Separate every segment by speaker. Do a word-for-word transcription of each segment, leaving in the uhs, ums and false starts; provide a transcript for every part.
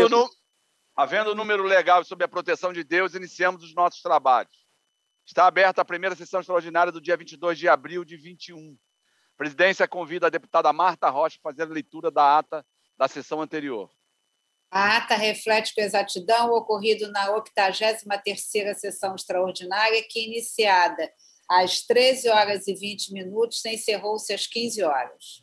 Speaker 1: Havendo, no, havendo número legal sobre a proteção de Deus, iniciamos os nossos trabalhos. Está aberta a primeira sessão extraordinária do dia vinte e dois de abril de vinte e um. A presidência convida a deputada Marta Rocha a fazer a leitura da ata da sessão anterior.
Speaker 2: A ata reflete com exatidão o ocorrido na octagésima terceira sessão extraordinária, que, iniciada às treze horas e vinte minutos, encerrou-se às quinze horas.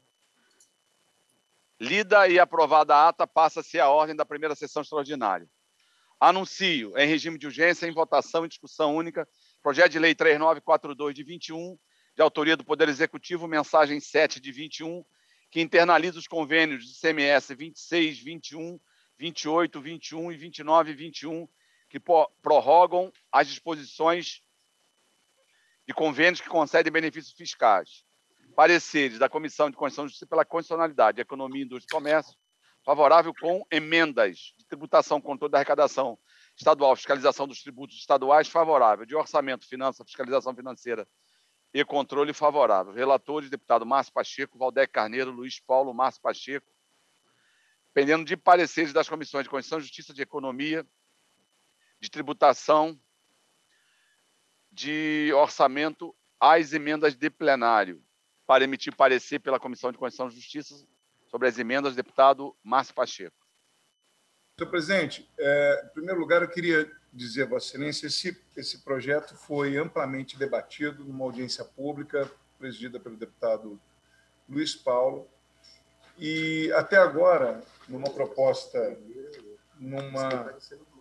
Speaker 1: Lida e aprovada a ata, passa-se a ordem da primeira sessão extraordinária. Anuncio, em regime de urgência, em votação e discussão única, projeto de lei três mil novecentos e quarenta e dois de vinte e um, de autoria do Poder Executivo, mensagem sete de vinte e um, que internaliza os convênios de I C M S vinte e seis, vinte e um, vinte e oito, vinte e um e vinte e nove e vinte e um, que prorrogam as disposições de convênios que concedem benefícios fiscais. Pareceres da Comissão de Constituição e Justiça pela Constitucionalidade, Economia, Indústria e Comércio, favorável com emendas de tributação, controle da arrecadação estadual, fiscalização dos tributos estaduais, favorável. De orçamento, finança, fiscalização financeira e controle, favorável. Relatores, deputado Márcio Pacheco, Valdec Carneiro, Luiz Paulo, Márcio Pacheco. Dependendo de pareceres das comissões de Constituição, Justiça, de Economia, de tributação, de orçamento, às emendas de plenário. Para emitir parecer pela Comissão de Constituição e Justiça sobre as emendas, deputado Márcio Pacheco.
Speaker 3: Senhor presidente, é, em primeiro lugar, eu queria dizer a Vossa Excelência, esse, esse projeto foi amplamente debatido numa audiência pública, presidida pelo deputado Luiz Paulo, e até agora, numa proposta, numa...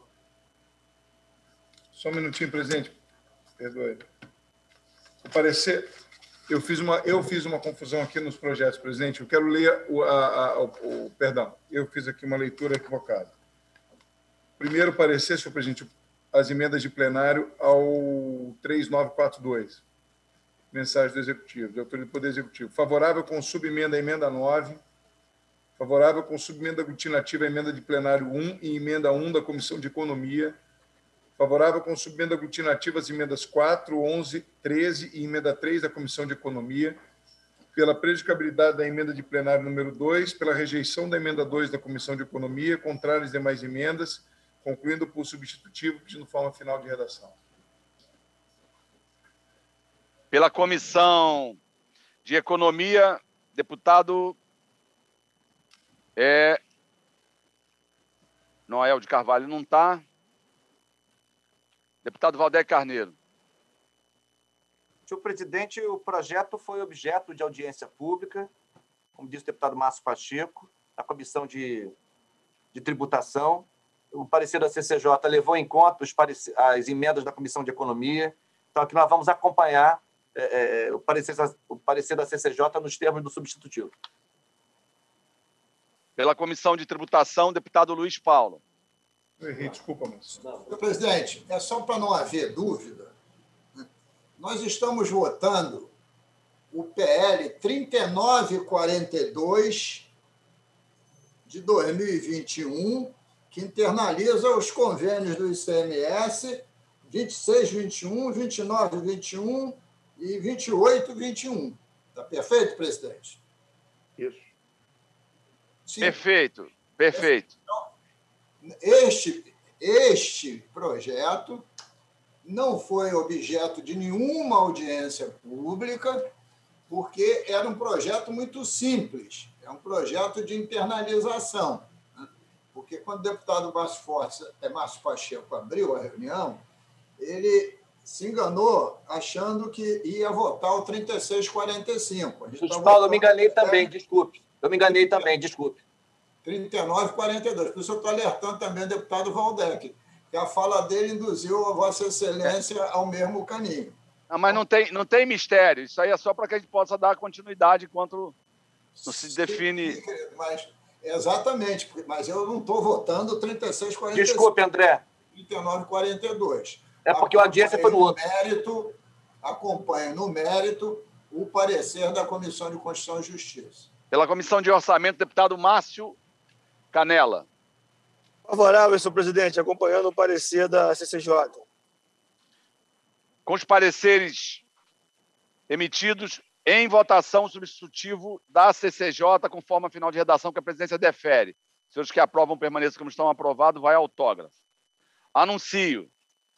Speaker 3: Só um minutinho, presidente, perdoe. O parecer... Eu fiz, uma, eu fiz uma confusão aqui nos projetos, presidente. Eu quero ler o, a, a, o, o... Perdão, eu fiz aqui uma leitura equivocada. Primeiro parecer, senhor presidente, as emendas de plenário ao três mil novecentos e quarenta e dois. Mensagem do Executivo, de autoria do Poder Executivo. Favorável com subemenda à emenda nove. Favorável com subemenda aglutinativa à emenda de plenário um e emenda um da Comissão de Economia. Favorável com subemenda aglutinativa às emendas quatro, onze, treze e emenda três da Comissão de Economia, pela prejudicabilidade da emenda de plenário número dois, pela rejeição da emenda dois da Comissão de Economia, contrário às demais emendas, concluindo por substitutivo, pedindo forma final de redação.
Speaker 1: Pela Comissão de Economia, deputado é, Noel de Carvalho não está. Deputado Valdec Carneiro.
Speaker 4: Senhor presidente, o projeto foi objeto de audiência pública, como disse o deputado Márcio Pacheco, na Comissão de, de Tributação. O parecer da C C J levou em conta os parece, as emendas da Comissão de Economia. Então, aqui nós vamos acompanhar é, é, o, parecer, o parecer da C C J nos termos do substitutivo.
Speaker 1: Pela Comissão de Tributação, deputado Luiz Paulo.
Speaker 3: Eu errei, desculpa, mas...
Speaker 5: Senhor presidente, é só para não haver dúvida, né? Nós estamos votando o P L trinta e nove quarenta e dois de dois mil e vinte e um, que internaliza os convênios do I C M S vinte e seis, vinte e um, vinte e nove, vinte e um e vinte e oito, vinte e um. Está perfeito, presidente?
Speaker 1: Isso. Sim. Perfeito, perfeito.
Speaker 5: Então, Este, este projeto não foi objeto de nenhuma audiência pública, porque era um projeto muito simples, é um projeto de internalização. Né? Porque quando o deputado Márcio, Forte, Márcio Pacheco abriu a reunião, ele se enganou achando que ia votar o trinta e seis quarenta e cinco.
Speaker 4: Luiz Paulo, eu me enganei também, desculpe. Eu me enganei também, desculpe.
Speaker 5: trinta e nove quarenta e dois. Por isso eu estou alertando também o deputado Valdec, que a fala dele induziu a Vossa Excelência ao mesmo caminho.
Speaker 1: Não, mas não tem, não tem mistério. Isso aí é só para que a gente possa dar continuidade enquanto não se define...
Speaker 5: Sim, mas, exatamente, mas eu não estou votando trinta e seis quarenta e cinco.
Speaker 4: Desculpe, André.
Speaker 5: trinta e nove quarenta e dois.
Speaker 4: É porque a audiência foi no outro.
Speaker 5: Mérito, acompanhe no mérito o parecer da Comissão de Constituição e Justiça.
Speaker 1: Pela Comissão de Orçamento, deputado Márcio Canela.
Speaker 6: Favorável, senhor presidente, acompanhando o parecer da C C J.
Speaker 1: Com os pareceres emitidos em votação substitutivo da C C J, com forma final de redação que a presidência defere. Senhores que aprovam permaneçam como estão aprovados, vai autógrafo. Anuncio.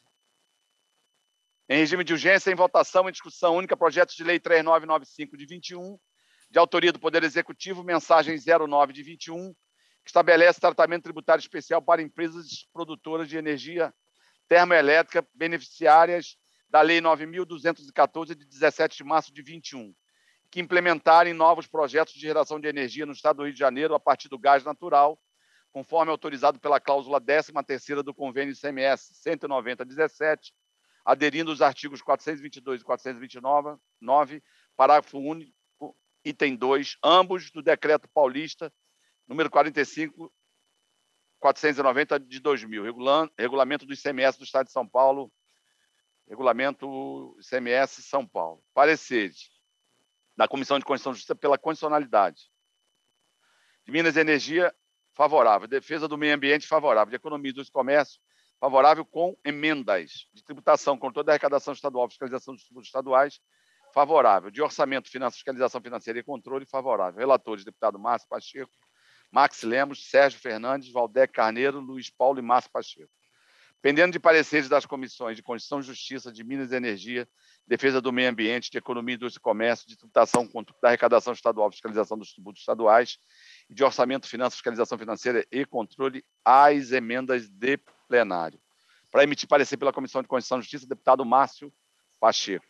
Speaker 1: Em regime de urgência, em votação em discussão única, projeto de lei três mil novecentos e noventa e cinco de vinte e um, de autoria do Poder Executivo, mensagem zero nove de vinte e um, que estabelece tratamento tributário especial para empresas produtoras de energia termoelétrica beneficiárias da Lei nove mil duzentos e quatorze, de dezessete de março de vinte e um, que implementarem novos projetos de geração de energia no Estado do Rio de Janeiro a partir do gás natural, conforme autorizado pela cláusula décima terceira do Convênio I C M S cento e noventa ponto dezessete, aderindo os artigos quatrocentos e vinte e dois e quatrocentos e vinte e nove, parágrafo único, item dois, ambos do Decreto Paulista, número quarenta e cinco, quatrocentos e noventa de dois mil, regulamento do I C M S do Estado de São Paulo, regulamento I C M S São Paulo. Pareceres da Comissão de Constituição e Justiça pela constitucionalidade. De Minas e Energia, favorável. Defesa do Meio Ambiente, favorável. De Economia e do Comércio, favorável com emendas. De Tributação, controle da arrecadação estadual, fiscalização dos tributos estaduais, favorável. De Orçamento, Finanças, Fiscalização Financeira e Controle, favorável. Relatores, deputado Márcio Pacheco, Max Lemos, Sérgio Fernandes, Valdec Carneiro, Luiz Paulo e Márcio Pacheco. Pendendo de pareceres das comissões de Constituição e Justiça, de Minas e Energia, Defesa do Meio Ambiente, de Economia, Indústria e Comércio, de Tributação, controle da arrecadação estadual, fiscalização dos tributos estaduais, e de Orçamento, Finanças, Fiscalização Financeira e Controle, às emendas de plenário. Para emitir parecer pela Comissão de Constituição e Justiça, deputado Márcio Pacheco.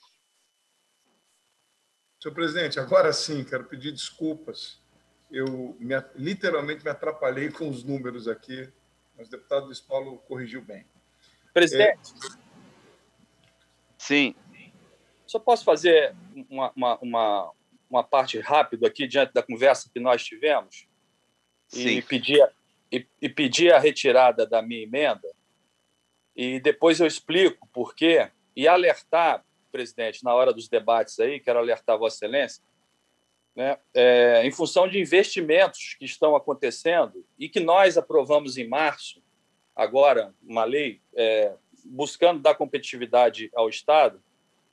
Speaker 3: Senhor presidente, agora sim, quero pedir desculpas. Eu me, literalmente me atrapalhei com os números aqui, mas o deputado Luiz Paulo corrigiu bem.
Speaker 7: Presidente. É...
Speaker 1: Sim.
Speaker 7: Só posso fazer uma, uma, uma, uma parte rápida aqui, diante da conversa que nós tivemos?
Speaker 1: Sim.
Speaker 7: E pedir, e, e pedir a retirada da minha emenda, e depois eu explico por quê, e alertar, presidente, na hora dos debates aí, quero alertar Vossa Excelência, né, é, em função de investimentos que estão acontecendo e que nós aprovamos em março, agora, uma lei é, buscando dar competitividade ao Estado,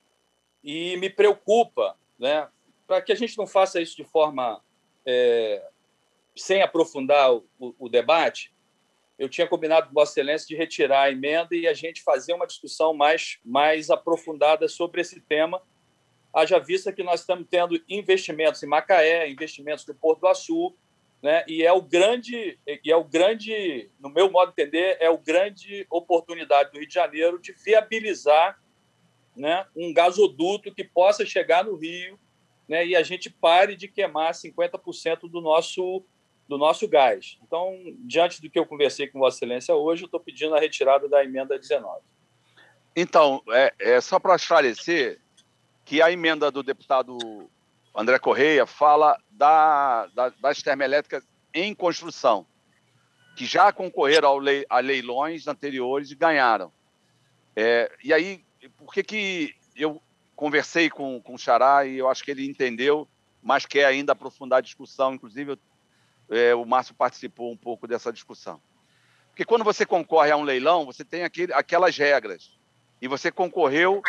Speaker 7: e me preocupa, né, para que a gente não faça isso de forma é, sem aprofundar o, o, o debate. Eu tinha combinado com Vossa Excelência de retirar a emenda e a gente fazer uma discussão mais, mais aprofundada sobre esse tema, haja vista que nós estamos tendo investimentos em Macaé, investimentos no Porto do Açu, né? E é o grande, e é o grande, no meu modo de entender, é o grande oportunidade do Rio de Janeiro de viabilizar, né, um gasoduto que possa chegar no Rio, né, e a gente pare de queimar cinquenta por cento do nosso, do nosso gás. Então, diante do que eu conversei com Vossa Excelência hoje, eu estou pedindo a retirada da emenda dezenove.
Speaker 1: Então, é, é só para esclarecer que a emenda do deputado André Correia fala da, da, das termoelétricas em construção, que já concorreram ao lei, a leilões anteriores e ganharam. É, e aí, por que, que eu conversei com, com o Xará e eu acho que ele entendeu, mas quer ainda aprofundar a discussão, inclusive é, o Márcio participou um pouco dessa discussão. Porque quando você concorre a um leilão, você tem aquele, aquelas regras, e você concorreu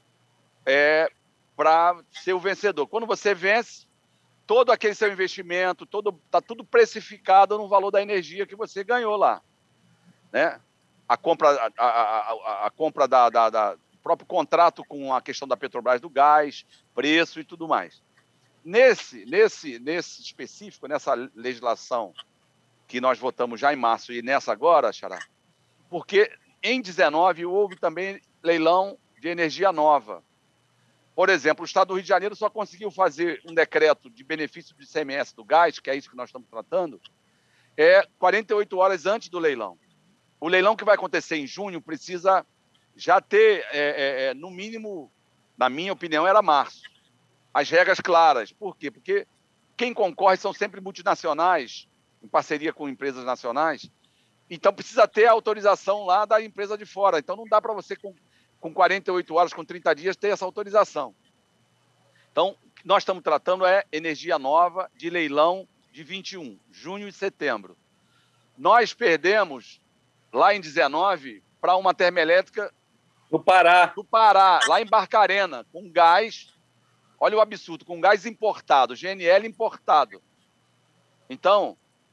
Speaker 1: é, para ser o vencedor. Quando você vence, todo aquele seu investimento, todo está tudo precificado no valor da energia que você ganhou lá, né? A compra, a, a, a, a compra da, da, da do próprio contrato com a questão da Petrobras do gás, preço e tudo mais. Nesse, nesse, nesse específico, nessa legislação que nós votamos já em março e nessa agora, Xará, porque em dezenove houve também leilão de energia nova. Por exemplo, o Estado do Rio de Janeiro só conseguiu fazer um decreto de benefício do I C M S do gás, que é isso que nós estamos tratando, é quarenta e oito horas antes do leilão. O leilão que vai acontecer em junho precisa já ter, é, é, no mínimo, na minha opinião, era março. As regras claras. Por quê? Porque quem concorre são sempre multinacionais, em parceria com empresas nacionais, então precisa ter a autorização lá da empresa de fora. Então não dá para você, com, com quarenta e oito horas, com trinta dias, ter essa autorização. Então, o que nós estamos tratando é energia nova de leilão de vinte e um, junho e setembro. Nós perdemos, lá em dezenove, para uma termoelétrica
Speaker 7: do Pará.
Speaker 1: do Pará, lá em Barcarena, com gás, olha o absurdo, com gás importado, G N L importado. Então,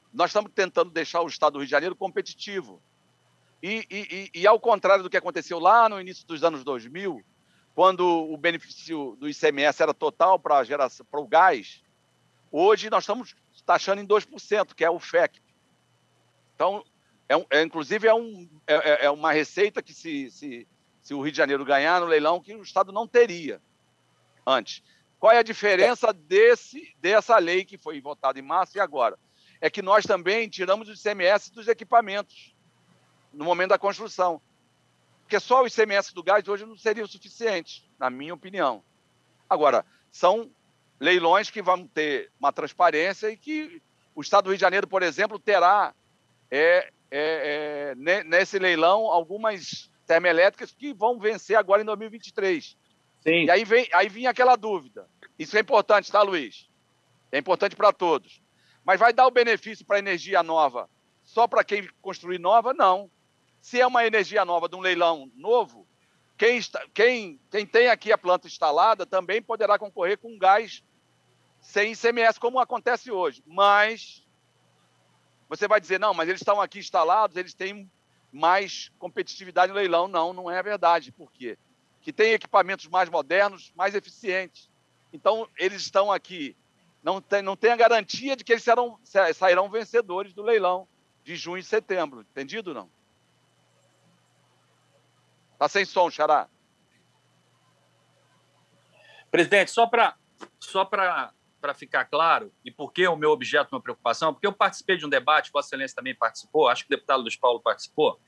Speaker 1: nós estamos tentando deixar o Estado do Rio de Janeiro competitivo. E, e, e, e ao contrário do que aconteceu lá no início dos anos dois mil, quando o benefício do I C M S era total para o gás, hoje nós estamos taxando em dois por cento, que é o F E C. Então, é, um, é, inclusive, é, um, é, é uma receita que, se, se, se o Rio de Janeiro ganhar no leilão, que o Estado não teria antes. Qual é a diferença desse, dessa lei que foi votada em março e agora? É que nós também tiramos o I C M S dos equipamentos no momento da construção. Porque só o I C M S do gás hoje não seria o suficiente, na minha opinião. Agora, são leilões que vão ter uma transparência e que o Estado do Rio de Janeiro, por exemplo, terá é, é, é, nesse leilão algumas termoelétricas que vão vencer agora em dois mil e vinte e três. Sim. E aí, vem, aí vinha aquela dúvida. Isso é importante, tá, Luiz? É importante para todos. Mas vai dar o benefício para a energia nova só para quem construir nova? Não. Se é uma energia nova de um leilão novo, quem, está, quem, quem tem aqui a planta instalada também poderá concorrer com gás sem I C M S, como acontece hoje. Mas você vai dizer, não, mas eles estão aqui instalados, eles têm mais competitividade no leilão. Não, não é verdade. Por quê? Que tem equipamentos mais modernos, mais eficientes. Então, eles estão aqui. Não tem, não tem a garantia de que eles serão, sairão vencedores do leilão de junho e setembro. Entendido, não? Está sem som, Xará.
Speaker 7: Presidente, só para só para ficar claro, e por que o meu objeto, minha preocupação, porque eu participei de um debate, Vossa Excelência também participou, acho que o deputado Luiz Paulo participou,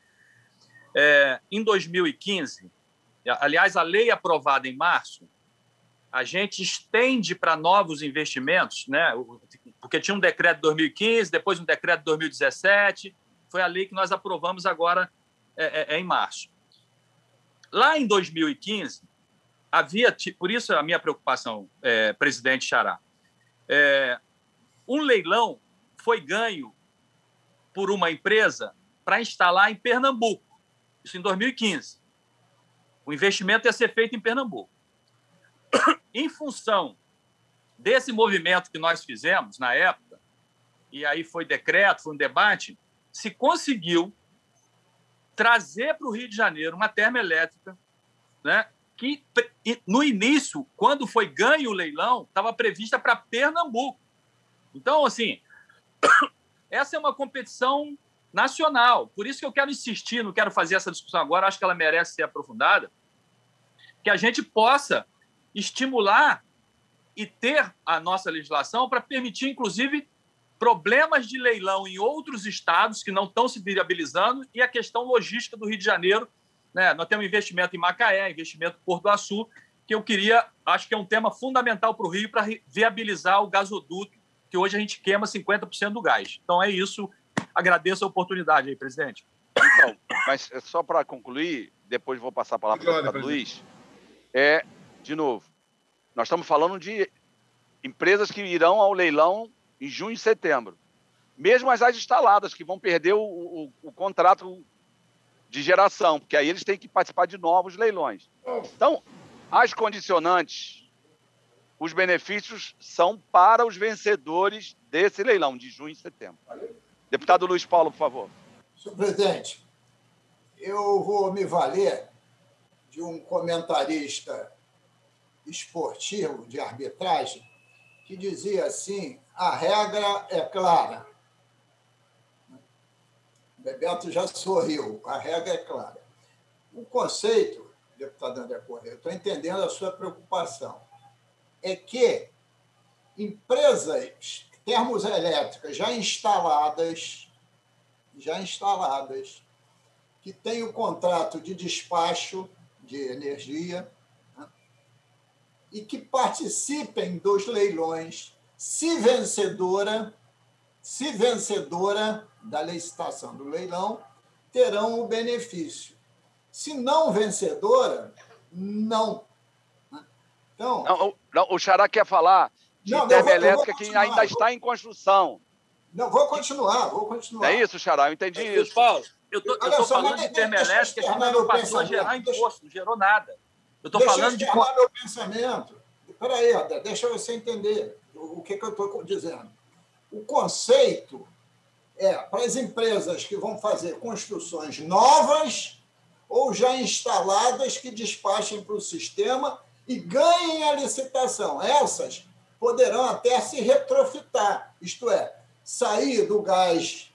Speaker 7: é, em dois mil e quinze, aliás, a lei aprovada em março, a gente estende para novos investimentos, né? Porque tinha um decreto de dois mil e quinze, depois um decreto de dois mil e dezessete, foi a lei que nós aprovamos agora é, é, é em março. Lá em dois mil e quinze, havia, por isso a minha preocupação, é, presidente Xará, é, um leilão foi ganho por uma empresa para instalar em Pernambuco, isso em dois mil e quinze. O investimento ia ser feito em Pernambuco. Em função desse movimento que nós fizemos na época, e aí foi decreto, foi um debate, se conseguiu trazer para o Rio de Janeiro uma termoelétrica, né, que, no início, quando foi ganho o leilão, estava prevista para Pernambuco. Então, assim, essa é uma competição nacional. Por isso que eu quero insistir, não quero fazer essa discussão agora, acho que ela merece ser aprofundada, que a gente possa estimular e ter a nossa legislação para permitir, inclusive, problemas de leilão em outros estados que não estão se viabilizando e a questão logística do Rio de Janeiro. Né? Nós temos investimento em Macaé, investimento em Porto do Açu, que eu queria, acho que é um tema fundamental para o Rio para viabilizar o gasoduto, que hoje a gente queima cinquenta por cento do gás. Então, é isso. Agradeço a oportunidade aí, presidente.
Speaker 1: Então, mas só para concluir, depois vou passar a palavra para o deputado Luiz, é, de novo, nós estamos falando de empresas que irão ao leilão em junho e setembro. Mesmo as instaladas, que vão perder o, o, o contrato de geração, porque aí eles têm que participar de novos leilões. Então, as condicionantes, os benefícios são para os vencedores desse leilão de junho e setembro. Deputado Luiz Paulo, por favor.
Speaker 5: Senhor presidente, eu vou me valer de um comentarista esportivo de arbitragem que dizia assim: a regra é clara. Bebeto já sorriu, a regra é clara. O conceito, deputado André Correia, eu estou entendendo a sua preocupação, é que empresas termoelétricas já instaladas, já instaladas, que têm o contrato de despacho de energia, né, e que participem dos leilões, se vencedora, se vencedora da licitação do leilão, terão o benefício. Se não vencedora, não. Então,
Speaker 1: não, não, o Xará quer falar de termoelétrica que ainda está em construção.
Speaker 5: Não, vou continuar, vou continuar.
Speaker 1: É isso, Xará, eu entendi
Speaker 7: é,
Speaker 1: isso.
Speaker 7: Paulo, eu estou falando de termoelétrica que não passou a gerar imposto, não gerou nada. Eu estou falando de...
Speaker 5: Deixa eu meu pensamento. Espera aí, André, deixa você entender o que, que eu estou dizendo. O conceito é para as empresas que vão fazer construções novas ou já instaladas que despachem para o sistema e ganhem a licitação. Essas poderão até se retrofitar, isto é, sair do gás,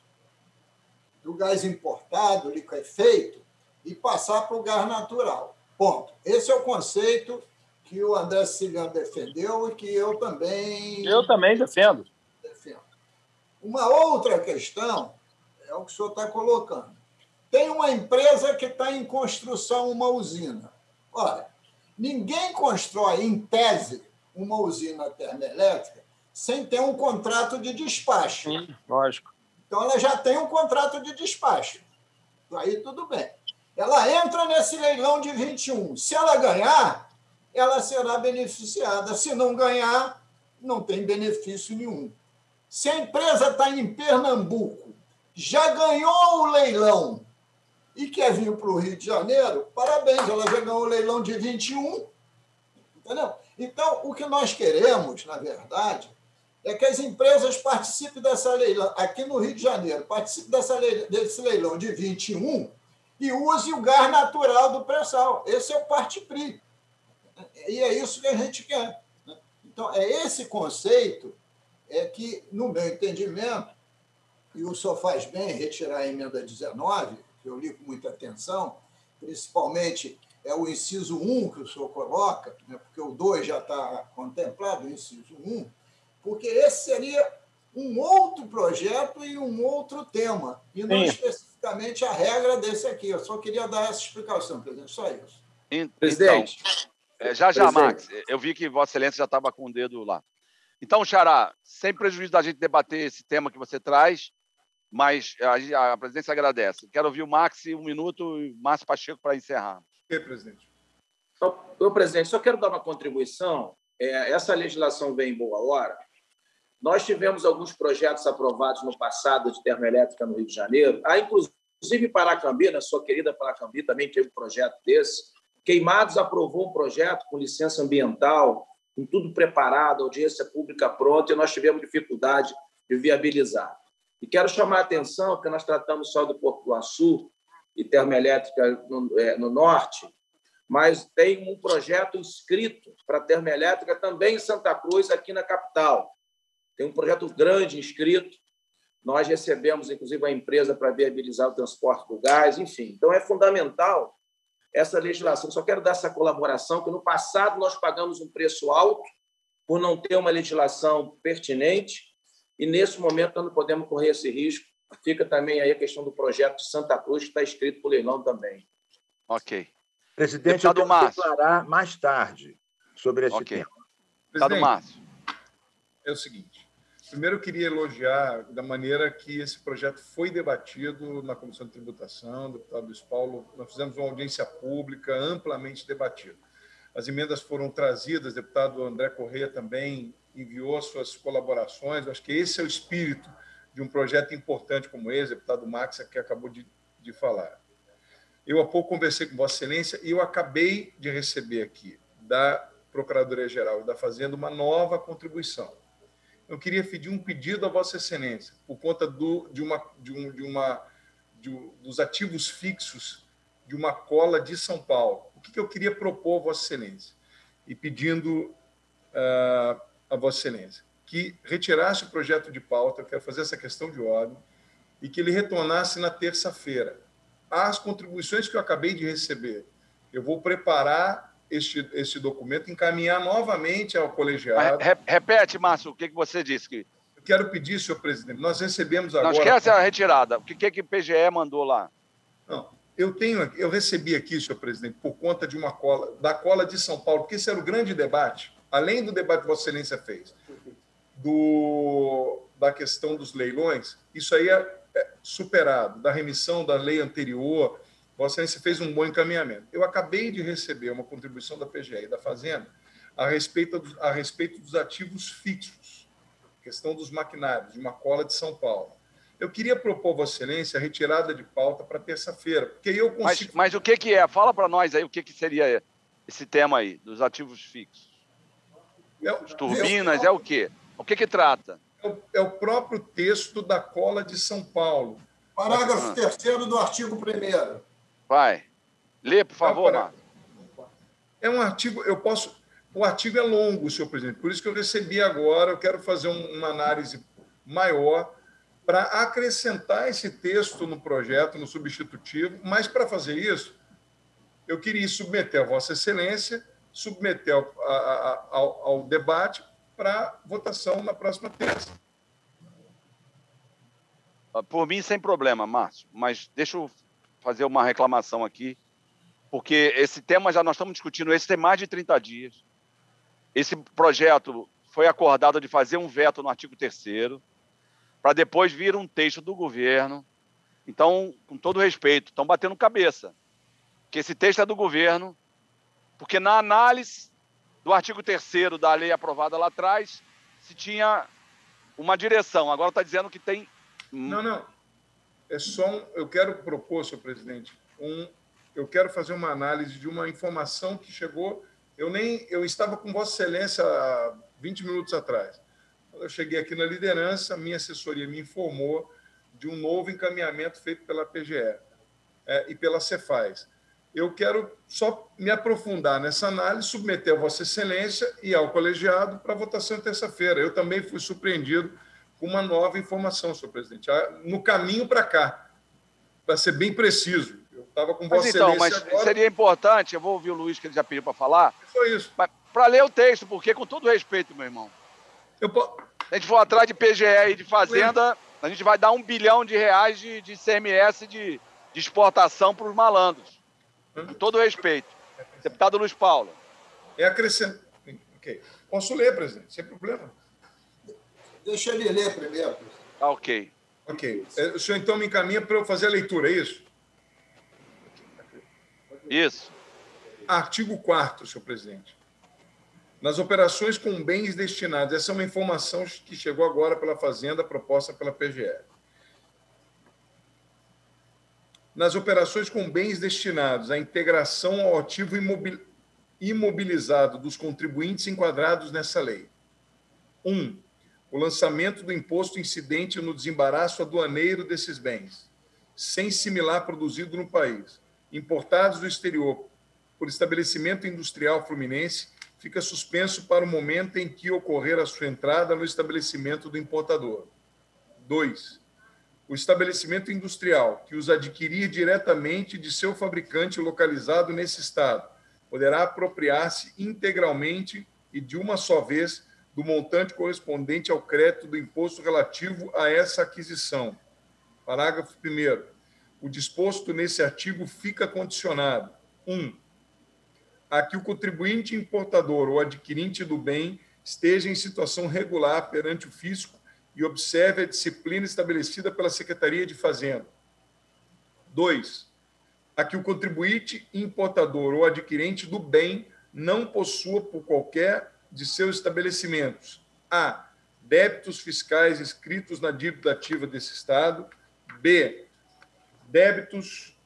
Speaker 5: do gás importado, liquefeito, e passar para o gás natural. Ponto. Esse é o conceito que o André Siciliano defendeu e que eu também...
Speaker 7: Eu também defendo.
Speaker 5: defendo. Uma outra questão é o que o senhor está colocando. Tem uma empresa que está em construção uma usina. Ora, ninguém constrói, em tese, uma usina termoelétrica sem ter um contrato de despacho.
Speaker 7: Sim, lógico.
Speaker 5: Então, ela já tem um contrato de despacho. Aí, tudo bem. Ela entra nesse leilão de vinte e um. Se ela ganhar, ela será beneficiada. Se não ganhar, não tem benefício nenhum. Se a empresa está em Pernambuco, já ganhou o leilão e quer vir para o Rio de Janeiro, parabéns, ela já ganhou o leilão de vinte e um. Entendeu? Então, o que nós queremos, na verdade, é que as empresas participem dessa leilão, aqui no Rio de Janeiro, participem dessa leilão, desse leilão de vinte e um e use o gás natural do pré-sal. Esse é o parte-pri. E é isso que a gente quer. Então, é esse conceito é que, no meu entendimento, e o senhor faz bem em retirar a emenda dezenove, que eu li com muita atenção, principalmente é o inciso um que o senhor coloca, né, porque o dois já está contemplado, o inciso um, porque esse seria um outro projeto e um outro tema, e não Sim. especificamente a regra desse aqui. Eu só queria dar essa explicação, presidente, só isso.
Speaker 1: Presidente. Então, já, já, Max, eu vi que Vossa Excelência já estava com o dedo lá. Então, Xará, sem prejuízo da gente debater esse tema que você traz, mas a, a presidência agradece. Quero ouvir o Max um minuto e o Márcio Pacheco para encerrar.
Speaker 3: Ok, presidente.
Speaker 8: Ô, presidente, só quero dar uma contribuição. É, essa legislação vem em boa hora. Nós tivemos alguns projetos aprovados no passado de termoelétrica no Rio de Janeiro. Há, inclusive, Paracambi, na sua querida Paracambi, também teve um projeto desse. Queimados aprovou um projeto com licença ambiental, com tudo preparado, audiência pública pronta, e nós tivemos dificuldade de viabilizar. E quero chamar a atenção, porque nós tratamos só do Porto do Açu e termoelétrica no, é, no norte, mas tem um projeto inscrito para termoelétrica também em Santa Cruz, aqui na capital. Tem um projeto grande inscrito. Nós recebemos, inclusive, a empresa para viabilizar o transporte do gás, enfim. Então, é fundamental essa legislação. Só quero dar essa colaboração, que no passado nós pagamos um preço alto por não ter uma legislação pertinente e, nesse momento, nós não podemos correr esse risco. Fica também aí a questão do projeto de Santa Cruz, que está escrito para o leilão também.
Speaker 1: Ok.
Speaker 9: Presidente, Deputado eu quero Márcio. declarar mais tarde sobre esse
Speaker 1: okay.
Speaker 9: tema.
Speaker 1: Deputado Márcio.
Speaker 3: É o seguinte. Primeiro, eu queria elogiar da maneira que esse projeto foi debatido na Comissão de Tributação, deputado Luiz Paulo. Nós fizemos uma audiência pública amplamente debatida. As emendas foram trazidas, o deputado André Corrêa também enviou as suas colaborações. Eu acho que esse é o espírito de um projeto importante como esse, o deputado Max, que acabou de, de falar. Eu há pouco conversei com Vossa Excelência e eu acabei de receber aqui da Procuradoria-Geral da Fazenda uma nova contribuição. Eu queria pedir um pedido a Vossa Excelência, por conta do, de uma, de um, de uma, de um, dos ativos fixos de uma cola de São Paulo. O que, que eu queria propor a Vossa Excelência? E pedindo uh, a Vossa Excelência que retirasse o projeto de pauta, eu quero fazer essa questão de ordem, e que ele retornasse na terça-feira. As contribuições que eu acabei de receber, eu vou preparar Este, este documento, encaminhar novamente ao colegiado.
Speaker 1: Mas, repete, Márcio, o que você disse? Que...
Speaker 3: Eu quero pedir, senhor presidente, nós recebemos agora...
Speaker 1: Não esquece a retirada. O que, que o P G E mandou lá?
Speaker 3: Não, eu, tenho, eu recebi aqui, senhor presidente, por conta de uma cola, da cola de São Paulo, porque esse era o grande debate, além do debate que Vossa Excelência fez, do, da questão dos leilões, isso aí é, é superado, da remissão da lei anterior... Vossa Excelência fez um bom encaminhamento. Eu acabei de receber uma contribuição da P G E e da Fazenda a respeito, dos, a respeito dos ativos fixos, questão dos maquinários, de uma cola de São Paulo. Eu queria propor, Vossa Excelência, a retirada de pauta para terça-feira, porque eu consigo...
Speaker 1: Mas, mas o que, que é? Fala para nós aí o que, que seria esse tema aí, dos ativos fixos. É, As turbinas, é, é o quê? O que, que trata?
Speaker 3: é o próprio texto da Cola de São Paulo.
Speaker 5: Parágrafo terceiro do artigo primeiro.
Speaker 1: Vai. Lê, por favor,
Speaker 3: Para...
Speaker 1: Marcos.
Speaker 3: É um artigo, eu posso... O artigo é longo, senhor presidente, por isso que eu recebi agora, eu quero fazer uma análise maior para acrescentar esse texto no projeto, no substitutivo, mas para fazer isso, eu queria submeter a Vossa Excelência, submeter ao, a, ao, ao debate para votação na próxima terça.
Speaker 1: Por mim, sem problema, Márcio, mas deixa eu fazer uma reclamação aqui, porque esse tema já nós estamos discutindo, esse tem mais de trinta dias. Esse projeto foi acordado de fazer um veto no artigo terceiro, para depois vir um texto do governo. Então, com todo respeito, estão batendo cabeça, que esse texto é do governo, porque na análise do artigo terceiro da lei aprovada lá atrás, se tinha uma direção. Agora está dizendo que tem...
Speaker 3: Não, não. É só um... Eu quero propor, senhor presidente, um... eu quero fazer uma análise de uma informação que chegou... Eu nem eu estava com Vossa Excelência há vinte minutos atrás. Quando eu cheguei aqui na liderança, minha assessoria me informou de um novo encaminhamento feito pela P G E é, e pela Cefaz. Eu quero só me aprofundar nessa análise, submeter a Vossa Excelência e ao colegiado para votação terça-feira. Eu também fui surpreendido com uma nova informação, senhor presidente, no caminho para cá, para ser bem preciso. Eu estava com Vossa
Speaker 1: mas, então,
Speaker 3: Excelência
Speaker 1: mas
Speaker 3: agora...
Speaker 1: seria importante, eu vou ouvir o Luiz, que ele já pediu para falar.
Speaker 3: Foi isso.
Speaker 1: Para ler o texto, porque, com todo respeito, meu irmão,
Speaker 3: eu po...
Speaker 1: se a gente for atrás de P G E e de Fazenda, a gente vai dar um bilhão de reais de, de C M S de, de exportação para os malandros. Com todo respeito. Deputado Luiz Paulo.
Speaker 3: É acrescentar. Okay. Posso ler, presidente, sem problema.
Speaker 5: Deixa ele ler primeiro.
Speaker 1: Tá, ok.
Speaker 3: Ok. O senhor, então, me encaminha para eu fazer a leitura, é isso?
Speaker 1: Isso.
Speaker 3: Artigo quarto, senhor presidente. Nas operações com bens destinados, essa é uma informação que chegou agora pela Fazenda, proposta pela P G E. Nas operações com bens destinados à integração ao ativo imobilizado dos contribuintes enquadrados nessa lei. Um, o lançamento do imposto incidente no desembaraço aduaneiro desses bens, sem similar produzido no país, importados do exterior por estabelecimento industrial fluminense, fica suspenso para o momento em que ocorrer a sua entrada no estabelecimento do importador. Dois, o estabelecimento industrial que os adquirir diretamente de seu fabricante localizado nesse estado poderá apropriar-se integralmente e de uma só vez do montante correspondente ao crédito do imposto relativo a essa aquisição. Parágrafo primeiro. O disposto nesse artigo fica condicionado: um, a que o contribuinte importador ou adquirente do bem esteja em situação regular perante o fisco e observe a disciplina estabelecida pela Secretaria de Fazenda. Dois, a que o contribuinte importador ou adquirente do bem não possua por qualquer de seus estabelecimentos: a, débitos fiscais inscritos na dívida ativa desse Estado; b, débitos,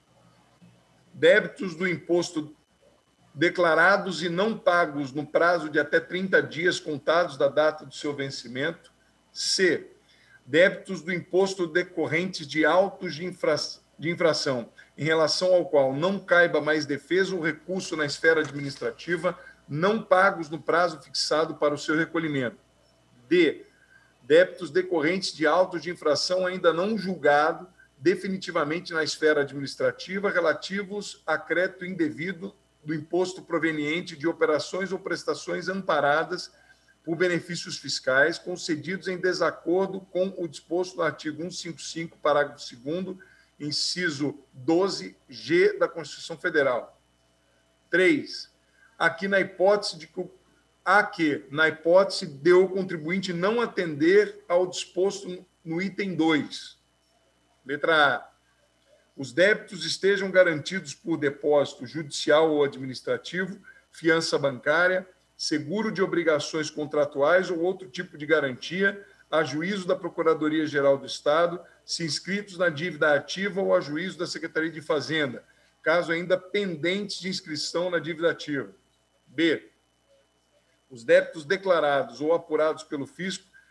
Speaker 3: débitos do imposto declarados e não pagos no prazo de até trinta dias contados da data do seu vencimento; c, débitos do imposto decorrentes de autos de, infra... de infração, em relação ao qual não caiba mais defesa ou recurso na esfera administrativa, não pagos no prazo fixado para o seu recolhimento; d, débitos decorrentes de autos de infração ainda não julgado definitivamente na esfera administrativa, relativos a crédito indevido do imposto proveniente de operações ou prestações amparadas por benefícios fiscais concedidos em desacordo com o disposto no artigo cento e cinquenta e cinco, parágrafo segundo, inciso doze G da Constituição Federal. Três, aqui na hipótese de que a que, na hipótese de o contribuinte não atender ao disposto no item dois. Letra A. Os débitos estejam garantidos por depósito judicial ou administrativo, fiança bancária, seguro de obrigações contratuais ou outro tipo de garantia, a juízo da Procuradoria-Geral do Estado, se inscritos na dívida ativa ou a juízo da Secretaria de Fazenda, caso ainda pendentes de inscrição na dívida ativa. B. Os débitos declarados ou apurados pelo fisco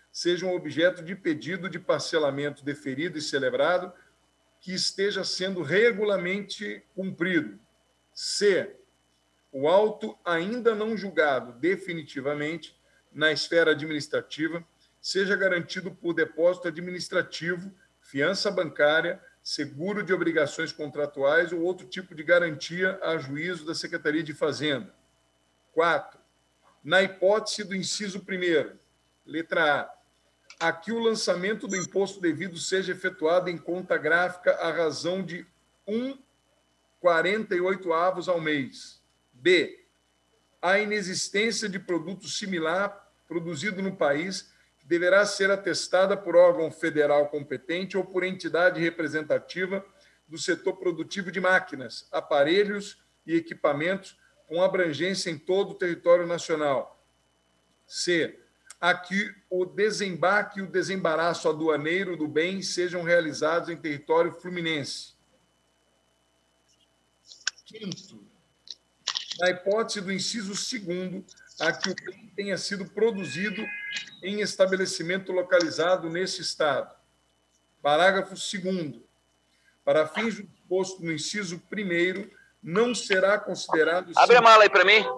Speaker 3: sejam objeto de pedido de parcelamento deferido e celebrado que esteja sendo regularmente cumprido. C. O auto ainda não julgado definitivamente na esfera administrativa seja garantido por depósito administrativo, fiança bancária, seguro de obrigações contratuais ou outro tipo de garantia a juízo da Secretaria de Fazenda. Quatro. Na hipótese do inciso primeiro, letra A, aqui o lançamento do imposto devido seja efetuado em conta gráfica à razão de um vírgula quarenta e oito avos ao mês. B, a inexistência de produto similar produzido no país que deverá ser atestada por órgão federal competente ou por entidade representativa do setor produtivo de máquinas, aparelhos e equipamentos com abrangência em todo o território nacional. C, aqui o desembarque e o desembaraço aduaneiro do bem sejam realizados em território fluminense. Quinto, na hipótese do inciso segundo, a que o bem tenha sido produzido em estabelecimento localizado nesse Estado. Parágrafo segundo. Para fins do disposto no inciso primeiro, não será considerado...
Speaker 1: Abre a mala aí para mim.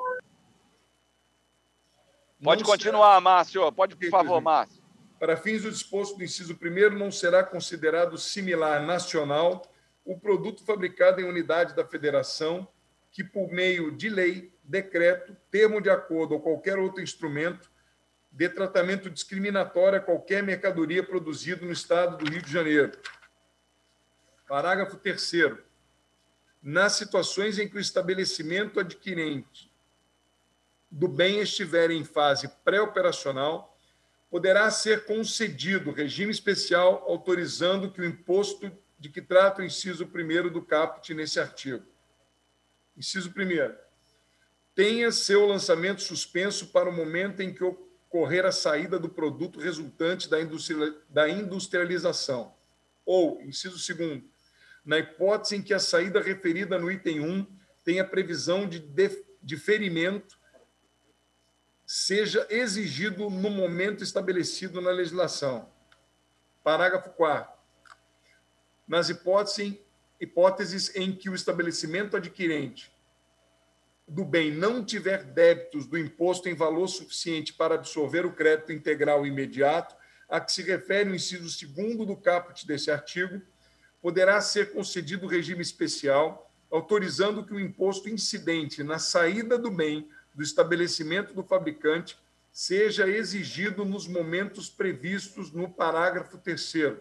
Speaker 1: Pode continuar, Márcio. Pode, por favor, Márcio.
Speaker 3: Para fins do disposto do inciso primeiro, não será considerado similar nacional o produto fabricado em unidade da federação que, por meio de lei, decreto, termo de acordo ou qualquer outro instrumento, dê tratamento discriminatório a qualquer mercadoria produzida no Estado do Rio de Janeiro. Parágrafo terceiro. Nas situações em que o estabelecimento adquirente do bem estiver em fase pré-operacional, poderá ser concedido regime especial autorizando que o imposto de que trata o inciso primeiro do caput nesse artigo. Inciso primeiro. Tenha seu lançamento suspenso para o momento em que ocorrer a saída do produto resultante da industrialização. Ou, inciso segundo, na hipótese em que a saída referida no item um tenha previsão de diferimento, seja exigido no momento estabelecido na legislação. Parágrafo quarto. Nas hipóteses, hipóteses em que o estabelecimento adquirente do bem não tiver débitos do imposto em valor suficiente para absorver o crédito integral imediato, a que se refere o inciso segundo do caput desse artigo, poderá ser concedido regime especial, autorizando que o imposto incidente na saída do bem do estabelecimento do fabricante seja exigido nos momentos previstos no parágrafo terceiro.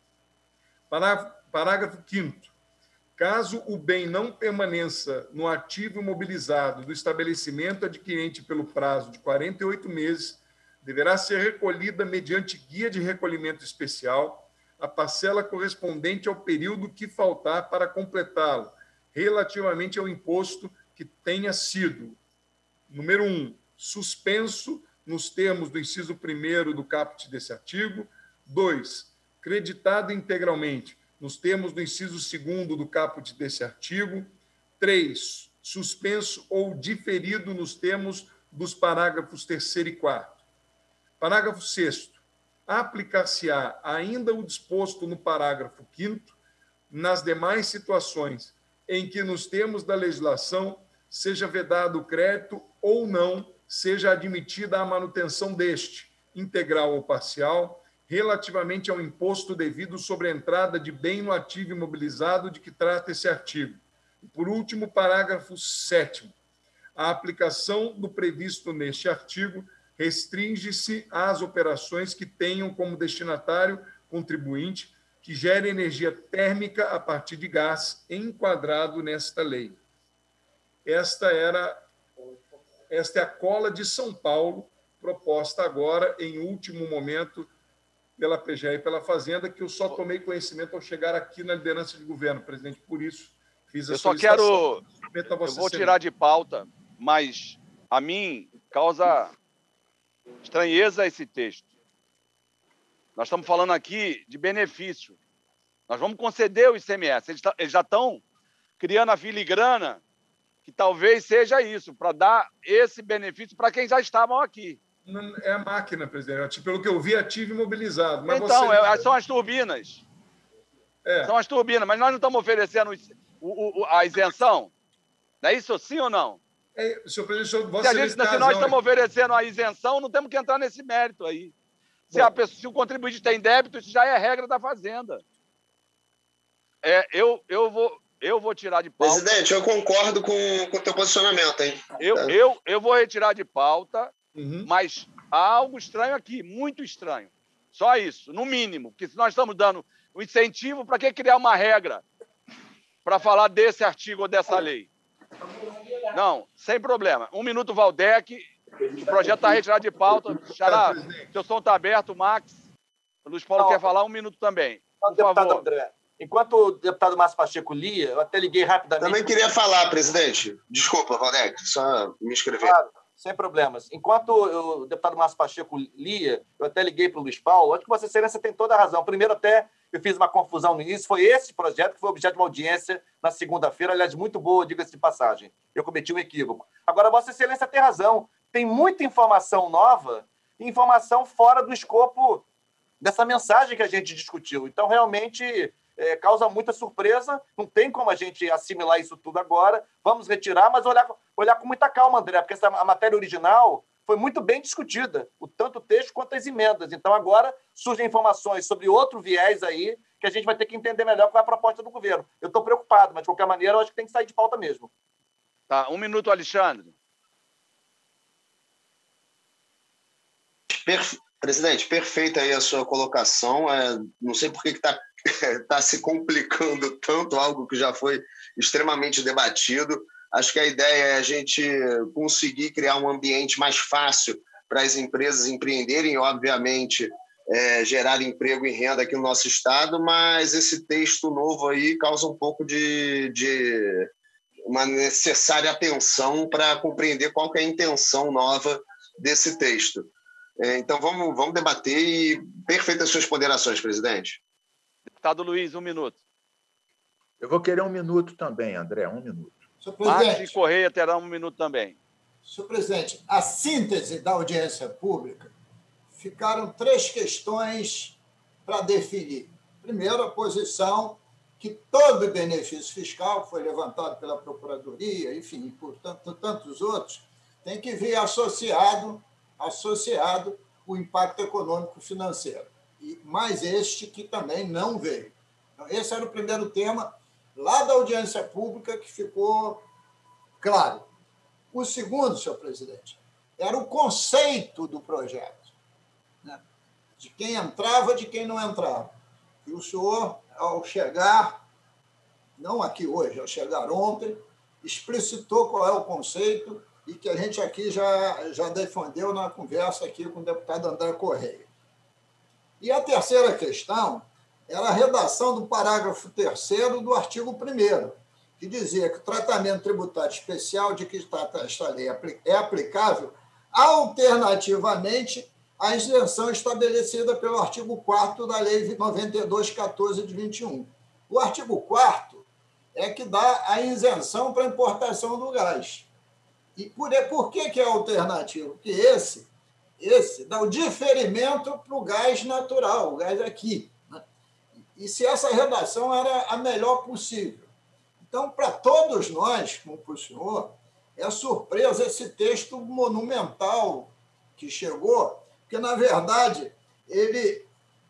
Speaker 3: Parágrafo quinto. Caso o bem não permaneça no ativo imobilizado do estabelecimento adquirente pelo prazo de quarenta e oito meses, deverá ser recolhida mediante guia de recolhimento especial a parcela correspondente ao período que faltar para completá-lo, relativamente ao imposto que tenha sido, número um, suspenso nos termos do inciso primeiro do caput desse artigo, dois, creditado integralmente nos termos do inciso segundo do caput desse artigo, três, suspenso ou diferido nos termos dos parágrafos terceiro e quarto. Parágrafo sexto. Aplicar-se-á ainda o disposto no parágrafo quinto nas demais situações em que, nos termos da legislação, seja vedado o crédito ou não seja admitida a manutenção deste, integral ou parcial, relativamente ao imposto devido sobre a entrada de bem no ativo imobilizado de que trata esse artigo. E, por último, parágrafo sétimo. A aplicação do previsto neste artigo restringe-se às operações que tenham como destinatário contribuinte que gere energia térmica a partir de gás enquadrado nesta lei. Esta era esta é a cola de São Paulo, proposta agora, em último momento, pela P G E e pela Fazenda, que eu só tomei conhecimento ao chegar aqui na liderança de governo, presidente. Por isso, fiz a
Speaker 1: eu só quero... Eu vou tirar de pauta, mas a mim causa estranheza esse texto. Nós estamos falando aqui de benefício. Nós vamos conceder o I C M S. Eles, eles já estão criando a filigrana que talvez seja isso, para dar esse benefício para quem já estavam aqui.
Speaker 3: Não, é a máquina, presidente. Pelo que eu vi, ativo e mobilizado. Mas
Speaker 1: então,
Speaker 3: você...
Speaker 1: é, são as turbinas.
Speaker 3: É.
Speaker 1: São as turbinas, mas nós não estamos oferecendo o, o, a isenção? Não é isso sim ou não?
Speaker 3: É, senhor presidente, senhor,
Speaker 1: se, a gente, se
Speaker 3: razão,
Speaker 1: nós estamos oferecendo a isenção, não temos que entrar nesse mérito aí. Se, a pessoa, se o contribuinte tem débito, isso já é regra da Fazenda. É, eu, eu, vou, eu vou tirar de pauta...
Speaker 10: Presidente, eu concordo com o teu posicionamento, hein?
Speaker 1: Eu,
Speaker 10: tá.
Speaker 1: eu, eu vou retirar de pauta,
Speaker 3: uhum.
Speaker 1: mas há algo estranho aqui, muito estranho. Só isso, no mínimo. Porque se nós estamos dando um incentivo, para que criar uma regra para falar desse artigo ou dessa lei? Não, sem problema. Um minuto, Valdec. O projeto está retirado de pauta. Xará, seu som está aberto, Max. O Luiz Paulo Não. quer falar um minuto também. Por
Speaker 4: deputado
Speaker 1: favor.
Speaker 4: André, enquanto o deputado Márcio Pacheco lia, eu até liguei rapidamente...
Speaker 10: Também queria falar, presidente. Desculpa, Valdec, só me inscrever.
Speaker 4: Claro, sem problemas. Enquanto o deputado Márcio Pacheco lia, eu até liguei para o Luiz Paulo. Acho que Vossa Excelência tem toda a razão. Primeiro, até eu fiz uma confusão no início. Foi esse projeto que foi objeto de uma audiência na segunda-feira. Aliás, muito boa, diga-se de passagem. Eu cometi um equívoco. Agora, Vossa Excelência tem razão. Tem muita informação nova e informação fora do escopo dessa mensagem que a gente discutiu. Então, realmente, é, causa muita surpresa. Não tem como a gente assimilar isso tudo agora. Vamos retirar, mas olhar, olhar com muita calma, André, porque essa, a matéria original foi muito bem discutida, o tanto o texto quanto as emendas. Então, agora surgem informações sobre outro viés aí que a gente vai ter que entender melhor qual é a proposta do governo. Eu estou preocupado, mas, de qualquer maneira, eu acho que tem que sair de pauta mesmo.
Speaker 1: Tá, um minuto, Alexandre.
Speaker 10: Perfe... Presidente, perfeita aí a sua colocação. É, não sei por que está tá se complicando tanto, algo que já foi extremamente debatido. Acho que a ideia é a gente conseguir criar um ambiente mais fácil para as empresas empreenderem e, obviamente, é, gerar emprego e renda aqui no nosso estado, mas esse texto novo aí causa um pouco de, de uma necessária atenção para compreender qual que é a intenção nova desse texto. Então, vamos, vamos debater e perfeitas suas ponderações, presidente.
Speaker 1: Deputado Luiz, um minuto.
Speaker 9: Eu vou querer um minuto também, André, um minuto.
Speaker 5: Senhor presidente,
Speaker 1: Marcos Correia terá um minuto também.
Speaker 5: Senhor presidente, a síntese da audiência pública ficaram três questões para definir. Primeiro, a posição que todo benefício fiscal que foi levantado pela Procuradoria, enfim, por tanto, tantos outros, tem que vir associado associado o impacto econômico financeiro. E mais este que também não veio. Então, esse era o primeiro tema lá da audiência pública que ficou claro. O segundo, senhor presidente, era o conceito do projeto, né? De quem entrava, de quem não entrava. E o senhor, ao chegar, não aqui hoje, ao chegar ontem, explicitou qual é o conceito e que a gente aqui já, já defendeu na conversa aqui com o deputado André Correia. E a terceira questão era a redação do parágrafo terceiro do artigo primeiro, que dizia que o tratamento tributário especial de que trata esta lei é aplicável alternativamente à isenção estabelecida pelo artigo quarto da Lei noventa e dois, quatorze de vinte e um. O artigo quarto é que dá a isenção para a importação do gás. E por, por que, que é alternativo? Porque esse, esse dá o diferimento para o gás natural, o gás aqui, né? E se essa redação era a melhor possível. Então, para todos nós, como para o senhor, é surpresa esse texto monumental que chegou, porque, na verdade, ele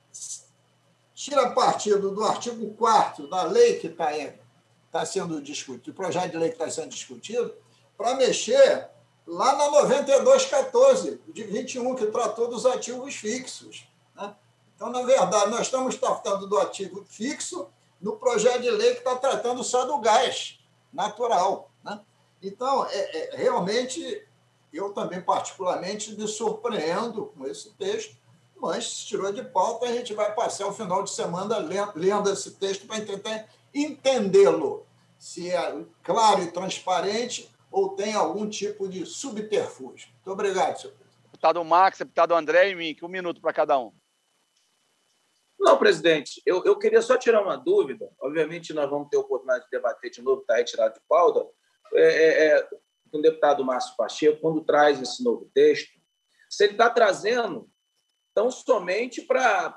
Speaker 5: tira partido do artigo quarto da lei que está tá sendo discutido, do projeto de lei que está sendo discutido, para mexer lá na noventa e dois, quatorze, de vinte e um, que tratou dos ativos fixos, né? Então, na verdade, nós estamos tratando do ativo fixo no projeto de lei que está tratando só do gás natural, né? Então, é, é, realmente, eu também, particularmente, me surpreendo com esse texto, mas se tirou de pauta, a gente vai passar o final de semana lendo, lendo esse texto para tentar entendê-lo, se é claro e transparente ou tem algum tipo de subterfúgio. Muito obrigado, senhor presidente.
Speaker 1: Deputado Max, deputado André e Mink, um minuto para cada um.
Speaker 8: Não, presidente, eu, eu queria só tirar uma dúvida. Obviamente, nós vamos ter a oportunidade de debater de novo, está retirado de pauta, é, é, com o deputado Márcio Pacheco, quando traz esse novo texto, se ele está trazendo tão somente para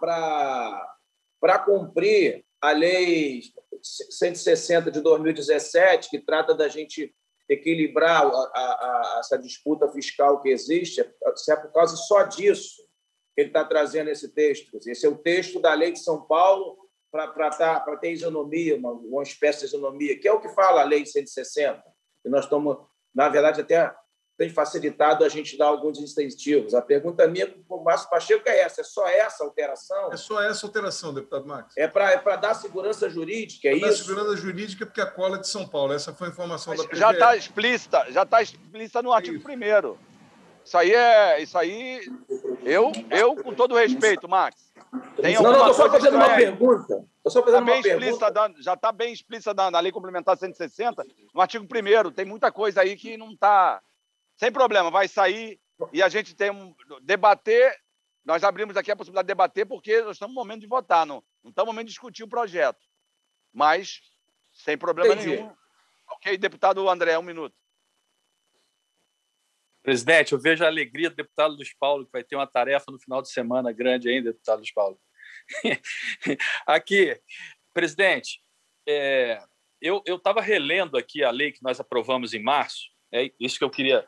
Speaker 8: cumprir a Lei cento e sessenta de dois mil e dezessete, que trata da gente equilibrar a, a, a, essa disputa fiscal que existe, se é por causa só disso que ele está trazendo esse texto. Esse é o texto da Lei de São Paulo para tá, ter isonomia, uma, uma espécie de isonomia, que é o que fala a Lei cento e sessenta. E nós estamos, na verdade, até tem facilitado a gente dar alguns incentivos. A pergunta minha para o Márcio Pacheco é essa: é só essa alteração?
Speaker 3: É só essa alteração, deputado Max.
Speaker 8: É para é dar segurança jurídica, é
Speaker 3: pra
Speaker 8: isso?
Speaker 3: Dar segurança jurídica, porque a cola é de São Paulo. Essa foi a informação
Speaker 1: Mas
Speaker 3: da P G E.
Speaker 1: Já está explícita, já está explícita no artigo primeiro. Isso aí é. Isso aí. Eu, eu com todo respeito, Max. Tem
Speaker 8: não, não, estou só fazendo uma
Speaker 1: estranha.
Speaker 8: pergunta. Estou só fazendo
Speaker 1: tá
Speaker 8: uma pergunta.
Speaker 1: Da, já está bem explícita na, na Lei Complementar cento e sessenta, no artigo primeiro. Tem muita coisa aí que não está. Sem problema, vai sair e a gente tem um. Debater. Nós abrimos aqui a possibilidade de debater, porque nós estamos no momento de votar, não, não estamos no momento de discutir o projeto. Mas, sem problema
Speaker 8: Entendi.
Speaker 1: nenhum. Ok, deputado André, um minuto.
Speaker 7: Presidente, eu vejo a alegria do deputado Luiz Paulo, que vai ter uma tarefa no final de semana grande ainda, deputado Luiz Paulo. Aqui, presidente, é, eu estava relendo aqui a lei que nós aprovamos em março, é isso que eu queria...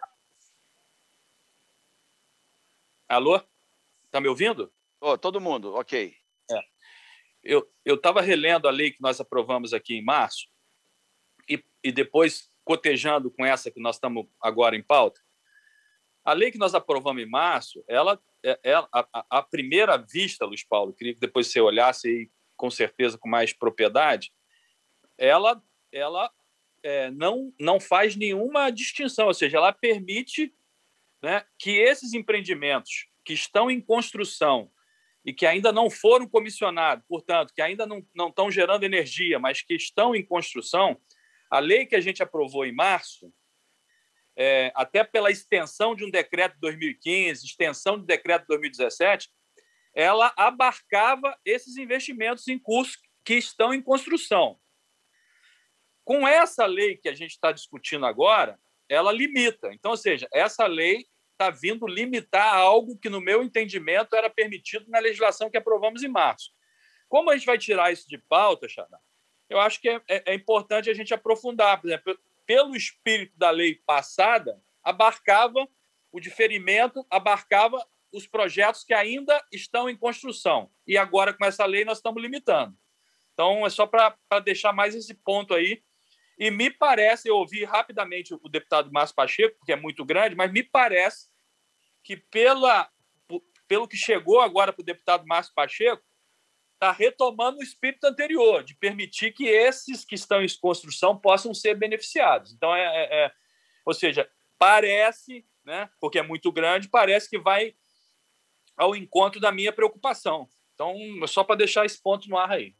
Speaker 7: Alô? Está me ouvindo?
Speaker 1: Oh, todo mundo, ok.
Speaker 7: É. Eu estava relendo a lei que nós aprovamos aqui em março e, e depois cotejando com essa que nós estamos agora em pauta. A lei que nós aprovamos em março, ela é, é a, a primeira vista, Luiz Paulo, queria que depois você olhasse aí, com certeza com mais propriedade, ela, ela é, não, não faz nenhuma distinção, ou seja, ela permite, né, que esses empreendimentos que estão em construção e que ainda não foram comissionados, portanto, que ainda não, não estão gerando energia, mas que estão em construção, a lei que a gente aprovou em março, É, até pela extensão de um decreto de dois mil e quinze, extensão do decreto de dois mil e dezessete, ela abarcava esses investimentos em curso que estão em construção. Com essa lei que a gente está discutindo agora, ela limita. Então, ou seja, essa lei está vindo limitar algo que, no meu entendimento, era permitido na legislação que aprovamos em março. Como a gente vai tirar isso de pauta, Xará? Eu acho que é, é, é importante a gente aprofundar. Por exemplo, pelo espírito da lei passada, abarcava o diferimento, abarcava os projetos que ainda estão em construção. E agora, com essa lei, nós estamos limitando. Então, é só para deixar mais esse ponto aí. E me parece, eu ouvi rapidamente o deputado Márcio Pacheco, porque é muito grande, mas me parece que, pela, pelo que chegou agora para o deputado Márcio Pacheco, está retomando o espírito anterior, de permitir que esses que estão em construção possam ser beneficiados. Então, é, é, é ou seja, parece, né, porque é muito grande, parece que vai ao encontro da minha preocupação. Então, só para deixar esse ponto no ar aí.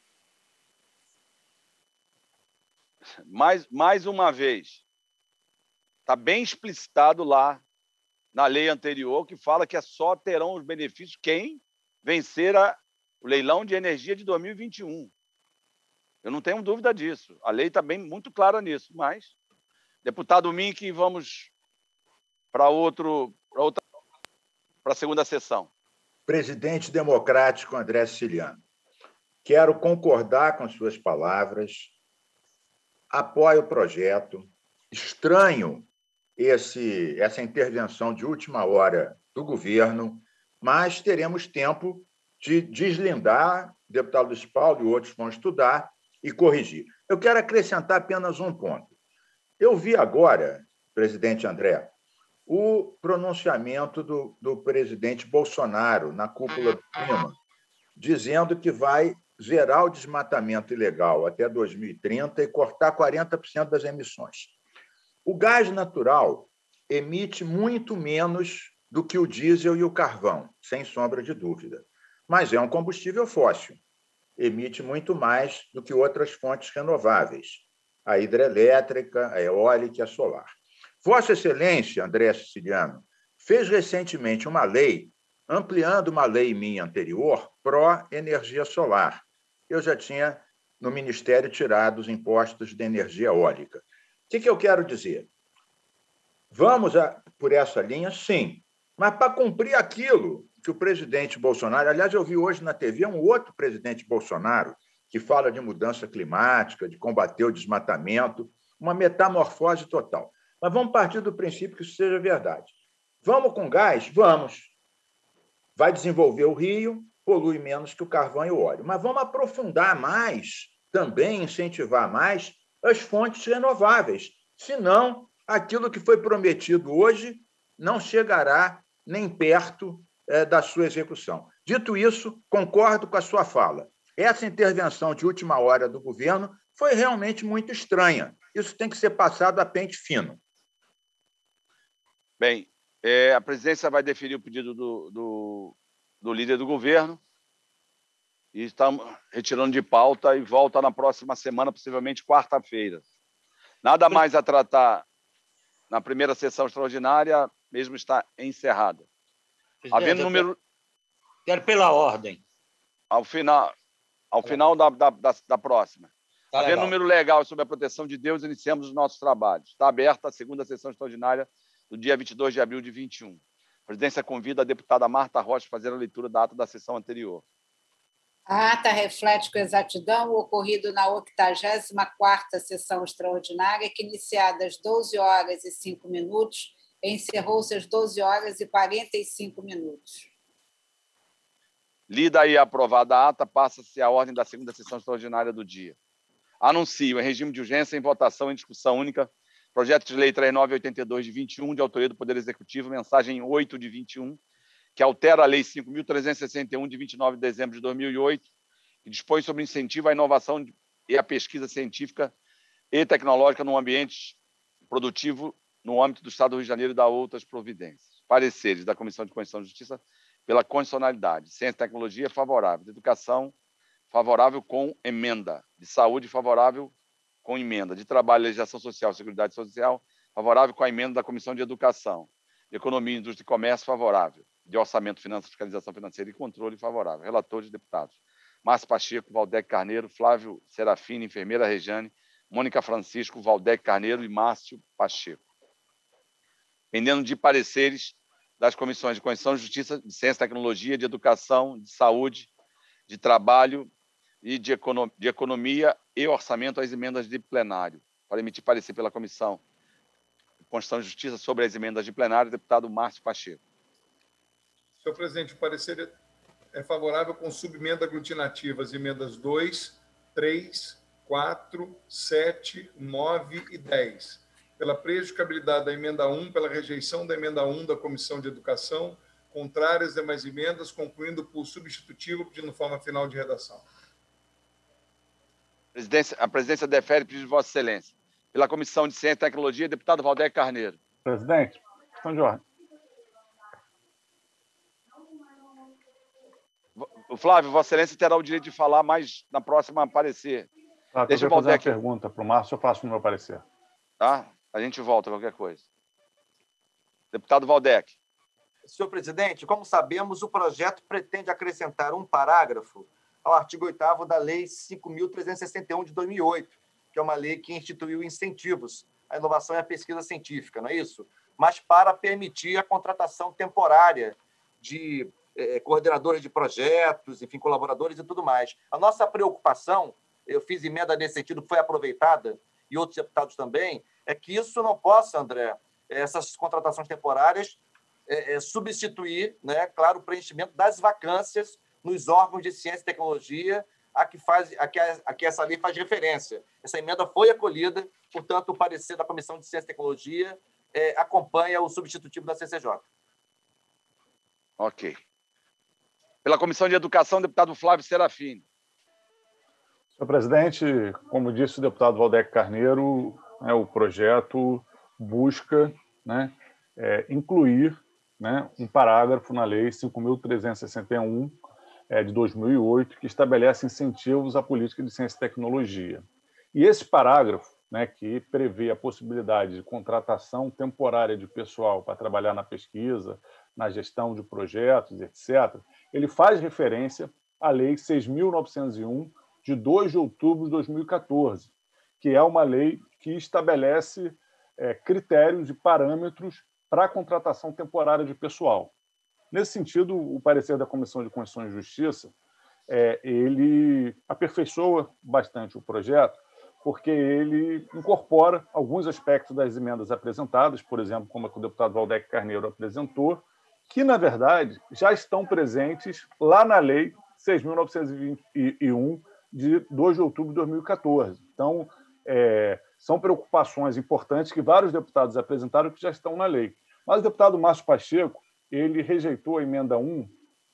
Speaker 1: Mais, mais uma vez, está bem explicitado lá na lei anterior, que fala que só terão os benefícios quem vencer a o leilão de energia de dois mil e vinte e um. Eu não tenho dúvida disso. A lei está bem muito clara nisso. Mas, deputado Mink, vamos para outro, para outra, para a segunda sessão.
Speaker 9: Presidente democrático André Siciliano, quero concordar com suas palavras. Apoio o projeto. Estranho esse, essa intervenção de última hora do governo, mas teremos tempo de deslindar, o deputado Luiz Paulo e outros vão estudar e corrigir. Eu quero acrescentar apenas um ponto. Eu vi agora, presidente André, o pronunciamento do, do presidente Bolsonaro na cúpula do clima, dizendo que vai zerar o desmatamento ilegal até dois mil e trinta e cortar quarenta por cento das emissões. O gás natural emite muito menos do que o diesel e o carvão, sem sombra de dúvida. Mas é um combustível fóssil, emite muito mais do que outras fontes renováveis, a hidrelétrica, a eólica e a solar. Vossa Excelência, André Siciliano, fez recentemente uma lei, ampliando uma lei minha anterior, pró-energia solar. Eu já tinha, no Ministério, tirado os impostos de energia eólica. O que, que eu quero dizer? Vamos a, por essa linha, sim, mas para cumprir aquilo que o presidente Bolsonaro... Aliás, eu vi hoje na T V um outro presidente Bolsonaro que fala de mudança climática, de combater o desmatamento, uma metamorfose total. Mas vamos partir do princípio que isso seja verdade. Vamos com gás? Vamos. Vai desenvolver o Rio, polui menos que o carvão e o óleo. Mas vamos aprofundar mais, também incentivar mais as fontes renováveis. Senão, aquilo que foi prometido hoje não chegará nem perto é, da sua execução. Dito isso, concordo com a sua fala. Essa intervenção de última hora do governo foi realmente muito estranha. Isso tem que ser passado a pente fino.
Speaker 1: Bem, é, a presidência vai deferir o pedido do, do, do líder do governo e está retirando de pauta e volta na próxima semana, possivelmente quarta-feira. Nada mais a tratar na primeira sessão extraordinária, mesmo está encerrada. Havendo número...
Speaker 11: Quero pela ordem.
Speaker 1: Ao final, ao tá final da, da, da, da próxima.
Speaker 11: Tá
Speaker 1: Havendo
Speaker 11: legal.
Speaker 1: número legal sobre a proteção de Deus, iniciamos os nossos trabalhos. Está aberta a segunda sessão extraordinária do dia vinte e dois de abril de vinte e um. A presidência convida a deputada Marta Rocha a fazer a leitura da ata da sessão anterior.
Speaker 2: A ata reflete com exatidão o ocorrido na octagésima quarta sessão extraordinária, que, iniciada às doze horas e cinco minutos, encerrou-se às doze horas e quarenta e cinco minutos.
Speaker 1: Lida e aprovada a ata, passa-se a ordem da segunda sessão extraordinária do dia. Anuncio, em regime de urgência, em votação em discussão única, projeto de lei três mil novecentos e oitenta e dois de vinte e um, de autoria do Poder Executivo, mensagem oito de vinte e um, que altera a Lei cinco mil trezentos e sessenta e um, de vinte e nove de dezembro de dois mil e oito, que dispõe sobre incentivo à inovação e à pesquisa científica e tecnológica no ambiente produtivo no âmbito do Estado do Rio de Janeiro e da outras providências. Pareceres da Comissão de Constituição e Justiça pela condicionalidade. Ciência e tecnologia, favorável. De educação, favorável com emenda. De saúde, favorável com emenda. De trabalho, legislação social e seguridade social, favorável com a emenda da Comissão de Educação. De economia, indústria e comércio, favorável. De orçamento, finanças, fiscalização financeira e controle, favorável. Relatores, deputados. Márcio Pacheco, Valdec Carneiro, Flávio Serafini, enfermeira Rejane, Mônica Francisco, Valdec Carneiro e Márcio Pacheco. Pendendo de pareceres das comissões de Constituição e Justiça, de Ciência e Tecnologia, de Educação, de Saúde, de Trabalho e de, econo de Economia e Orçamento às emendas de plenário. Para emitir parecer pela Comissão de Constituição e Justiça sobre as emendas de plenário, deputado Márcio Pacheco.
Speaker 3: Senhor presidente, o parecer é favorável com subemenda aglutinativa as emendas dois, três, quatro, sete, nove e dez. Pela prejudicabilidade da emenda um, pela rejeição da emenda um da Comissão de Educação, contrárias às demais emendas, concluindo por substitutivo, pedindo forma final de redação.
Speaker 1: Presidência, a presidência defere pedido de Vossa Excelência. Pela Comissão de Ciência e Tecnologia, deputado Valdec Carneiro.
Speaker 12: Presidente, questão de ordem.
Speaker 1: O Flávio, Vossa Excelência terá o direito de falar mais na próxima parecer.
Speaker 12: Ah,
Speaker 1: Deixa
Speaker 12: eu
Speaker 1: o
Speaker 12: fazer uma
Speaker 1: Valdec...
Speaker 12: pergunta para o Márcio, eu faço o meu parecer.
Speaker 1: Tá? A gente volta qualquer coisa. Deputado Valdec.
Speaker 4: Senhor presidente, como sabemos, o projeto pretende acrescentar um parágrafo ao artigo oitavo da Lei cinco mil trezentos e sessenta e um, de dois mil e oito, que é uma lei que instituiu incentivos à inovação e à pesquisa científica, não é isso? Mas para permitir a contratação temporária de eh, coordenadores de projetos, enfim, colaboradores e tudo mais. A nossa preocupação, eu fiz emenda nesse sentido, foi aproveitada, e outros deputados também, é que isso não possa, André, essas contratações temporárias, é, é, substituir, né, claro, o preenchimento das vacâncias nos órgãos de ciência e tecnologia a que, faz, a, que a, a que essa lei faz referência. Essa emenda foi acolhida, portanto, o parecer da Comissão de Ciência e Tecnologia é, acompanha o substitutivo da C C J.
Speaker 1: Ok. Pela Comissão de Educação, deputado Flávio Serafini.
Speaker 12: Senhor presidente, como disse o deputado Valdec Carneiro, né, o projeto busca, né, é, incluir, né, um parágrafo na Lei cinco mil trezentos e sessenta e um, é, de dois mil e oito, que estabelece incentivos à política de ciência e tecnologia. E esse parágrafo, né, que prevê a possibilidade de contratação temporária de pessoal para trabalhar na pesquisa, na gestão de projetos, etcétera, ele faz referência à Lei seis mil novecentos e um, de dois de outubro de dois mil e quatorze, que é uma lei que estabelece é, critérios e parâmetros para a contratação temporária de pessoal. Nesse sentido, o parecer da Comissão de Constituição e Justiça, é, ele aperfeiçoa bastante o projeto, porque ele incorpora alguns aspectos das emendas apresentadas, por exemplo, como a que o deputado Valdec Carneiro apresentou, que, na verdade, já estão presentes lá na Lei seis mil novecentos e vinte e um, de dois de outubro de dois mil e quatorze. Então, é, são preocupações importantes que vários deputados apresentaram que já estão na lei. Mas o deputado Márcio Pacheco, ele rejeitou a emenda um,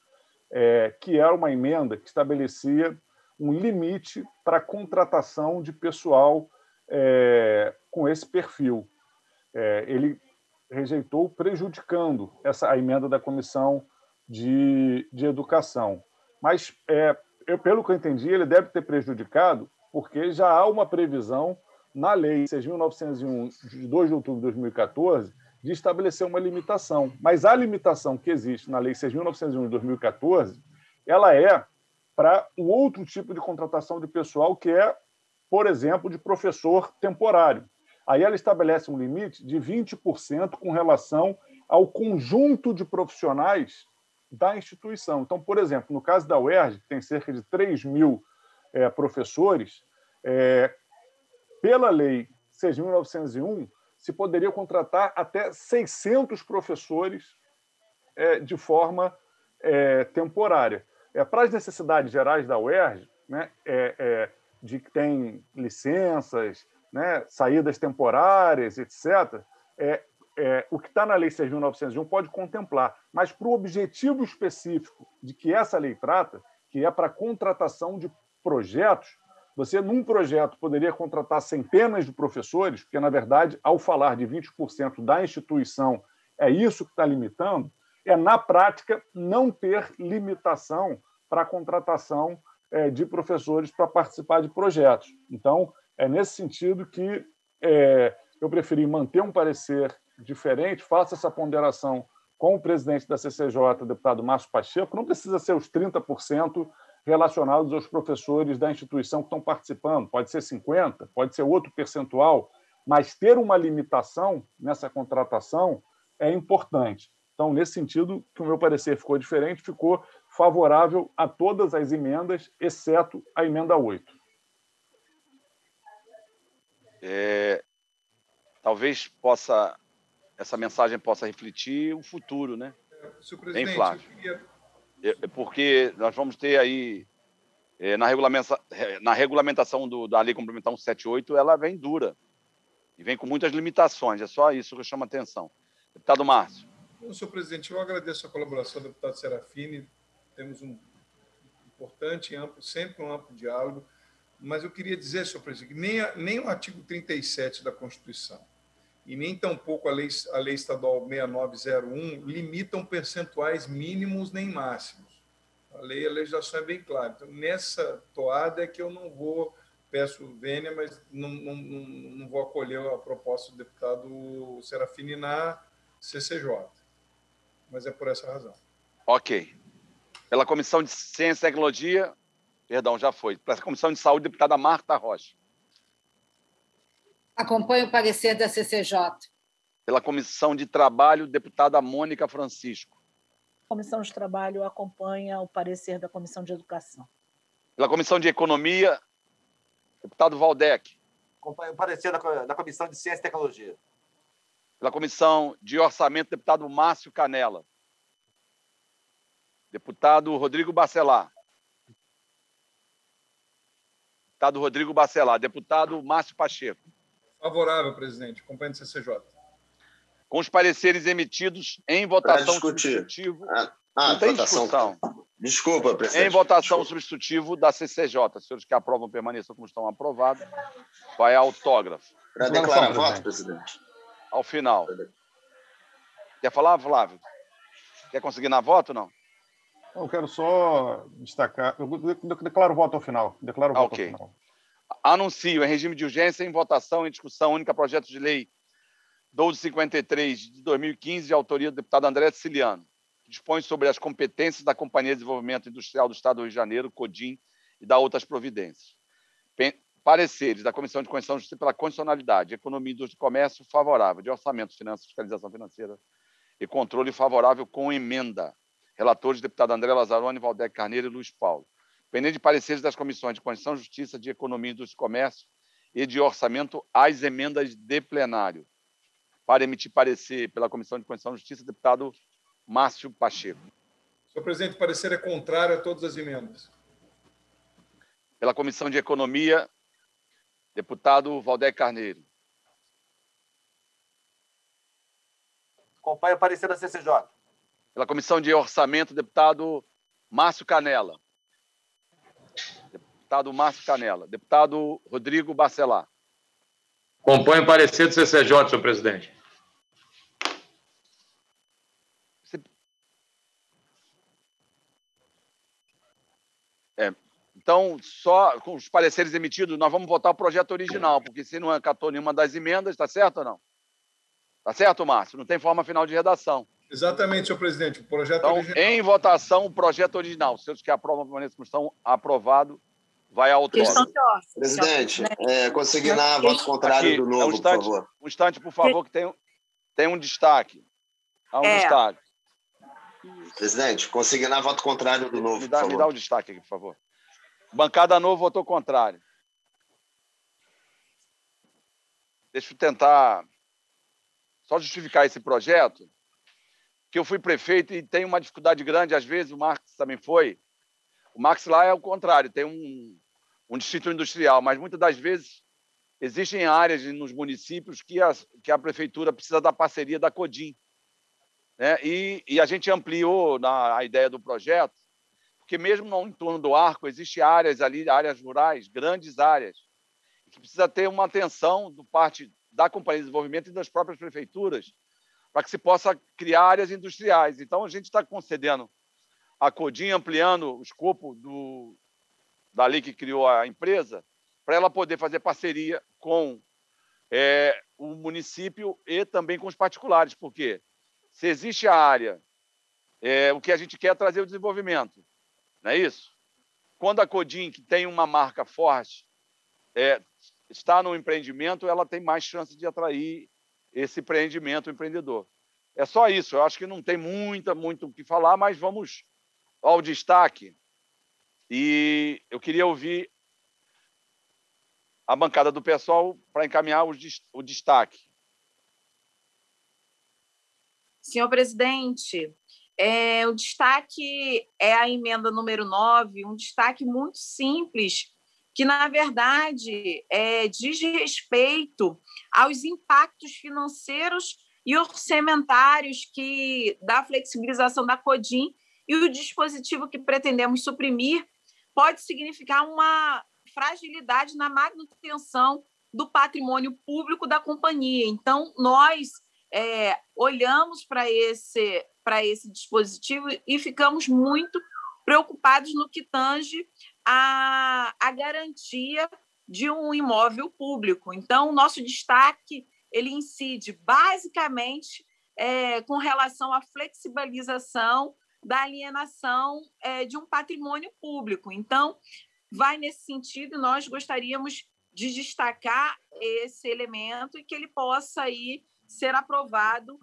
Speaker 12: é, que era uma emenda que estabelecia um limite para a contratação de pessoal é, com esse perfil. É, ele rejeitou, prejudicando essa, a emenda da Comissão de, de Educação. Mas, é, eu, pelo que eu entendi, ele deve ter prejudicado porque já há uma previsão na Lei seis mil novecentos e um, de dois de outubro de dois mil e quatorze, de estabelecer uma limitação. Mas a limitação que existe na Lei seis mil novecentos e um de dois mil e quatorze, ela é para um outro tipo de contratação de pessoal, que é, por exemplo, de professor temporário. Aí ela estabelece um limite de vinte por cento com relação ao conjunto de profissionais da instituição. Então, por exemplo, no caso da U E R J, que tem cerca de três mil é, professores, é, pela Lei seis mil novecentos e um, se poderia contratar até seiscentos professores é, de forma é, temporária. É, para as necessidades gerais da U E R J, né, é, é, de que tem licenças, né, saídas temporárias, etcétera, é, é, o que está na Lei seis mil novecentos e um pode contemplar, mas para o objetivo específico de que essa lei trata, que é para a contratação de projetos, você, num projeto, poderia contratar centenas de professores, porque, na verdade, ao falar de vinte por cento da instituição, é isso que está limitando, é, na prática, não ter limitação para a contratação é, de professores para participar de projetos. Então, é nesse sentido que é, eu preferi manter um parecer diferente, faço essa ponderação com o presidente da C C J, o deputado Márcio Pacheco, não precisa ser os trinta por cento relacionados aos professores da instituição que estão participando, pode ser cinquenta por cento, pode ser outro percentual, mas ter uma limitação nessa contratação é importante. Então, nesse sentido, que o meu parecer ficou diferente, ficou favorável a todas as emendas, exceto a emenda oito.
Speaker 1: É, talvez possa, essa mensagem possa refletir o futuro, né?
Speaker 3: Senhor presidente,
Speaker 1: Hein, Flávio?
Speaker 3: eu queria...
Speaker 1: É, porque nós vamos ter aí, é, na, regulamenta, na regulamentação do, da Lei Complementar cento e setenta e oito, ela vem dura e vem com muitas limitações. É só isso que eu chamo a atenção. Deputado Márcio.
Speaker 3: Bom, senhor presidente, eu agradeço a colaboração do deputado Serafini. Temos um importante e amplo, sempre um amplo diálogo, mas eu queria dizer, senhor presidente, que nem, a, nem o artigo trinta e sete da Constituição e nem tampouco a lei, a lei estadual seis mil novecentos e um limitam percentuais mínimos nem máximos. A lei, a legislação é bem clara. Então, nessa toada é que eu não vou, peço vênia, mas não, não, não vou acolher a proposta do deputado Serafini na C C J. Mas é por essa razão.
Speaker 1: Ok. Pela Comissão de Ciência e Tecnologia, perdão, já foi. Pela Comissão de Saúde, deputada Marta Rocha.
Speaker 2: Acompanho o parecer da C C J.
Speaker 1: Pela Comissão de Trabalho, deputada Mônica Francisco.
Speaker 13: Comissão de Trabalho acompanha o parecer da Comissão de Educação.
Speaker 1: Pela Comissão de Economia, deputado Valdec.
Speaker 4: Acompanho o parecer da, da Comissão de Ciência e Tecnologia.
Speaker 1: Pela Comissão de Orçamento, deputado Márcio Canella. Deputado Rodrigo Bacelar. Deputado Rodrigo Bacelar. Deputado Márcio Pacheco.
Speaker 3: Favorável, presidente. Acompanho do C C J.
Speaker 1: Com os pareceres emitidos em votação substitutiva.
Speaker 10: Ah, ah,
Speaker 1: não tem
Speaker 10: votação.
Speaker 1: discussão.
Speaker 10: Desculpa, presidente.
Speaker 1: Em votação
Speaker 10: Desculpa.
Speaker 1: substitutivo da C C J. Os senhores que aprovam permaneçam como estão aprovados. Vai autógrafo.
Speaker 10: Para declarar voto, presidente.
Speaker 1: Ao final. Quer falar, Flávio? Quer conseguir na voto ou não?
Speaker 12: Eu quero só destacar. Eu declaro o voto ao final. Declaro o voto
Speaker 1: okay.
Speaker 12: ao final.
Speaker 1: Anuncio em regime de urgência, em votação, em discussão única, projeto de lei doze cinquenta e três de dois mil e quinze, de autoria do deputado André Siciliano, que dispõe sobre as competências da Companhia de Desenvolvimento Industrial do Estado do Rio de Janeiro, CODIN, e dá outras providências. pareceres da Comissão de Constituição e Justiça pela constitucionalidade, Economia, Indústria e Comércio favorável, de Orçamento, Finanças, Fiscalização Financeira e Controle favorável com emenda. Relatores, deputado André Lazzaroni, Valdec Carneiro e Luiz Paulo. Pendente de pareceres das Comissões de Constituição e Justiça, de Economia, Indústria e Comércio e de Orçamento, as emendas de plenário. Para emitir parecer pela Comissão de Constituição e Justiça, deputado Márcio Pacheco.
Speaker 3: Senhor presidente, o parecer é contrário a todas as emendas.
Speaker 1: Pela Comissão de Economia, deputado Valdec Carneiro.
Speaker 4: Acompanha o parecer da C C J.
Speaker 1: Pela Comissão de Orçamento, deputado Márcio Canela. Deputado Márcio Canela. Deputado Rodrigo Bacelar.
Speaker 11: Acompanho o parecer do C C J, senhor presidente.
Speaker 1: É, então, só com os pareceres emitidos, nós vamos votar o projeto original, porque se não acatou nenhuma das emendas, está certo ou não? Está certo, Márcio? Não tem forma final de redação.
Speaker 3: Exatamente, senhor presidente. O projeto
Speaker 1: então,
Speaker 3: original.
Speaker 1: Em votação, o projeto original. Se os que aprovam a permanência da comissão aprovado, vai ao outorga.
Speaker 10: Presidente, é, consignar voto contrário
Speaker 1: Aqui,
Speaker 10: do novo,
Speaker 1: é um instante,
Speaker 10: por favor.
Speaker 1: Um instante, por favor, que tem, tem um destaque. Há um
Speaker 10: É.
Speaker 1: destaque.
Speaker 10: Presidente, consignar voto contrário do novo,
Speaker 1: Me dá,
Speaker 10: por
Speaker 1: me
Speaker 10: favor.
Speaker 1: dá o destaque aqui, por favor. Bancada Novo votou contrário. Deixa eu tentar só justificar esse projeto, que eu fui prefeito e tenho uma dificuldade grande, às vezes, o Marcos também foi. O Marcos lá é o contrário, tem um, um distrito industrial, mas muitas das vezes existem áreas nos municípios que a, que a prefeitura precisa da parceria da CODIM. Né? E, e a gente ampliou na, a ideia do projeto, porque mesmo no entorno do Arco, existem áreas ali, áreas rurais, grandes áreas, que precisa ter uma atenção do parte da Companhia de Desenvolvimento e das próprias prefeituras, para que se possa criar áreas industriais. Então, a gente está concedendo a CODIM, ampliando o escopo do, da lei que criou a empresa, para ela poder fazer parceria com é, o município e também com os particulares, porque se existe a área, é, o que a gente quer é trazer o desenvolvimento, não é isso? Quando a CODIM, que tem uma marca forte, é, está no empreendimento, ela tem mais chance de atrair esse empreendimento, o empreendedor. É só isso. Eu acho que não tem muita, muito o que falar, mas vamos ao destaque. E eu queria ouvir a bancada do pessoal para encaminhar o destaque.
Speaker 14: Senhor presidente, é, o destaque é a emenda número nove, um destaque muito simples, que, na verdade, é, diz respeito aos impactos financeiros e orçamentários que, da flexibilização da CODIM, e o dispositivo que pretendemos suprimir pode significar uma fragilidade na manutenção do patrimônio público da companhia. Então, nós é, olhamos para esse, para esse dispositivo e ficamos muito preocupados no que tange a, a garantia de um imóvel público. Então, o nosso destaque ele incide basicamente é, com relação à flexibilização da alienação é, de um patrimônio público. Então, vai nesse sentido, nós gostaríamos de destacar esse elemento e que ele possa aí ser aprovado.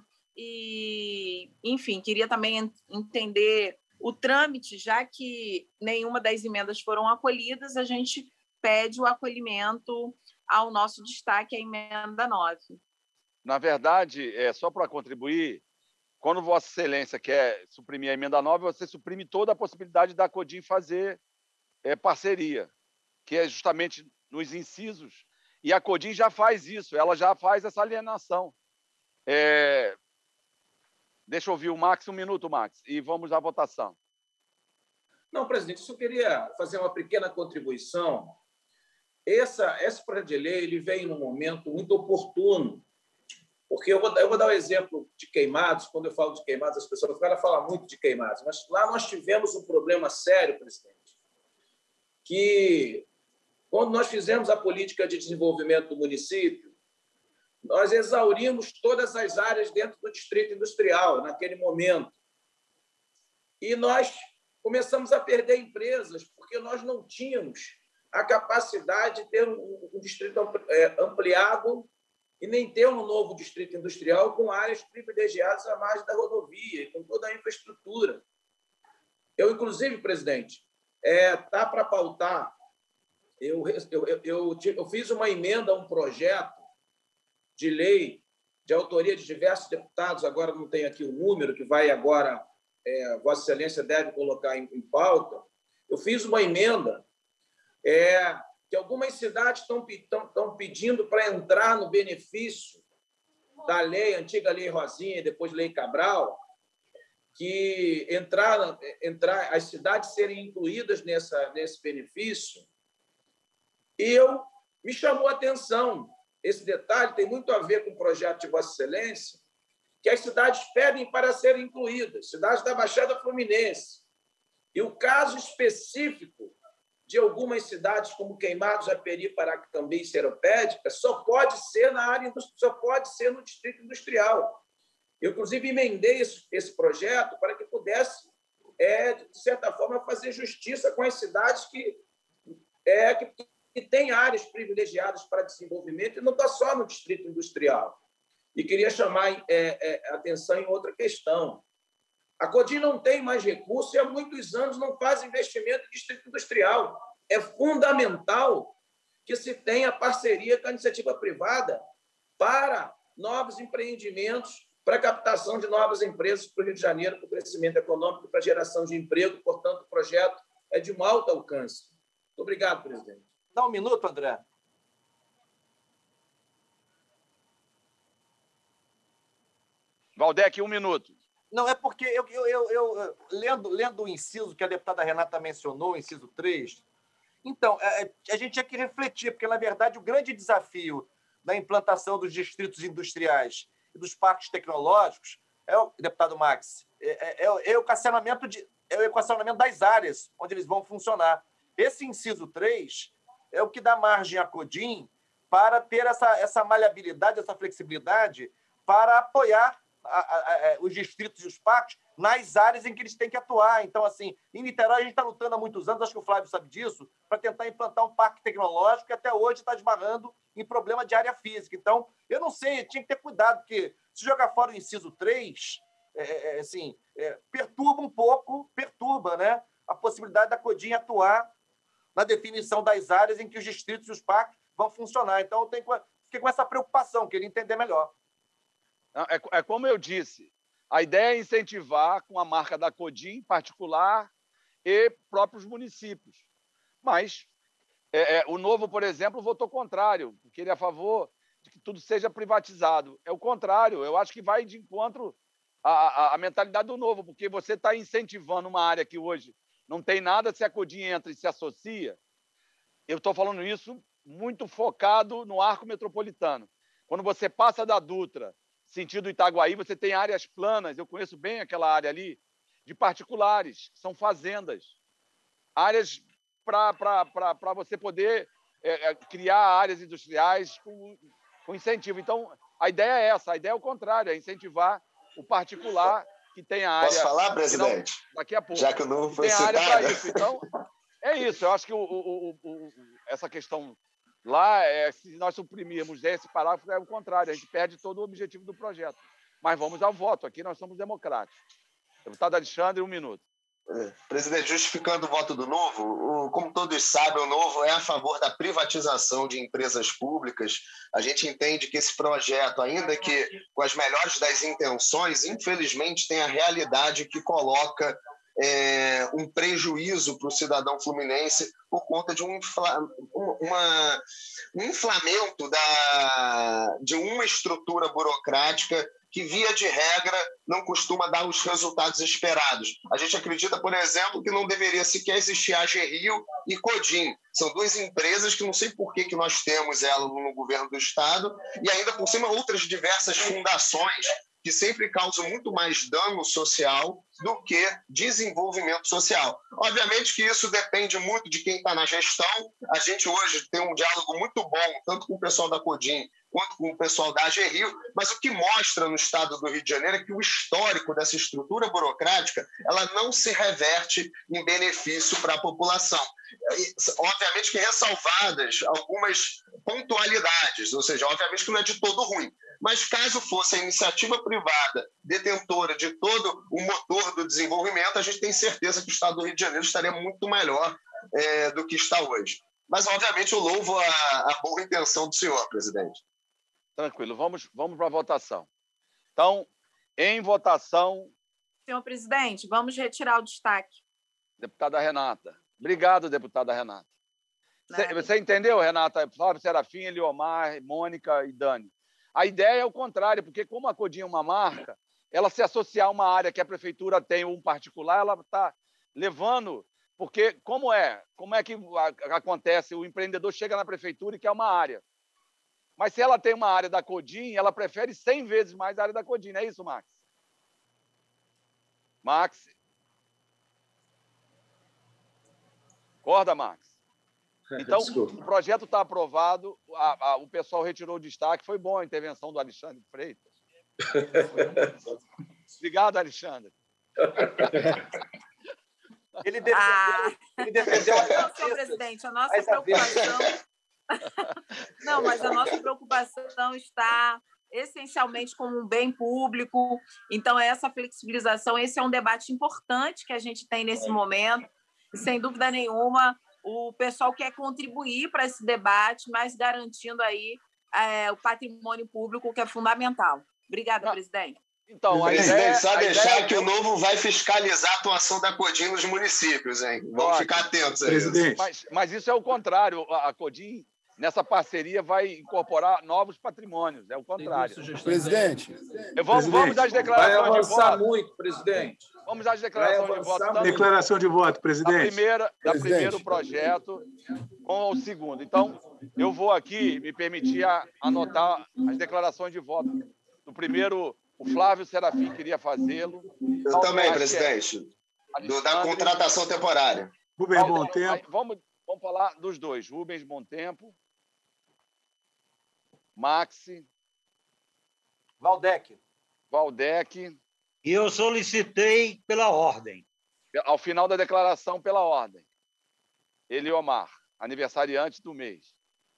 Speaker 14: E, enfim, queria também entender o trâmite, já que nenhuma das emendas foram acolhidas, a gente pede o acolhimento ao nosso destaque, a emenda nove.
Speaker 1: Na verdade, é só para contribuir, quando Vossa Excelência quer suprimir a emenda nove, você suprime toda a possibilidade da CODIM fazer é, parceria, que é justamente nos incisos, e a CODIM já faz isso, ela já faz essa alienação. É... Deixa eu ouvir o Max, um minuto, Max, e vamos à votação.
Speaker 8: Não, presidente, eu só queria fazer uma pequena contribuição. Essa, esse projeto de lei ele vem num momento muito oportuno, porque eu vou, eu vou dar o um exemplo de Queimados. Quando eu falo de Queimados, as pessoas falam muito de Queimados, mas lá nós tivemos um problema sério, presidente, que quando nós fizemos a política de desenvolvimento do município, nós exaurimos todas as áreas dentro do distrito industrial naquele momento. E nós começamos a perder empresas porque nós não tínhamos a capacidade de ter um, um distrito ampliado e nem ter um novo distrito industrial com áreas privilegiadas à margem da rodovia e com toda a infraestrutura. Eu, inclusive, presidente, é, tá para pautar, eu, eu, eu, eu fiz uma emenda a um projeto de lei de autoria de diversos deputados, agora não tem aqui o número, que vai agora, é, Vossa Excelência deve colocar em, em pauta. Eu fiz uma emenda é, que algumas cidades estão, estão, estão pedindo para entrar no benefício da lei, antiga Lei Rosinha e depois Lei Cabral, que entrar, entrar, as cidades serem incluídas nessa, nesse benefício. E eu, me chamou a atenção, esse detalhe tem muito a ver com o projeto de Vossa Excelência, que as cidades pedem para serem incluídas, cidades da Baixada Fluminense. E o caso específico de algumas cidades, como Queimados, Japeri, Paracambi e Seropédica, só pode ser na área só pode ser no distrito industrial. Eu, inclusive, emendei esse, esse projeto para que pudesse, é, de certa forma, fazer justiça com as cidades que, é, que, que têm áreas privilegiadas para desenvolvimento e não está só no distrito industrial. E queria chamar é, é, atenção em outra questão. A CODIN não tem mais recursos e há muitos anos não faz investimento em distrito industrial. É fundamental que se tenha parceria com a iniciativa privada para novos empreendimentos, para a captação de novas empresas para o Rio de Janeiro, para o crescimento econômico, para a geração de emprego. Portanto, o projeto é de um alto alcance. Muito obrigado, presidente.
Speaker 4: Dá um minuto, André.
Speaker 1: Valdec, um minuto.
Speaker 4: Não, é porque eu, eu, eu, eu lendo, lendo o inciso que a deputada Renata mencionou, o inciso três, então, a gente tinha que refletir, porque, na verdade, o grande desafio da implantação dos distritos industriais e dos parques tecnológicos é o, deputado Max, é, é, é, o equacionamento de, é o equacionamento das áreas onde eles vão funcionar. Esse inciso três é o que dá margem à CODIN para ter essa, essa maleabilidade, essa flexibilidade para apoiar A, a, a, os distritos e os parques nas áreas em que eles têm que atuar. Então, assim, em Niterói a gente está lutando há muitos anos, acho que o Flávio sabe disso, para tentar implantar um parque tecnológico que até hoje está esbarrando em problema de área física. Então, eu não sei, tinha que ter cuidado, porque se jogar fora o inciso três, é, é, assim, é, perturba um pouco, perturba, né, a possibilidade da CODIN atuar na definição das áreas em que os distritos e os parques vão funcionar. Então, eu tenho, fiquei com essa preocupação, queria entender melhor.
Speaker 1: É, é como eu disse, a ideia é incentivar com a marca da CODIN particular e próprios municípios. Mas é, é, o Novo, por exemplo, votou contrário, porque ele é a favor de que tudo seja privatizado. É o contrário, eu acho que vai de encontro à, à, à mentalidade do Novo, porque você está incentivando uma área que hoje não tem nada, se a CODIN entra e se associa. Eu estou falando isso muito focado no arco metropolitano. Quando você passa da Dutra sentido Itaguaí, você tem áreas planas, eu conheço bem aquela área ali, de particulares, são fazendas. Áreas para você poder é, criar áreas industriais com, com incentivo. Então, a ideia é essa, a ideia é o contrário, é incentivar o particular que tem a área...
Speaker 10: Posso falar, presidente?
Speaker 1: Não, daqui a pouco.
Speaker 10: Já que o Novo foi
Speaker 1: tem
Speaker 10: citado.
Speaker 1: área para isso. Então, é isso. Eu acho que o, o, o, o, essa questão... Lá, é, se nós suprimirmos esse parágrafo, é o contrário, a gente perde todo o objetivo do projeto. Mas vamos ao voto, aqui nós somos democráticos. Deputado Alexandre, um minuto.
Speaker 10: Presidente, justificando o voto do Novo, o, como todos sabem, o Novo é a favor da privatização de empresas públicas. A gente entende que esse projeto, ainda que com as melhores das intenções, infelizmente tem a realidade que coloca É, um prejuízo para o cidadão fluminense por conta de um, infla, uma, um inflamento da, de uma estrutura burocrática que, via de regra, não costuma dar os resultados esperados. A gente acredita, por exemplo, que não deveria sequer existir a AGRIO e CODIN. São duas empresas que não sei por que, que nós temos elas no governo do Estado e, ainda por cima, outras diversas fundações que sempre causam muito mais dano social do que desenvolvimento social. Obviamente que isso depende muito de quem está na gestão. A gente hoje tem um diálogo muito bom, tanto com o pessoal da CODIN quanto com o pessoal da A G Rio, mas o que mostra no estado do Rio de Janeiro é que o histórico dessa estrutura burocrática ela não se reverte em benefício para a população. E, obviamente que ressalvadas algumas pontualidades, ou seja, obviamente que não é de todo ruim, mas caso fosse a iniciativa privada detentora de todo o motor do desenvolvimento, a gente tem certeza que o estado do Rio de Janeiro estaria muito melhor é, do que está hoje. Mas, obviamente, eu louvo a, a boa intenção do senhor, presidente.
Speaker 1: Tranquilo, vamos, vamos para a votação. Então, em votação...
Speaker 14: Senhor presidente, vamos retirar o destaque.
Speaker 1: Deputada Renata. Obrigado, deputada Renata. Você, você entendeu, Renata? Flávio Serafim, Eliomar, Mônica e Dani. A ideia é o contrário, porque como a Codinha é uma marca, ela se associar a uma área que a prefeitura tem ou um particular, ela está levando... Porque como é? Como é que acontece? O empreendedor chega na prefeitura e quer uma área. Mas se ela tem uma área da Codinha, ela prefere cem vezes mais a área da Codinha. É isso, Max? Max? Acorda, Max? Então, o projeto está aprovado, a, a, o pessoal retirou o destaque. Foi boa a intervenção do Alexandre Freitas. Obrigado, Alexandre.
Speaker 14: Ele defendeu, ah. ele defendeu não, senhor presidente, a nossa preocupação... Não, mas a nossa preocupação está essencialmente como um bem público. Então, essa flexibilização, esse é um debate importante que a gente tem nesse momento. E, sem dúvida nenhuma, o pessoal quer contribuir para esse debate, mas garantindo aí é, o patrimônio público, que é fundamental. Obrigada, não. presidente.
Speaker 10: Então, presidente, ideia, só deixar ideia... que o novo vai fiscalizar a atuação da Codim nos municípios, hein? Vamos Ótimo. ficar atentos a isso.
Speaker 1: Mas, mas isso é o contrário. A Codim, nessa parceria, vai incorporar novos patrimônios. É o contrário.
Speaker 15: Presidente.
Speaker 1: Eu vamos, presidente. vamos às declarações
Speaker 8: vai avançar
Speaker 1: de voto.
Speaker 8: muito, presidente.
Speaker 1: Vamos às declarações de voto.
Speaker 15: Tanto declaração de voto, presidente.
Speaker 1: Da primeira, da
Speaker 15: presidente.
Speaker 1: primeiro projeto com o segundo. Então, eu vou aqui me permitir anotar as declarações de voto. Do primeiro... O Flávio Serafim queria fazê-lo.
Speaker 10: Eu então, também, presidente. É do, da contratação temporária.
Speaker 15: Rubens Bom Tempo.
Speaker 1: Vamos, vamos falar dos dois. Rubens Bom Tempo. Maxi.
Speaker 4: Valdec.
Speaker 1: Valdec.
Speaker 16: E eu solicitei pela ordem.
Speaker 1: Ao final da declaração, pela ordem. Eliomar, aniversariante do mês.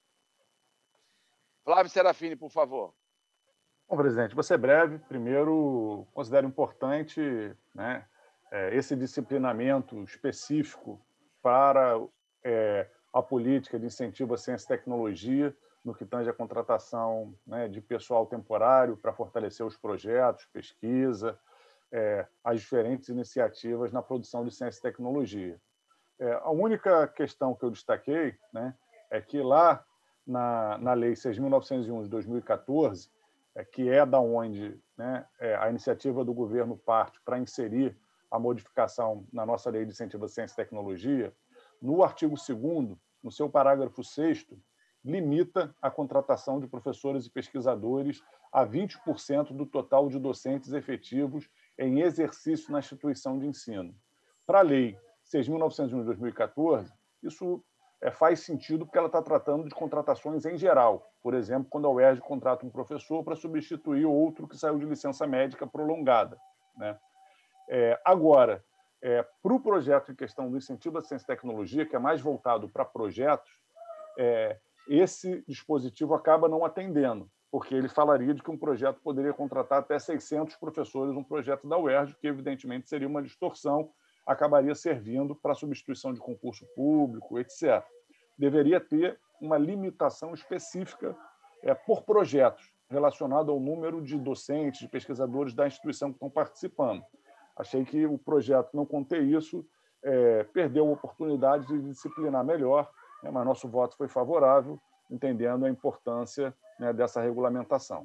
Speaker 1: Flávio Serafim, por favor.
Speaker 12: Bom, presidente, vou ser breve. Primeiro, considero importante, né, esse disciplinamento específico para é, a política de incentivo à ciência e tecnologia, no que tange a contratação, né, de pessoal temporário para fortalecer os projetos, pesquisa, é, as diferentes iniciativas na produção de ciência e tecnologia. É, a única questão que eu destaquei, né, é que lá na, na Lei seis mil novecentos e um de dois mil e quatorze, É, que é da onde, né, é, a iniciativa do governo parte para inserir a modificação na nossa Lei de Incentivo à Ciência e Tecnologia, no artigo segundo, no seu parágrafo sexto, limita a contratação de professores e pesquisadores a vinte por cento do total de docentes efetivos em exercício na instituição de ensino. Para a Lei seis mil novecentos e um de dois mil e quatorze, isso É, faz sentido porque ela está tratando de contratações em geral. Por exemplo, quando a U E R J contrata um professor para substituir outro que saiu de licença médica prolongada, né? É, agora, é, para o projeto em questão do incentivo à ciência e tecnologia, que é mais voltado para projetos, é, esse dispositivo acaba não atendendo, porque ele falaria de que um projeto poderia contratar até seiscentos professores, um projeto da U E R J, que evidentemente seria uma distorção, acabaria servindo para substituição de concurso público, etcétera. Deveria ter uma limitação específica é, por projetos, relacionado ao número de docentes, de pesquisadores da instituição que estão participando. Achei que o projeto não conter isso, é, perdeu a oportunidade de disciplinar melhor, né, mas nosso voto foi favorável, entendendo a importância, né, dessa regulamentação.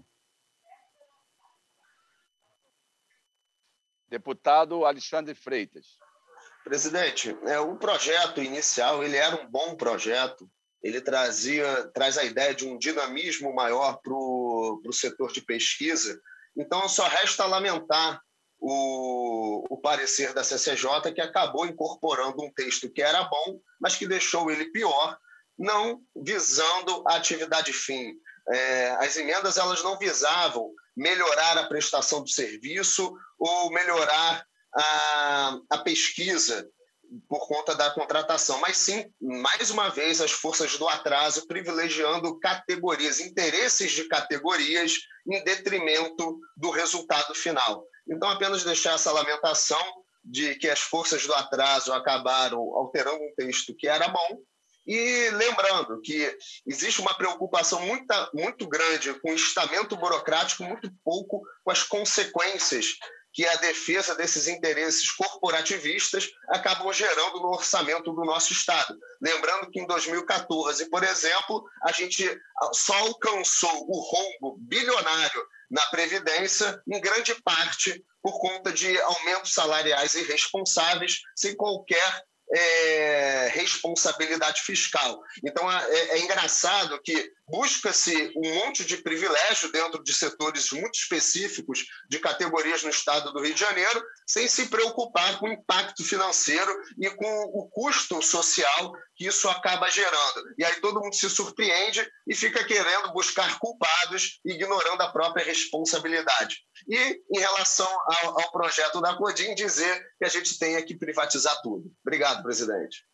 Speaker 1: Deputado Alexandre Freitas.
Speaker 10: Presidente, é, o projeto inicial ele era um bom projeto, ele trazia, traz a ideia de um dinamismo maior para o setor de pesquisa, então só resta lamentar o, o parecer da C C J, que acabou incorporando um texto que era bom, mas que deixou ele pior, não visando a atividade fim, É, as emendas elas não visavam melhorar a prestação do serviço ou melhorar a, a pesquisa por conta da contratação, mas sim, mais uma vez, as forças do atraso privilegiando categorias, interesses de categorias em detrimento do resultado final. Então, apenas deixar essa lamentação de que as forças do atraso acabaram alterando um texto que era bom, e lembrando que existe uma preocupação muito, muito grande com o estamento burocrático, muito pouco com as consequências que a defesa desses interesses corporativistas acabam gerando no orçamento do nosso Estado. Lembrando que em dois mil e quatorze, por exemplo, a gente só alcançou o rombo bilionário na Previdência, em grande parte por conta de aumentos salariais irresponsáveis, sem qualquer É, responsabilidade fiscal. Então, é, é engraçado que busca-se um monte de privilégio dentro de setores muito específicos de categorias no estado do Rio de Janeiro, sem se preocupar com o impacto financeiro e com o custo social que isso acaba gerando. E aí todo mundo se surpreende e fica querendo buscar culpados, ignorando a própria responsabilidade. E, em relação ao, ao projeto da Codim, dizer que a gente tem que privatizar tudo. Obrigado, presidente.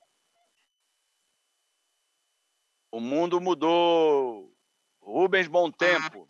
Speaker 1: O mundo mudou. Rubens Bom Tempo.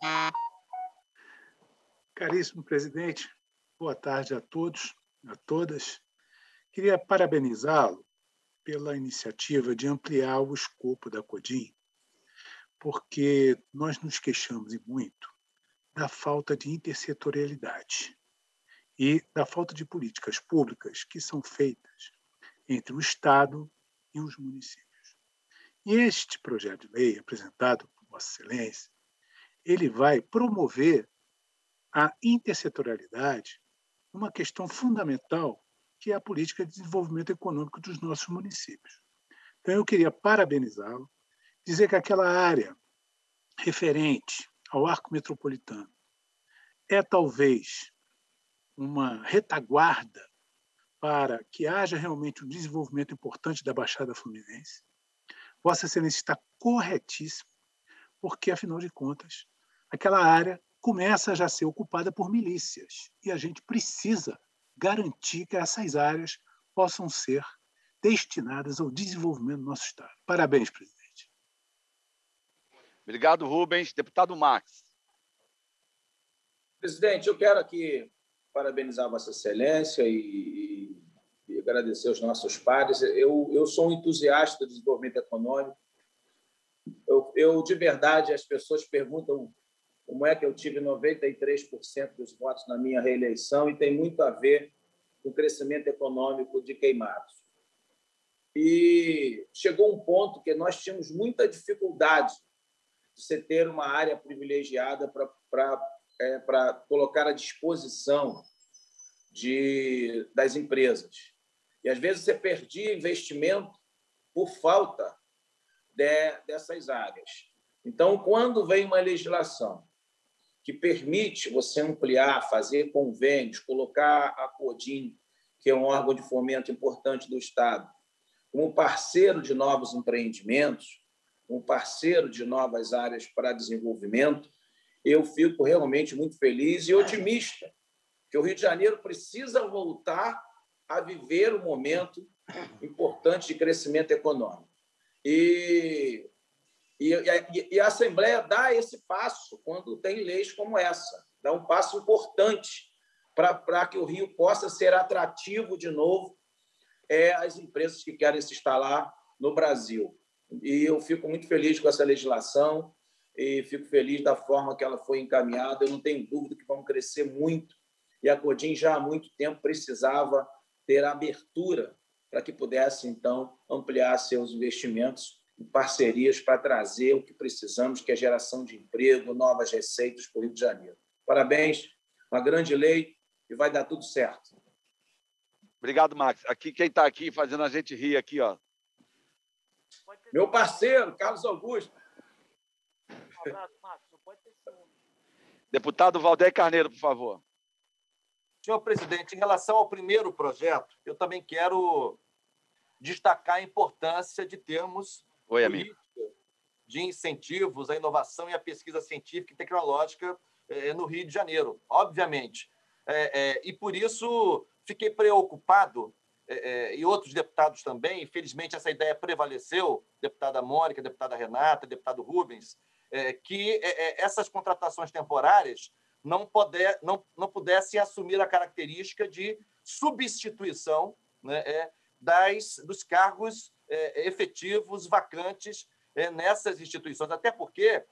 Speaker 15: Caríssimo presidente, boa tarde a todos, a todas. Queria parabenizá-lo pela iniciativa de ampliar o escopo da Codim, porque nós nos queixamos e muito da falta de intersetorialidade e da falta de políticas públicas que são feitas entre o Estado e os municípios. E este projeto de lei apresentado por Vossa Excelência, ele vai promover a intersetorialidade, uma questão fundamental, que é a política de desenvolvimento econômico dos nossos municípios. Então, eu queria parabenizá-lo, dizer que aquela área referente ao arco metropolitano é talvez uma retaguarda para que haja realmente um desenvolvimento importante da Baixada Fluminense. Vossa Excelência está corretíssimo, porque, afinal de contas, aquela área começa a já ser ocupada por milícias e a gente precisa garantir que essas áreas possam ser destinadas ao desenvolvimento do nosso Estado. Parabéns, presidente.
Speaker 1: Obrigado, Rubens. Deputado Max.
Speaker 8: Presidente, eu quero aqui parabenizar Vossa Excelência e, e agradecer aos nossos pares. Eu, eu sou um entusiasta do desenvolvimento econômico. Eu, eu, de verdade, as pessoas perguntam como é que eu tive noventa e três por cento dos votos na minha reeleição, e tem muito a ver com o crescimento econômico de Queimados. E chegou um ponto que nós tínhamos muita dificuldade de se ter uma área privilegiada para é, para colocar à disposição de, das empresas. E, às vezes, você perdia investimento por falta de, dessas áreas. Então, quando vem uma legislação que permite você ampliar, fazer convênios, colocar a Codim, que é um órgão de fomento importante do Estado, como parceiro de novos empreendimentos, como parceiro de novas áreas para desenvolvimento, eu fico realmente muito feliz e otimista que o Rio de Janeiro precisa voltar a viver um momento importante de crescimento econômico. E E, e, e a Assembleia dá esse passo quando tem leis como essa. Dá um passo importante para que o Rio possa ser atrativo de novo é, às empresas que querem se instalar no Brasil. E eu fico muito feliz com essa legislação e fico feliz da forma que ela foi encaminhada. Eu não tenho dúvida que vamos crescer muito. E a Codim já há muito tempo precisava ter abertura para que pudesse, então, ampliar seus investimentos em parcerias para trazer o que precisamos, que é geração de emprego, novas receitas para o Rio de Janeiro. Parabéns, uma grande lei e vai dar tudo certo.
Speaker 1: Obrigado, Max. Aqui, quem está aqui fazendo a gente rir aqui, ó.
Speaker 8: Meu parceiro, Carlos Augusto.
Speaker 1: Deputado Valdeir Carneiro, por favor.
Speaker 4: Senhor presidente, em relação ao primeiro projeto, eu também quero destacar a importância de termos
Speaker 1: Oi, amigo.
Speaker 4: de incentivos à inovação e à pesquisa científica e tecnológica eh, no Rio de Janeiro, obviamente. É, é, e, por isso, fiquei preocupado, é, é, e outros deputados também, infelizmente essa ideia prevaleceu, deputada Mônica, deputada Renata, deputado Rubens, é, que é, essas contratações temporárias não, poder, não, não pudessem assumir a característica de substituição, né, é, das, dos cargos é, efetivos vacantes é, nessas instituições, até porque, é,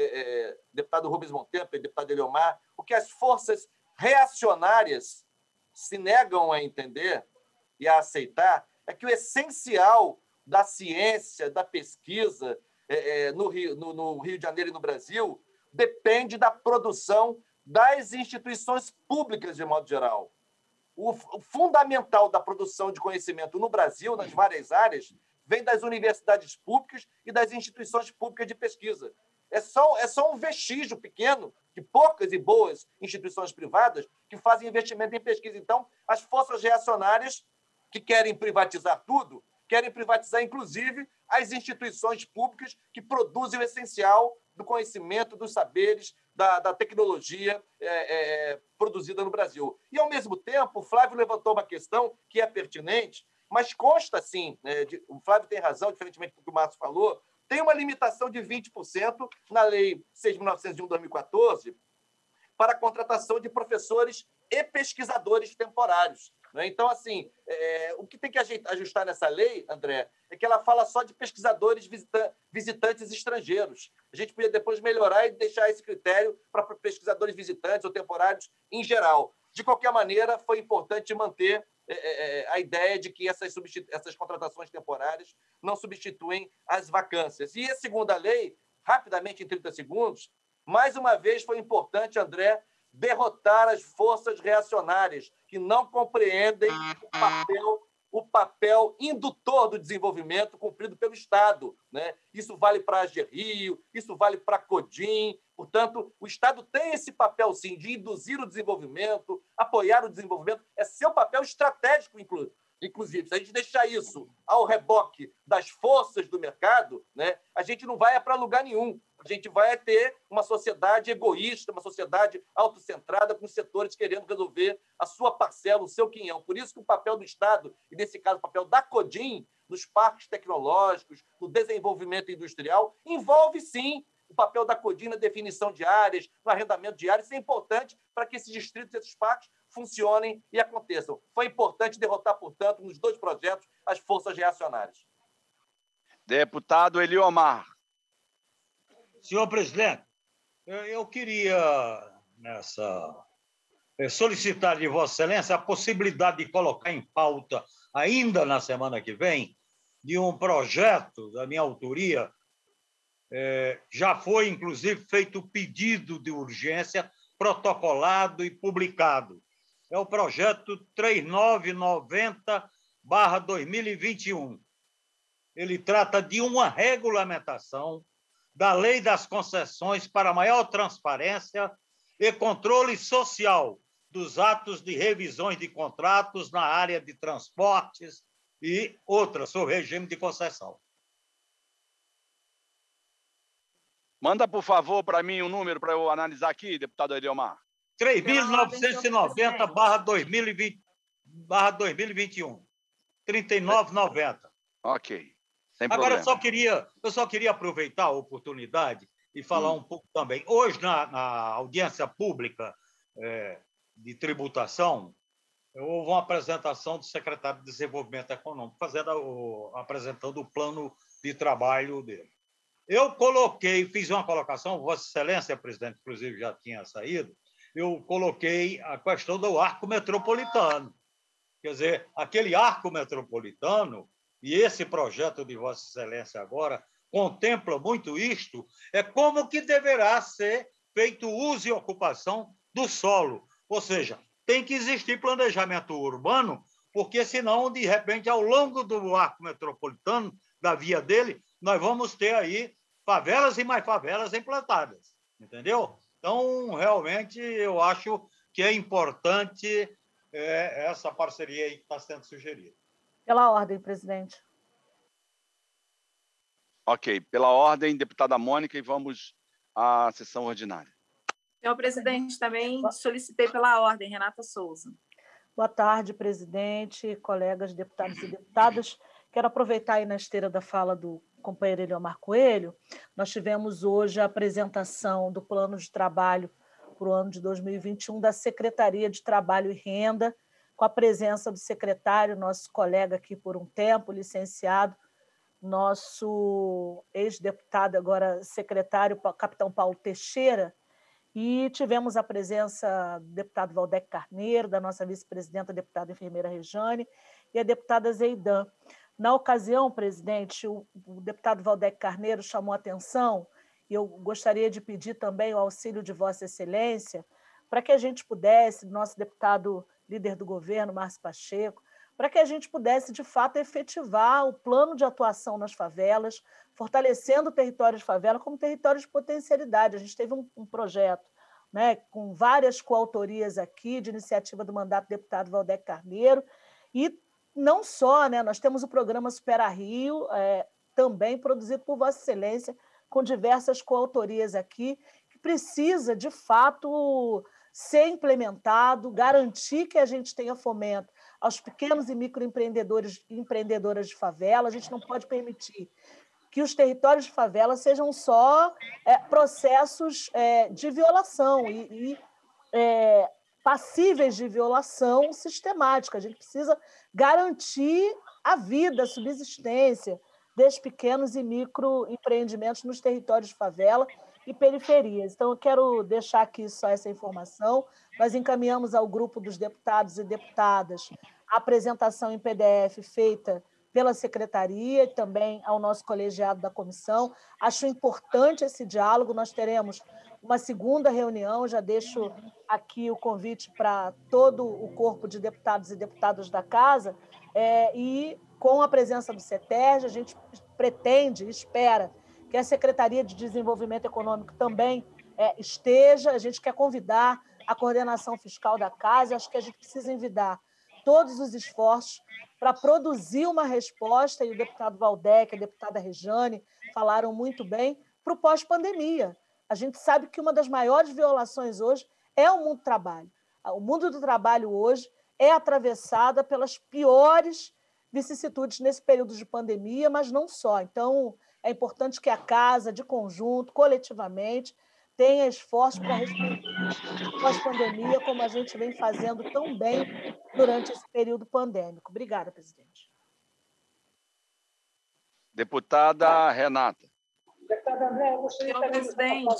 Speaker 4: é, deputado Rubens Montempo e deputado Eliomar, o que as forças reacionárias se negam a entender e a aceitar é que o essencial da ciência, da pesquisa é, é, no, Rio, no, no Rio de Janeiro e no Brasil depende da produção das instituições públicas, de modo geral. O, o fundamental da produção de conhecimento no Brasil, nas várias áreas, vem das universidades públicas e das instituições públicas de pesquisa. É só, é só um vestígio pequeno de poucas e boas instituições privadas que fazem investimento em pesquisa. Então, as forças reacionárias que querem privatizar tudo, querem privatizar, inclusive, as instituições públicas que produzem o essencial do conhecimento, dos saberes, da, da tecnologia é, é, produzida no Brasil. E, ao mesmo tempo, o Flávio levantou uma questão que é pertinente, mas consta, sim, né, de, o Flávio tem razão, diferentemente do que o Márcio falou, tem uma limitação de vinte por cento na Lei seis mil novecentos e um de dois mil e quatorze para a contratação de professores e pesquisadores temporários. Né? Então, assim, é, o que tem que ajustar nessa lei, André, é que ela fala só de pesquisadores visita visitantes estrangeiros. A gente podia depois melhorar e deixar esse critério para pesquisadores visitantes ou temporários em geral. De qualquer maneira, foi importante manter é, a ideia de que essas, essas contratações temporárias não substituem as vacâncias. E a segunda lei, rapidamente, em trinta segundos, mais uma vez foi importante, André, derrotar as forças reacionárias que não compreendem o papel, o papel indutor do desenvolvimento cumprido pelo Estado. Né? Isso vale para a AGERRIO, isso vale para a CODIM. Portanto, o Estado tem esse papel, sim, de induzir o desenvolvimento, apoiar o desenvolvimento. É seu papel estratégico, inclusive. Se a gente deixar isso ao reboque das forças do mercado, né, a gente não vai para lugar nenhum. A gente vai ter uma sociedade egoísta, uma sociedade autocentrada, com os setores querendo resolver a sua parcela, o seu quinhão. Por isso que o papel do Estado, e nesse caso o papel da CODIM, nos parques tecnológicos, no desenvolvimento industrial, envolve, sim, o papel da CODIM na definição de áreas, no arrendamento de áreas. Isso é importante para que esses distritos, esses parques, funcionem e aconteçam. Foi importante derrotar, portanto, nos dois projetos, as forças reacionárias.
Speaker 1: Deputado Eliomar.
Speaker 16: Senhor presidente, eu queria nessa, solicitar de Vossa Excelência a possibilidade de colocar em pauta, ainda na semana que vem, de um projeto da minha autoria. É, já foi, inclusive, feito pedido de urgência, protocolado e publicado. É o projeto três mil novecentos e noventa barra dois mil e vinte e um. Ele trata de uma regulamentação da Lei das Concessões para maior transparência e controle social dos atos de revisões de contratos na área de transportes e outras, sobre regime de concessão.
Speaker 1: Manda, por favor, para mim um número para eu analisar aqui, deputado Eliomar.
Speaker 16: três mil novecentos e noventa barra dois mil e vinte barra dois mil e vinte e um. trinta e nove reais e noventa centavos.
Speaker 1: Ok. Sem
Speaker 16: Agora,
Speaker 1: problema.
Speaker 16: eu só, queria, eu só queria aproveitar a oportunidade e falar hum. um pouco também. Hoje, na, na audiência pública é, de tributação, houve uma apresentação do secretário de Desenvolvimento Econômico, fazendo o, apresentando o plano de trabalho dele. Eu coloquei, fiz uma colocação, Vossa Excelência, presidente, inclusive já tinha saído, eu coloquei a questão do arco metropolitano. Quer dizer, aquele arco metropolitano, e esse projeto de Vossa Excelência agora contempla muito isto, é como que deverá ser feito uso e ocupação do solo. Ou seja, tem que existir planejamento urbano, porque senão, de repente, ao longo do arco metropolitano, da via dele, nós vamos ter aí favelas e mais favelas implantadas, entendeu? Então, realmente, eu acho que é importante é, essa parceria aí que está sendo sugerida.
Speaker 13: Pela ordem, presidente.
Speaker 1: Ok. Pela ordem, deputada Mônica, e vamos à sessão ordinária.
Speaker 14: Senhor presidente, também solicitei pela ordem, Renata Souza.
Speaker 13: Boa tarde, presidente, colegas deputados e deputadas. Quero aproveitar aí na esteira da fala do companheiro Eliomar Coelho. Nós tivemos hoje a apresentação do plano de trabalho para o ano de dois mil e vinte e um da Secretaria de Trabalho e Renda, com a presença do secretário, nosso colega aqui por um tempo, licenciado, nosso ex-deputado, agora secretário, capitão Paulo Teixeira, e tivemos a presença do deputado Valdec Carneiro, da nossa vice-presidenta, a deputada enfermeira Rejane, e a deputada Zeidan. Na ocasião, presidente, o, o deputado Valdec Carneiro chamou a atenção, e eu gostaria de pedir também o auxílio de Vossa Excelência, para que a gente pudesse, nosso deputado líder do governo, Márcio Pacheco, para que a gente pudesse, de fato, efetivar o plano de atuação nas favelas, fortalecendo o território de favela como território de potencialidade. A gente teve um, um projeto, né, com várias coautorias aqui, de iniciativa do mandato do deputado Valdec Carneiro, e não só, né, nós temos o programa Supera Rio, é, também produzido por Vossa Excelência, com diversas coautorias aqui, que precisa, de fato, ser implementado, garantir que a gente tenha fomento aos pequenos e microempreendedores e empreendedoras de favela. A gente não pode permitir que os territórios de favela sejam só é, processos é, de violação e, e é, passíveis de violação sistemática. A gente precisa garantir a vida, a subsistência desses pequenos e microempreendimentos nos territórios de favela e periferias. Então, eu quero deixar aqui só essa informação. Nós encaminhamos ao grupo dos deputados e deputadas a apresentação em P D F feita pela Secretaria e também ao nosso colegiado da comissão. Acho importante esse diálogo. Nós teremos uma segunda reunião, já deixo aqui o convite para todo o corpo de deputados e deputadas da Casa, é, e com a presença do CETERJ, a gente pretende, espera, que a Secretaria de Desenvolvimento Econômico também é, esteja. A gente quer convidar a coordenação fiscal da Casa, acho que a gente precisa envidar todos os esforços para produzir uma resposta, e o deputado Valdec, a deputada Rejane falaram muito bem, para o pós-pandemia. A gente sabe que uma das maiores violações hoje é o mundo do trabalho. O mundo do trabalho hoje é atravessada pelas piores vicissitudes nesse período de pandemia, mas não só. Então, é importante que a Casa, de conjunto, coletivamente, tenha esforço para responder pós-pandemia, como a gente vem fazendo tão bem durante esse período pandêmico. Obrigada, presidente.
Speaker 1: Deputada Renata.
Speaker 13: Deputada André, eu gostaria
Speaker 14: Senhor presidente.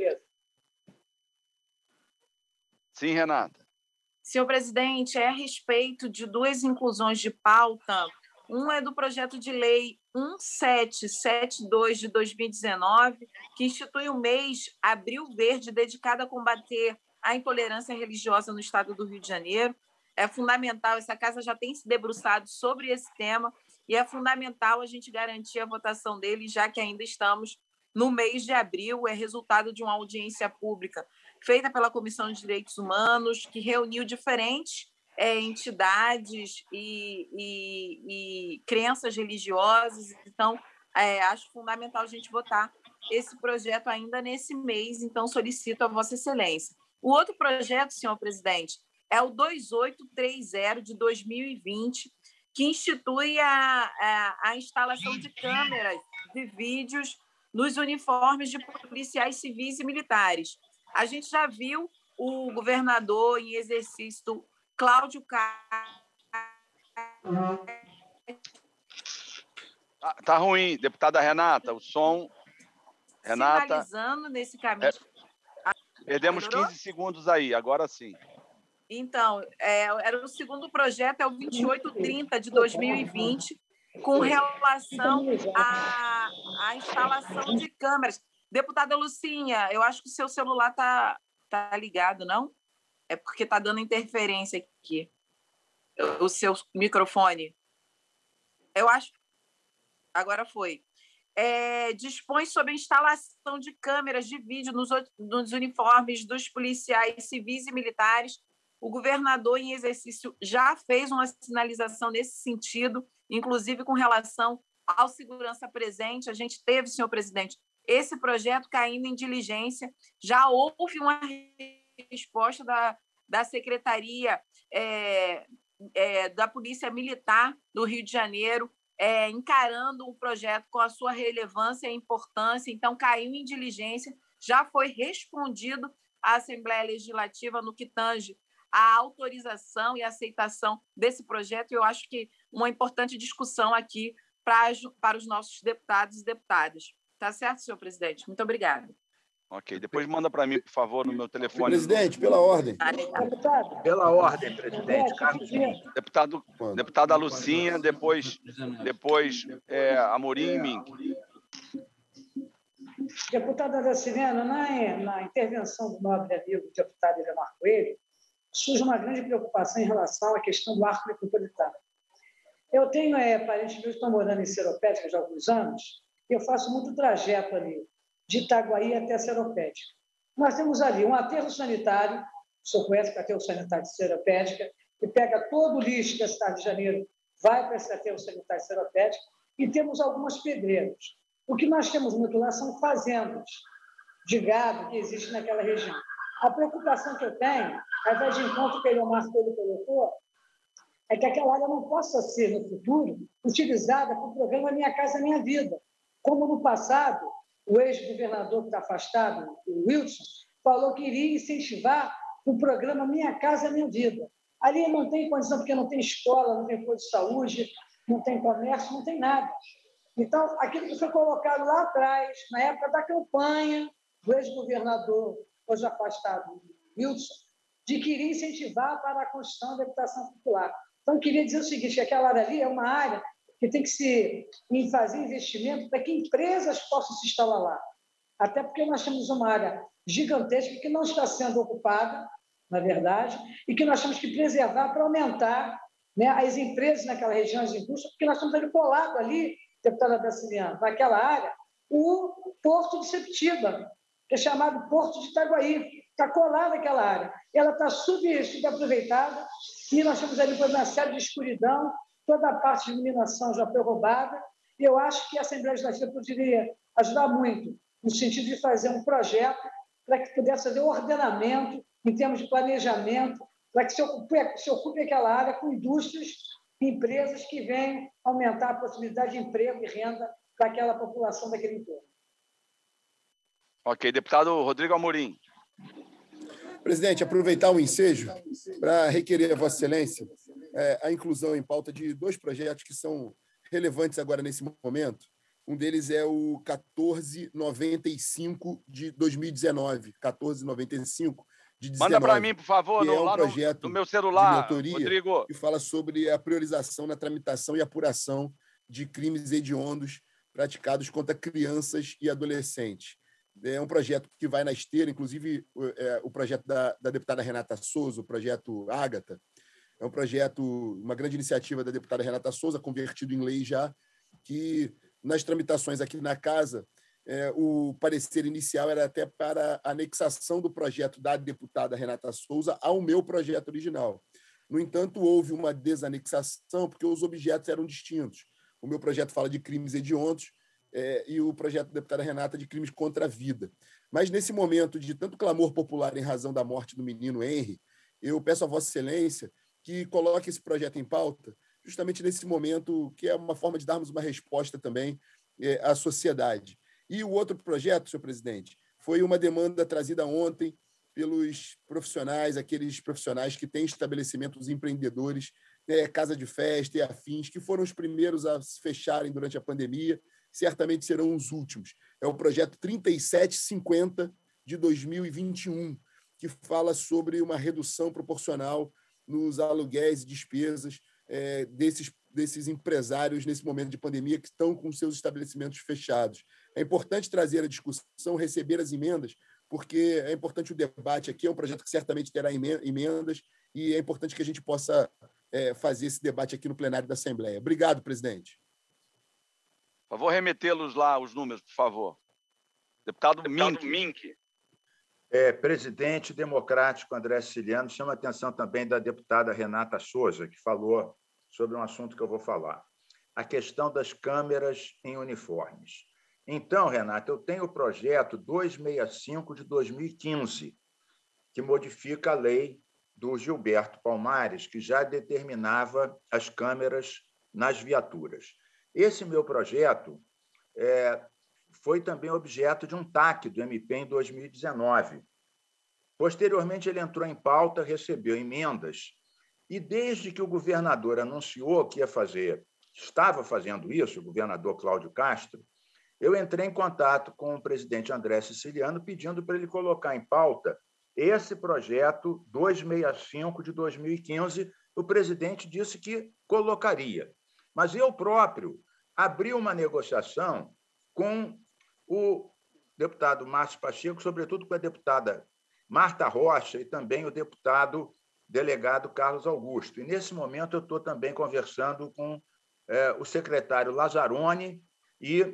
Speaker 1: Sim, Renata.
Speaker 14: Senhor presidente, é a respeito de duas inclusões de pauta. Um é do projeto de lei mil setecentos e setenta e dois de dois mil e dezenove, que institui o mês Abril Verde dedicado a combater a intolerância religiosa no estado do Rio de Janeiro. É fundamental, essa casa já tem se debruçado sobre esse tema, e é fundamental a gente garantir a votação dele, já que ainda estamos no mês de abril. É resultado de uma audiência pública feita pela Comissão de Direitos Humanos, que reuniu diferentes é, entidades e, e, e crenças religiosas. Então, é, acho fundamental a gente votar esse projeto ainda nesse mês, então solicito a Vossa Excelência. O outro projeto, senhor presidente, é o dois mil oitocentos e trinta de dois mil e vinte, que institui a, a, a instalação de câmeras de vídeos nos uniformes de policiais civis e militares. A gente já viu o governador em exercício, Cláudio Castro.
Speaker 1: Tá, tá ruim, deputada Renata, o som. Renata.
Speaker 14: Sinalizando nesse caminho.
Speaker 1: É, perdemos
Speaker 14: Melhorou?
Speaker 1: quinze segundos aí, agora sim.
Speaker 14: Então, é, era o segundo projeto, é o vinte e oito trinta de dois mil e vinte, com relação à, à instalação de câmeras. Deputada Lucinha, eu acho que o seu celular está tá ligado, não? É porque está dando interferência aqui. O seu microfone. Eu acho. Agora foi. É, dispõe sobre a instalação de câmeras de vídeo nos, nos uniformes dos policiais civis e militares. O governador, em exercício, já fez uma sinalização nesse sentido, inclusive com relação ao segurança presente. A gente teve, senhor presidente, esse projeto caindo em diligência. Já houve uma resposta da, da Secretaria é, é, da Polícia Militar do Rio de Janeiro, é, encarando o projeto com a sua relevância e importância. Então, caiu em diligência, já foi respondido à Assembleia Legislativa no que tange a autorização e aceitação desse projeto. Eu acho que uma importante discussão aqui para, para os nossos deputados e deputadas. Tá certo, senhor presidente? Muito obrigada.
Speaker 1: Ok, depois manda para mim, por favor, no meu telefone.
Speaker 17: Presidente, pela ordem.
Speaker 9: Pela ordem, presidente. Carlos.
Speaker 1: Deputado, deputada Lucinha, depois, depois é, Amorim e Mink.
Speaker 18: Deputada Graciliano, na, na intervenção do nobre amigo o deputado Ilemar Coelho, surge uma grande preocupação em relação à questão do arco metropolitano. Eu tenho é, parentes meus que estão morando em Seropédica já há alguns anos, e eu faço muito trajeto ali, de Itaguaí até Seropédica. Nós temos ali um aterro sanitário, o senhor conhece o aterro sanitário de Seropédica, que pega todo o lixo da cidade de Janeiro, vai para esse aterro sanitário de Seropédica, e temos algumas pedreiras. O que nós temos muito lá são fazendas de gado que existem naquela região. A preocupação que eu tenho, ao invés de encontro que o Ilemar Coelho colocou, é que aquela área não possa ser, no futuro, utilizada para o programa Minha Casa Minha Vida. Como no passado, o ex-governador que está afastado, o Wilson, falou que iria incentivar o programa Minha Casa Minha Vida. Ali não tem condição, porque não tem escola, não tem posto de saúde, não tem comércio, não tem nada. Então, aquilo que foi colocado lá atrás, na época da campanha do ex-governador, hoje afastado, Wilson, de que iria incentivar para a construção da habitação popular. Então, eu queria dizer o seguinte, que aquela área ali é uma área que tem que se fazer investimento para que empresas possam se instalar lá. Até porque nós temos uma área gigantesca que não está sendo ocupada, na verdade, e que nós temos que preservar para aumentar, né, as empresas naquela região, as indústrias, porque nós estamos ali colado ali, deputada Graciliano, naquela área, o Porto de Septiba, que é chamado Porto de Itaguaí, está colado naquela área. Ela está sub, subaproveitada e nós temos ali uma série de escuridão, toda a parte de iluminação já foi roubada. E eu acho que a Assembleia Legislativa poderia ajudar muito no sentido de fazer um projeto para que pudesse fazer um ordenamento em termos de planejamento, para que se ocupe, se ocupe aquela área com indústrias e empresas que venham aumentar a possibilidade de emprego e renda para aquela população daquele entorno.
Speaker 1: Ok, deputado Rodrigo Amorim.
Speaker 17: Presidente, aproveitar o ensejo para requerer a Vossa Excelência é, a inclusão em pauta de dois projetos que são relevantes agora nesse momento. Um deles é o quatorze noventa e cinco de dois mil e dezenove. quatorze noventa e cinco de dezenove.
Speaker 1: Manda para mim, por favor, no,
Speaker 17: é um
Speaker 1: lá
Speaker 17: projeto
Speaker 1: no, no meu celular,
Speaker 17: de autoria,
Speaker 1: Rodrigo.
Speaker 17: Que fala sobre a priorização na tramitação e apuração de crimes hediondos praticados contra crianças e adolescentes. É um projeto que vai na esteira, inclusive é, o projeto da, da deputada Renata Souza, o projeto Ágata, é um projeto, uma grande iniciativa da deputada Renata Souza, convertido em lei já, que nas tramitações aqui na Casa, é, o parecer inicial era até para a anexação do projeto da deputada Renata Souza ao meu projeto original. No entanto, houve uma desanexação porque os objetos eram distintos. O meu projeto fala de crimes hediondos, É, e o projeto da deputada Renata de crimes contra a vida. Mas, nesse momento de tanto clamor popular em razão da morte do menino Henry, eu peço a Vossa Excelência que coloque esse projeto em pauta, justamente nesse momento, que é uma forma de darmos uma resposta também é, à sociedade. E o outro projeto, senhor presidente, foi uma demanda trazida ontem pelos profissionais, aqueles profissionais que têm estabelecimentos empreendedores, né, casa de festa e afins, que foram os primeiros a se fecharem durante a pandemia, certamente serão os últimos. É o projeto trinta e sete cinquenta de dois mil e vinte e um, que fala sobre uma redução proporcional nos aluguéis e despesas é, desses, desses empresários nesse momento de pandemia que estão com seus estabelecimentos fechados. É importante trazer a discussão, receber as emendas, porque é importante o debate aqui, é um projeto que certamente terá emendas e é importante que a gente possa é, fazer esse debate aqui no plenário da Assembleia. Obrigado, presidente.
Speaker 1: Eu vou remetê-los lá, os números, por favor. Deputado, Deputado Mink.
Speaker 9: Mink. É, presidente democrático André Siciliano, chama a atenção também da deputada Renata Souza, que falou sobre um assunto que eu vou falar. a questão das câmeras em uniformes. Então, Renata, eu tenho o projeto duzentos e sessenta e cinco de dois mil e quinze, que modifica a lei do Gilberto Palmares, que já determinava as câmeras nas viaturas. Esse meu projeto é, foi também objeto de um T A C do M P em dois mil e dezenove. Posteriormente, ele entrou em pauta, recebeu emendas, e desde que o governador anunciou que ia fazer, estava fazendo isso, o governador Cláudio Castro, eu entrei em contato com o presidente André Siciliano pedindo para ele colocar em pauta esse projeto duzentos e sessenta e cinco de dois mil e quinze. O presidente disse que colocaria. Mas eu próprio abri uma negociação com o deputado Márcio Pacheco, sobretudo com a deputada Marta Rocha e também o deputado delegado Carlos Augusto. E, nesse momento, eu estou também conversando com eh, o secretário Lazzaroni e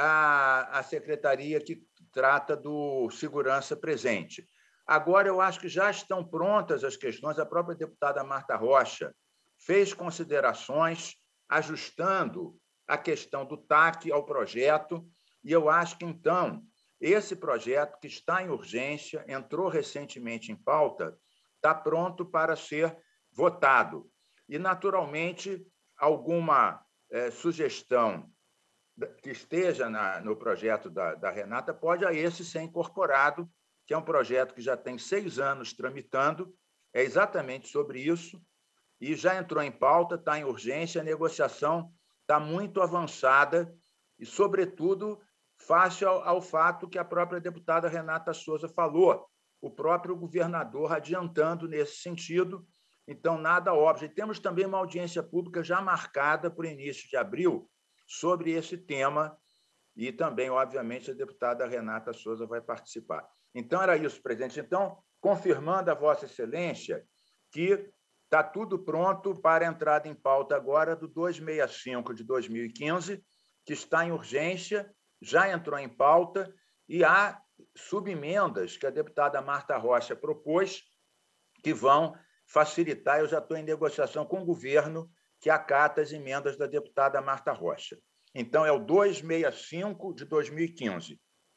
Speaker 9: a, a secretaria que trata do Segurança Presente. Agora, eu acho que já estão prontas as questões. A própria deputada Marta Rocha fez considerações ajustando a questão do T A C ao projeto, e eu acho que, então, esse projeto, que está em urgência, entrou recentemente em pauta, está pronto para ser votado. E, naturalmente, alguma eh, sugestão que esteja na, no projeto da, da Renata pode a esse ser incorporado, que é um projeto que já tem seis anos tramitando, é exatamente sobre isso, e já entrou em pauta, está em urgência, a negociação está muito avançada e, sobretudo, face ao, ao fato que a própria deputada Renata Souza falou, o próprio governador adiantando nesse sentido, então, nada óbvio. E temos também uma audiência pública já marcada para o início de abril sobre esse tema, e também, obviamente, a deputada Renata Souza vai participar. Então, era isso, presidente. Então, confirmando a Vossa Excelência que está tudo pronto para a entrada em pauta agora do duzentos e sessenta e cinco de dois mil e quinze, que está em urgência, já entrou em pauta, e há subemendas que a deputada Marta Rocha propôs que vão facilitar. Eu já estou em negociação com o governo, que acata as emendas da deputada Marta Rocha. Então, é o duzentos e sessenta e cinco de dois mil e quinze.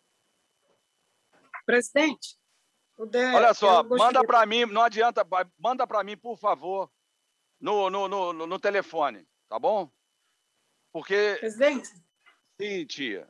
Speaker 19: Presidente, puder,
Speaker 1: olha só, manda para mim, não adianta, manda para mim, por favor, no, no, no, no telefone, tá bom? Porque...
Speaker 19: Presidente?
Speaker 1: Sim, tia.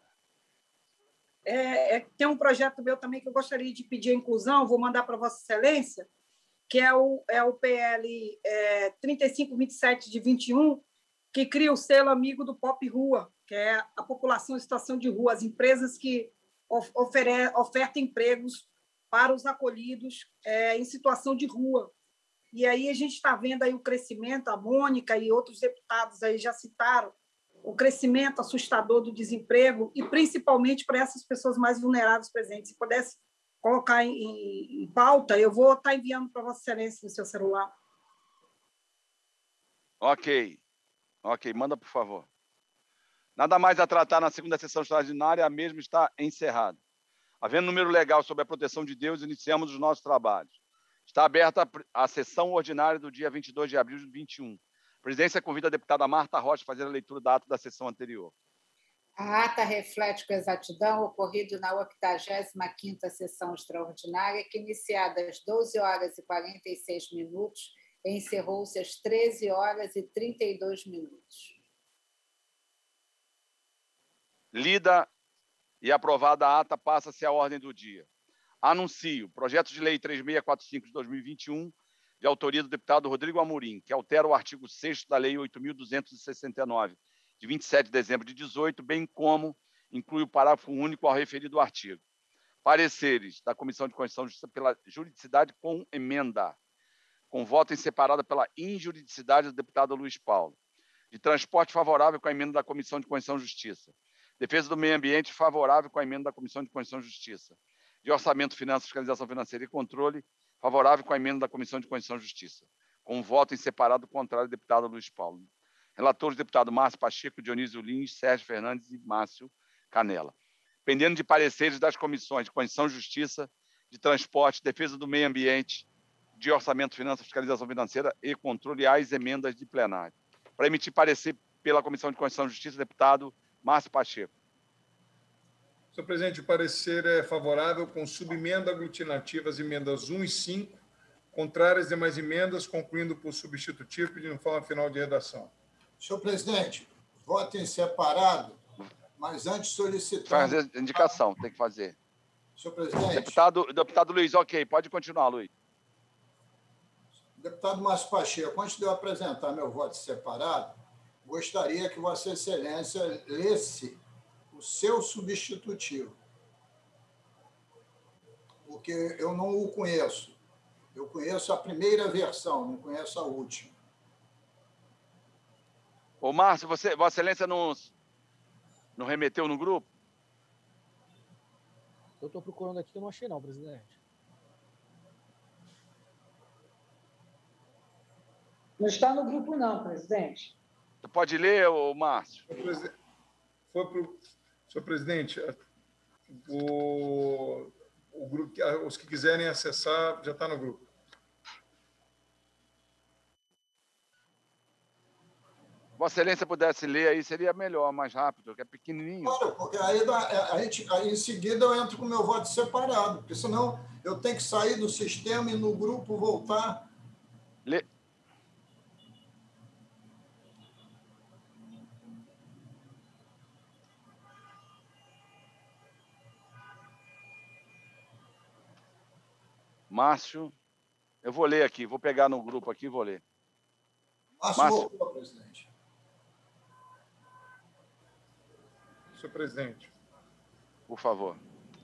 Speaker 19: É, é, tem um projeto meu também que eu gostaria de pedir a inclusão, vou mandar para Vossa Excelência, que é o, é o P L é, trinta e cinco vinte e sete de vinte e um, que cria o selo amigo do Pop Rua, que é a população em situação de rua, as empresas que ofere, ofertam empregos para os acolhidos é, em situação de rua. E aí a gente está vendo aí o crescimento, a Mônica e outros deputados aí já citaram, o crescimento assustador do desemprego, e principalmente para essas pessoas mais vulneráveis presentes. Se pudesse colocar em, em pauta, eu vou estar enviando para Vossa Excelência no seu celular.
Speaker 1: Ok. Ok, manda, por favor. Nada mais a tratar na segunda sessão extraordinária, a mesma está encerrada. Havendo número legal sobre a proteção de Deus, iniciamos os nossos trabalhos. Está aberta a sessão ordinária do dia vinte e dois de abril de vinte e um. A presidência convida a deputada Marta Rocha a fazer a leitura da ata da sessão anterior.
Speaker 2: A ata reflete com exatidão o ocorrido na octagésima quinta sessão extraordinária, que, iniciada às doze horas e quarenta e seis minutos, encerrou-se às treze horas e trinta e dois minutos.
Speaker 1: Lida e aprovada a ata, passa-se à ordem do dia. Anuncio projeto de lei três mil seiscentos e quarenta e cinco de dois mil e vinte e um, de autoria do deputado Rodrigo Amorim, que altera o artigo sexto da Lei oito mil duzentos e sessenta e nove, de vinte e sete de dezembro de dezoito, bem como inclui o parágrafo único ao referido artigo. Pareceres da Comissão de Constituição e Justiça pela juridicidade com emenda, com voto em separada pela injuridicidade do deputado Luiz Paulo. De transporte, favorável com a emenda da Comissão de Constituição e Justiça. Defesa do meio ambiente, favorável com a emenda da Comissão de Constituição e Justiça. De orçamento, finanças, fiscalização financeira e controle, favorável com a emenda da Comissão de Constituição e Justiça. Com voto em separado contrário do deputado Luiz Paulo. Relatores, deputado Márcio Pacheco, Dionísio Lins, Sérgio Fernandes e Márcio Canela. Pendendo de pareceres das comissões de Constituição e Justiça, de Transporte, Defesa do Meio Ambiente, de Orçamento, Finanças, Fiscalização Financeira e Controle, às emendas de plenário. Para emitir parecer pela Comissão de Constituição e Justiça, deputado Márcio Pacheco.
Speaker 3: Senhor presidente, o parecer é favorável com subemenda aglutinativa às emendas um e cinco, contrárias às demais emendas, concluindo por substitutivo, pedindo forma final de redação.
Speaker 5: Senhor presidente, voto em separado, mas antes solicitando...
Speaker 1: Fazer indicação, tem que fazer.
Speaker 5: Senhor presidente...
Speaker 1: Deputado, deputado Luiz, ok, pode continuar, Luiz.
Speaker 5: Deputado Márcio Pacheco, antes de eu apresentar meu voto separado, gostaria que Vossa Excelência lesse o seu substitutivo, porque eu não o conheço. Eu conheço a primeira versão, não conheço a última.
Speaker 1: Ô, Márcio, você, Vossa Excelência não, não remeteu no grupo?
Speaker 20: Eu estou procurando aqui, eu não achei não, presidente.
Speaker 18: Não está no grupo, não, presidente.
Speaker 1: Você pode ler, ô, Márcio?
Speaker 3: Foi pro... Senhor presidente, o, o grupo, os que quiserem acessar, já está no grupo.
Speaker 1: Vossa Excelência pudesse ler aí, seria melhor, mais rápido, que é pequenininho.
Speaker 5: Claro, porque aí, dá, a gente, aí em seguida eu entro com o meu voto separado, porque senão eu tenho que sair do sistema e no grupo voltar.
Speaker 1: Lê. Márcio, eu vou ler aqui, vou pegar no grupo aqui e vou ler.
Speaker 5: Márcio,
Speaker 1: Márcio.
Speaker 5: voltou, presidente.
Speaker 3: Senhor presidente.
Speaker 1: Por favor.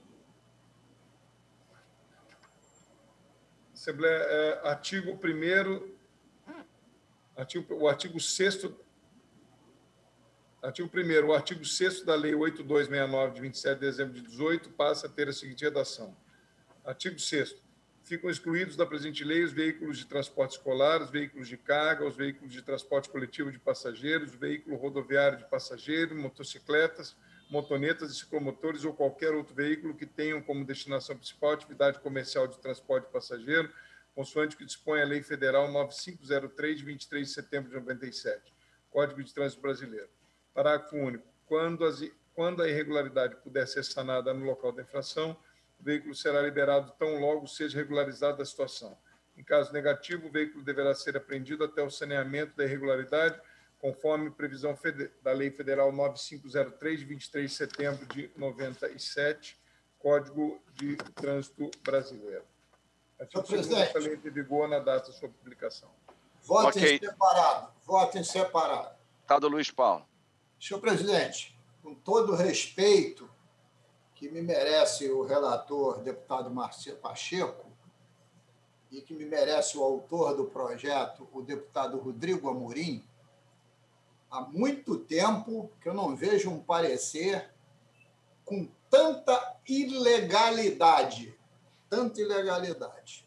Speaker 3: Assembleia, é, artigo primeiro, artigo, o artigo sexto, artigo primeiro, o artigo sexto da Lei oito mil duzentos e sessenta e nove, de vinte e sete de dezembro de dezoito, passa a ter a seguinte redação. Artigo sexto. Ficam excluídos da presente lei os veículos de transporte escolar, os veículos de carga, os veículos de transporte coletivo de passageiros, veículo rodoviário de passageiros, motocicletas, motonetas e ciclomotores ou qualquer outro veículo que tenham como destinação principal atividade comercial de transporte de passageiro, consoante o que dispõe a Lei Federal nove mil quinhentos e três, de vinte e três de setembro de noventa e sete, Código de Trânsito Brasileiro. Parágrafo único. Quando, as, quando a irregularidade puder ser sanada no local da infração, o veículo será liberado tão logo seja regularizada a situação. Em caso negativo, o veículo deverá ser apreendido até o saneamento da irregularidade, conforme previsão da Lei Federal nove mil quinhentos e três, de vinte e três de setembro de noventa e sete, Código de Trânsito Brasileiro. Senhor presidente, a lei de vigor na data da sua publicação.
Speaker 5: Voto
Speaker 1: Ok.
Speaker 5: em separado. Voto em separado.
Speaker 1: Deputado Luiz Paulo.
Speaker 5: Senhor presidente, com todo o respeito que me merece o relator, deputado Márcio Pacheco, e que me merece o autor do projeto, o deputado Rodrigo Amorim, há muito tempo que eu não vejo um parecer com tanta ilegalidade, tanta ilegalidade,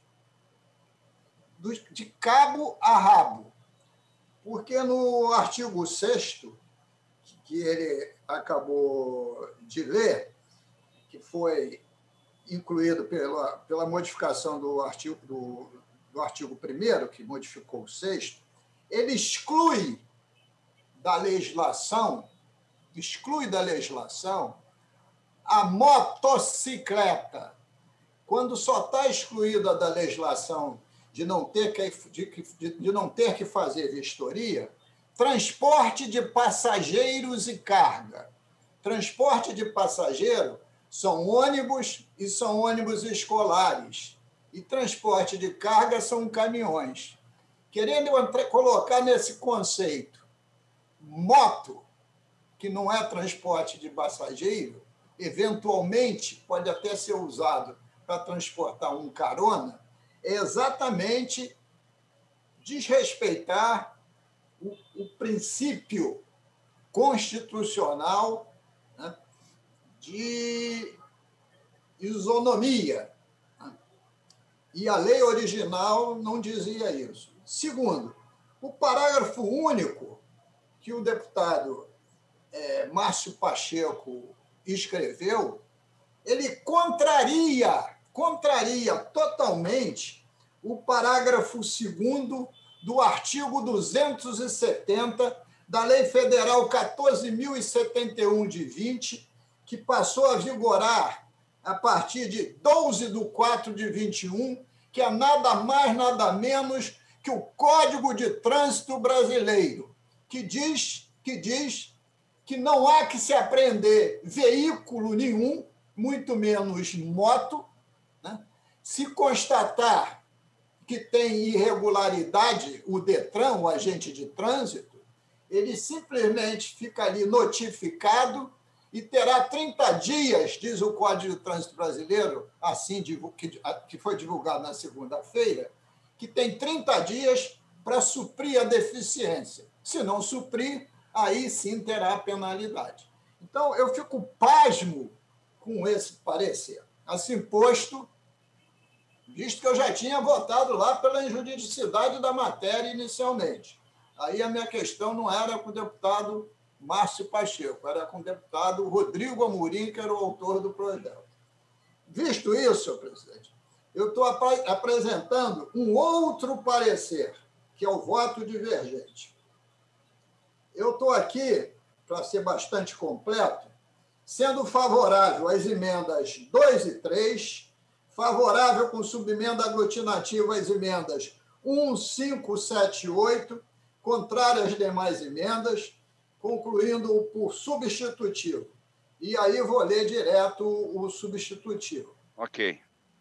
Speaker 5: de cabo a rabo. Porque no artigo sexto, que ele acabou de ler, que foi incluído pela, pela modificação do artigo, do, do artigo primeiro, que modificou o sexto, ele exclui da legislação, exclui da legislação a motocicleta. Quando só está excluída da legislação de não ter que, de, de não ter que fazer vistoria, transporte de passageiros e carga. Transporte de passageiro são ônibus e são ônibus escolares. E transporte de carga são caminhões. Querendo entrar, colocar nesse conceito moto, que não é transporte de passageiro, eventualmente pode até ser usado para transportar um carona, é exatamente desrespeitar o, o princípio constitucional, né, de isonomia. E a lei original não dizia isso. Segundo, o parágrafo único que o deputado é, Márcio Pacheco escreveu, ele contraria, contraria totalmente o parágrafo segundo do artigo duzentos e setenta da Lei Federal quatorze mil e setenta e um, de vinte, que passou a vigorar a partir de doze de quatro de vinte e um, que é nada mais, nada menos que o Código de Trânsito Brasileiro, que diz que, diz que não há que se apreender veículo nenhum, muito menos moto, né? Se constatar que tem irregularidade, o DETRAN, o agente de trânsito, ele simplesmente fica ali notificado e terá trinta dias, diz o Código de Trânsito Brasileiro, assim que foi divulgado na segunda-feira, que tem trinta dias para suprir a deficiência. Se não suprir, aí sim terá penalidade. Então, eu fico pasmo com esse parecer. Assim posto, visto que eu já tinha votado lá pela injuridicidade da matéria inicialmente. Aí a minha questão não era com o deputado Márcio Pacheco, era com o deputado Rodrigo Amorim, que era o autor do projeto. Visto isso, senhor presidente, eu estou ap apresentando um outro parecer, que é o voto divergente. Eu estou aqui, para ser bastante completo, sendo favorável às emendas dois e três, favorável com subemenda aglutinativa às emendas um, cinco, sete e oito, contrário às demais emendas, concluindo por substitutivo. E aí vou ler direto o substitutivo.
Speaker 1: Ok.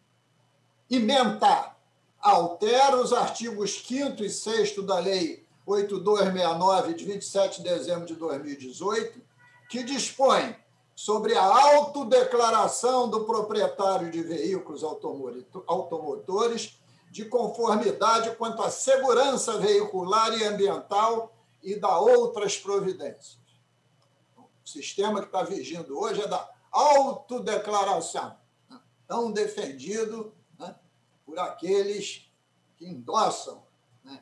Speaker 5: Ementa. Altera os artigos quinto e sexto da Lei oito mil duzentos e sessenta e nove, de vinte e sete de dezembro de dois mil e dezoito, que dispõe sobre a autodeclaração do proprietário de veículos automotores de conformidade quanto à segurança veicular e ambiental e da outras providências. O sistema que está vigindo hoje é da autodeclaração, né? Tão defendido, né, por aqueles que endossam, né,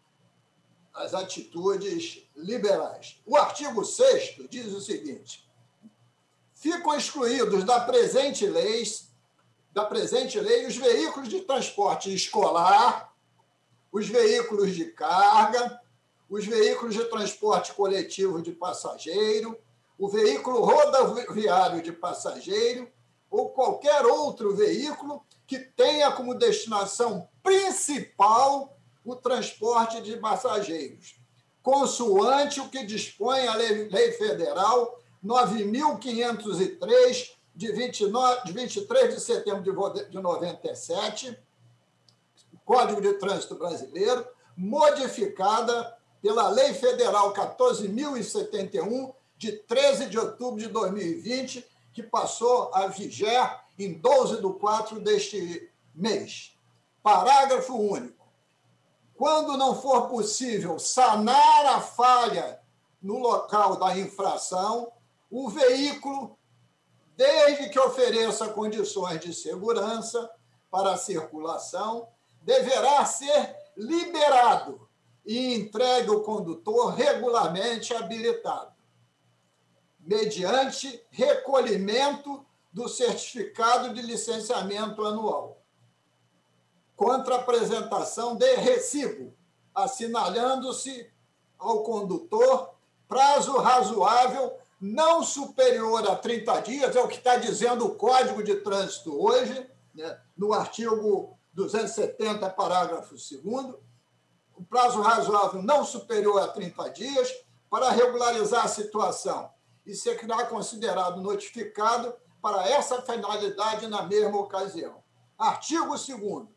Speaker 5: as atitudes liberais. O artigo sexto diz o seguinte: ficam excluídos da presente lei, da presente lei os veículos de transporte escolar, os veículos de carga, os veículos de transporte coletivo de passageiro, o veículo rodoviário de passageiro ou qualquer outro veículo que tenha como destinação principal o transporte de passageiros, consoante o que dispõe a Lei, lei Federal nove mil quinhentos e três, de, vinte e nove, de vinte e três de setembro de noventa e sete, Código de Trânsito Brasileiro, modificada pela Lei Federal quatorze mil e setenta e um, de treze de outubro de dois mil e vinte, que passou a viger em doze de quatro deste mês. Parágrafo único. Quando não for possível sanar a falha no local da infração, o veículo, desde que ofereça condições de segurança para a circulação, deverá ser liberado e entregue ao condutor regularmente habilitado, mediante recolhimento do certificado de licenciamento anual, contra apresentação de recibo, assinalando-se ao condutor prazo razoável não superior a trinta dias, é o que está dizendo o Código de Trânsito hoje, né, no artigo duzentos e setenta, parágrafo segundo, o prazo razoável não superior a trinta dias para regularizar a situação e será considerado notificado para essa finalidade na mesma ocasião. Artigo segundo.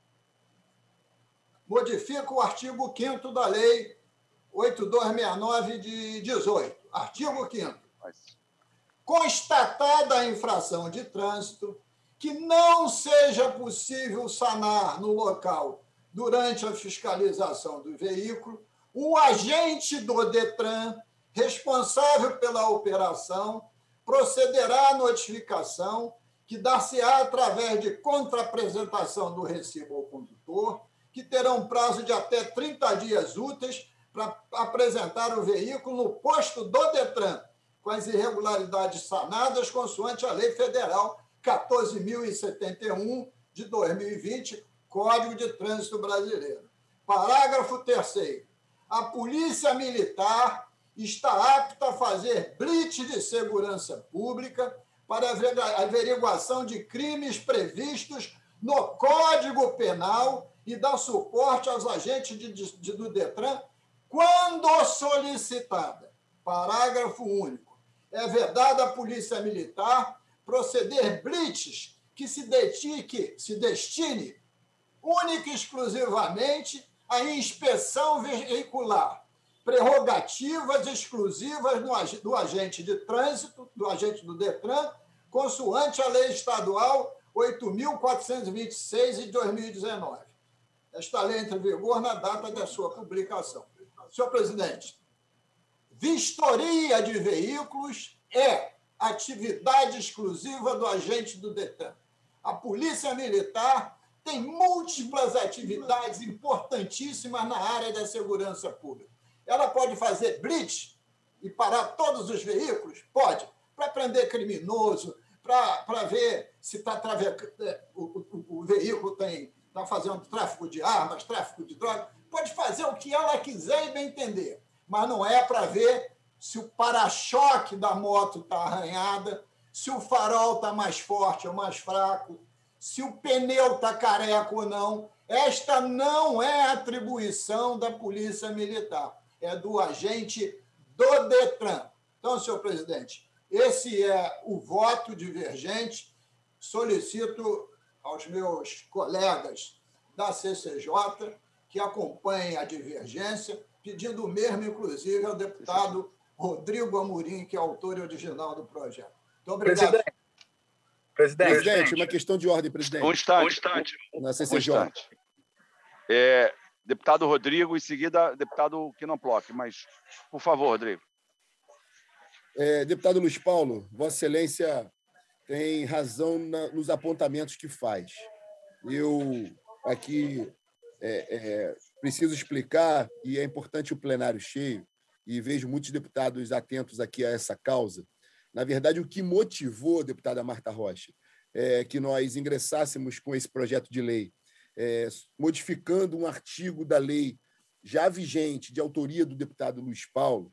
Speaker 5: Modifica o artigo quinto da Lei oito mil duzentos e sessenta e nove, de dezoito. Artigo quinto. Constatada a infração de trânsito, que não seja possível sanar no local durante a fiscalização do veículo, o agente do DETRAN, responsável pela operação, procederá à notificação, que dar-se-á através de contraapresentação do recibo ao condutor, que terá um prazo de até trinta dias úteis para apresentar o veículo no posto do DETRAN, com as irregularidades sanadas, consoante a Lei Federal quatorze mil e setenta e um, de dois mil e vinte, Código de Trânsito Brasileiro. Parágrafo terceiro. A Polícia Militar está apta a fazer blitz de segurança pública para a averiguação de crimes previstos no Código Penal e dar suporte aos agentes de, de, do DETRAN quando solicitada. Parágrafo único. É vedada à Polícia Militar proceder blitzes que se, deti, que se destine única e exclusivamente à inspeção veicular, prerrogativas exclusivas do agente de trânsito, do agente do DETRAN, consoante a Lei Estadual oito mil quatrocentos e vinte e seis de dois mil e dezenove. Esta lei entra em vigor na data da sua publicação. Senhor presidente, vistoria de veículos é atividade exclusiva do agente do DETRAN. A Polícia Militar tem múltiplas atividades importantíssimas na área da segurança pública. Ela pode fazer blitz e parar todos os veículos? Pode. Para prender criminoso, para ver se tá trave... o, o, o veículo está fazendo tráfico de armas, tráfico de drogas. Pode fazer o que ela quiser e bem entender. Mas não é para ver se o para-choque da moto está arranhada, se o farol está mais forte ou mais fraco, se o pneu está careca ou não. Esta não é atribuição da Polícia Militar, é do agente do DETRAN. Então, senhor presidente, esse é o voto divergente. Solicito aos meus colegas da C C J que acompanhem a divergência, pedindo o mesmo, inclusive, ao deputado Rodrigo Amorim, que é autor original do projeto. Muito obrigado.
Speaker 17: Presidente, presidente, presidente uma questão de ordem, presidente.
Speaker 1: Um instante. Um instante.
Speaker 17: Na C C J.
Speaker 1: Um instante. É, deputado Rodrigo, em seguida, deputado Quinoploc. Mas, por favor, Rodrigo.
Speaker 17: É, deputado Luiz Paulo, Vossa Excelência tem razão na, nos apontamentos que faz. Eu aqui é, é, preciso explicar, e é importante o plenário cheio, e vejo muitos deputados atentos aqui a essa causa. Na verdade, o que motivou, deputada Marta Rocha, é que nós ingressássemos com esse projeto de lei, é, modificando um artigo da lei já vigente, de autoria do deputado Luiz Paulo,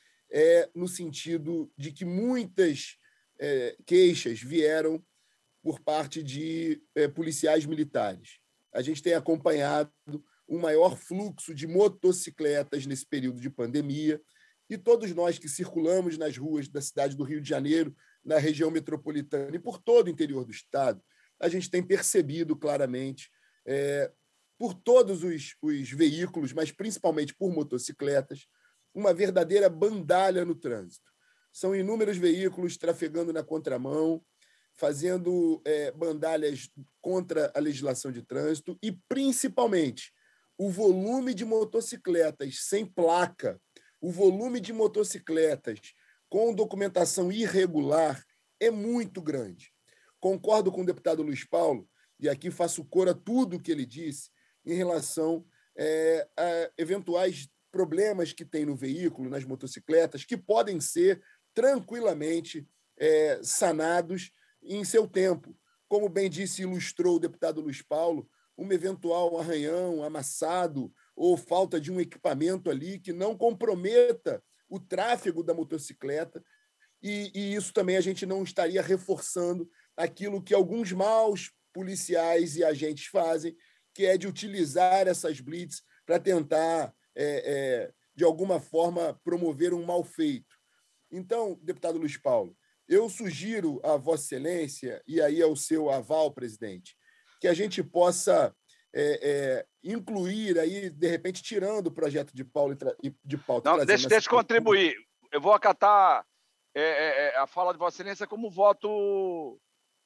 Speaker 17: é no sentido de que muitas é, queixas vieram por parte de é, policiais militares. A gente tem acompanhado um maior fluxo de motocicletas nesse período de pandemia, e todos nós que circulamos nas ruas da cidade do Rio de Janeiro, na região metropolitana e por todo o interior do Estado, a gente tem percebido claramente, é, por todos os, os veículos, mas principalmente por motocicletas, uma verdadeira bandalha no trânsito. São inúmeros veículos trafegando na contramão, fazendo é, bandalhas contra a legislação de trânsito e, principalmente, o volume de motocicletas sem placa, o volume de motocicletas com documentação irregular é muito grande. Concordo com o deputado Luiz Paulo, e aqui faço cor a tudo o que ele disse, em relação é, a eventuais problemas que tem no veículo, nas motocicletas, que podem ser tranquilamente é, sanados em seu tempo. Como bem disse e ilustrou o deputado Luiz Paulo, um eventual arranhão, amassado ou falta de um equipamento ali que não comprometa o tráfego da motocicleta, e, e isso também a gente não estaria reforçando aquilo que alguns maus policiais e agentes fazem, que é de utilizar essas blitz para tentar, é, é, de alguma forma, promover um mal feito. Então, deputado Luiz Paulo, eu sugiro a Vossa Excelência, e aí é o seu aval, presidente, que a gente possa é, é, incluir aí, de repente, tirando o projeto de, Paulo e de pauta.
Speaker 1: Não, deixa, deixa eu contribuir. Eu vou acatar é, é, a fala de Vossa Excelência como voto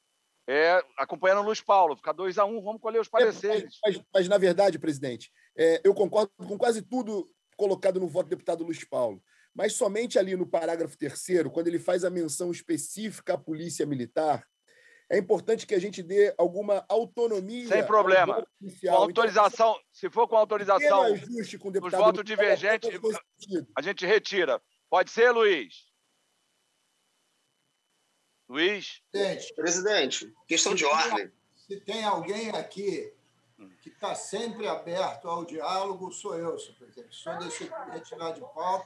Speaker 1: é, acompanhando o Luiz Paulo. Fica dois a um, vamos colher os pareceres.
Speaker 17: É, mas, mas, mas, na verdade, presidente, é, eu concordo com quase tudo colocado no voto do deputado Luiz Paulo, mas somente ali no parágrafo terceiro, quando ele faz a menção específica à polícia militar, é importante que a gente dê alguma autonomia.
Speaker 1: Sem problema. Com autorização, então, se for com autorização
Speaker 17: com
Speaker 1: dos votos divergentes, a gente retira. Pode ser, Luiz? Luiz?
Speaker 10: Presidente, Presidente questão de ordem.
Speaker 5: Se tem alguém aqui que está sempre aberto ao diálogo, sou eu, senhor presidente. Só deixa eu retirar de pauta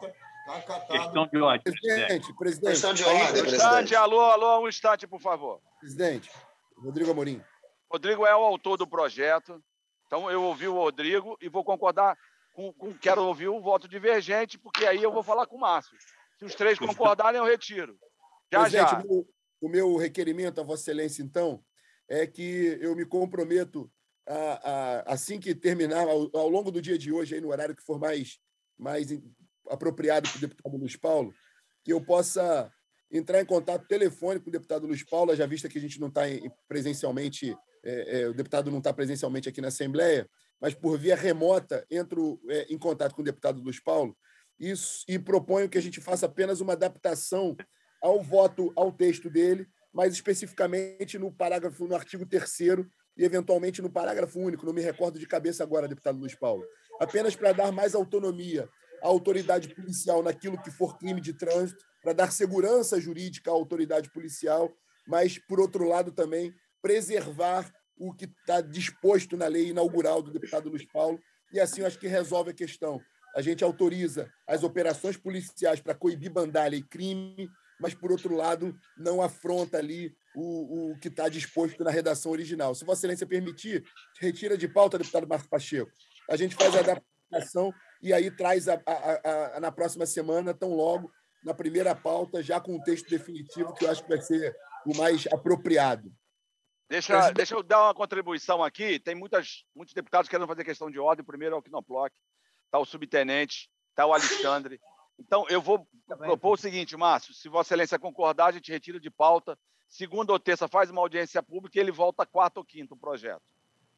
Speaker 5: Tá acatado.
Speaker 11: Questão de ordem,
Speaker 17: Presidente, presidente.
Speaker 10: Questão de
Speaker 1: Um
Speaker 10: ordem,
Speaker 1: instante,
Speaker 10: presidente.
Speaker 1: alô, alô, um instante, por favor.
Speaker 17: Presidente, Rodrigo Amorim.
Speaker 1: Rodrigo é o autor do projeto, então eu ouvi o Rodrigo e vou concordar com, com quero ouvir o voto divergente, porque aí eu vou falar com o Márcio. Se os três concordarem, eu retiro. Já,
Speaker 17: Presidente,
Speaker 1: já.
Speaker 17: O, meu, o meu requerimento a Vossa Excelência, então, é que eu me comprometo, a, a, assim que terminar, ao, ao longo do dia de hoje, aí, no horário que for mais, mais apropriado para o deputado Luiz Paulo, que eu possa entrar em contato telefônico com o deputado Luiz Paulo, já vista que a gente não está presencialmente, é, é, o deputado não está presencialmente aqui na Assembleia, mas por via remota entro é, em contato com o deputado Luiz Paulo e, e proponho que a gente faça apenas uma adaptação ao voto, ao texto dele, mais especificamente no parágrafo, no artigo terceiro e, eventualmente, no parágrafo único, não me recordo de cabeça agora, deputado Luiz Paulo, apenas para dar mais autonomia à autoridade policial naquilo que for crime de trânsito, para dar segurança jurídica à autoridade policial, mas, por outro lado, também preservar o que está disposto na lei inaugural do deputado Luiz Paulo, e assim eu acho que resolve a questão. A gente autoriza as operações policiais para coibir bandalha e crime, mas, por outro lado, não afronta ali o, o que está disposto na redação original. Se Vossa Excelência permitir, retira de pauta, deputado Marco Pacheco. A gente faz a adaptação e aí traz a, a, a, a, na próxima semana, tão logo, na primeira pauta, já com o texto definitivo, que eu acho que vai ser o mais apropriado.
Speaker 1: Deixa, deixa eu dar uma contribuição aqui. Tem muitas, muitos deputados querendo fazer questão de ordem. Primeiro é o Knoploch, está o subtenente, está o Alexandre. Então, eu vou propor o seguinte, Márcio, se Vossa Excelência concordar, a gente retira de pauta. Segunda ou terça faz uma audiência pública e ele volta quarta ou quinta o projeto.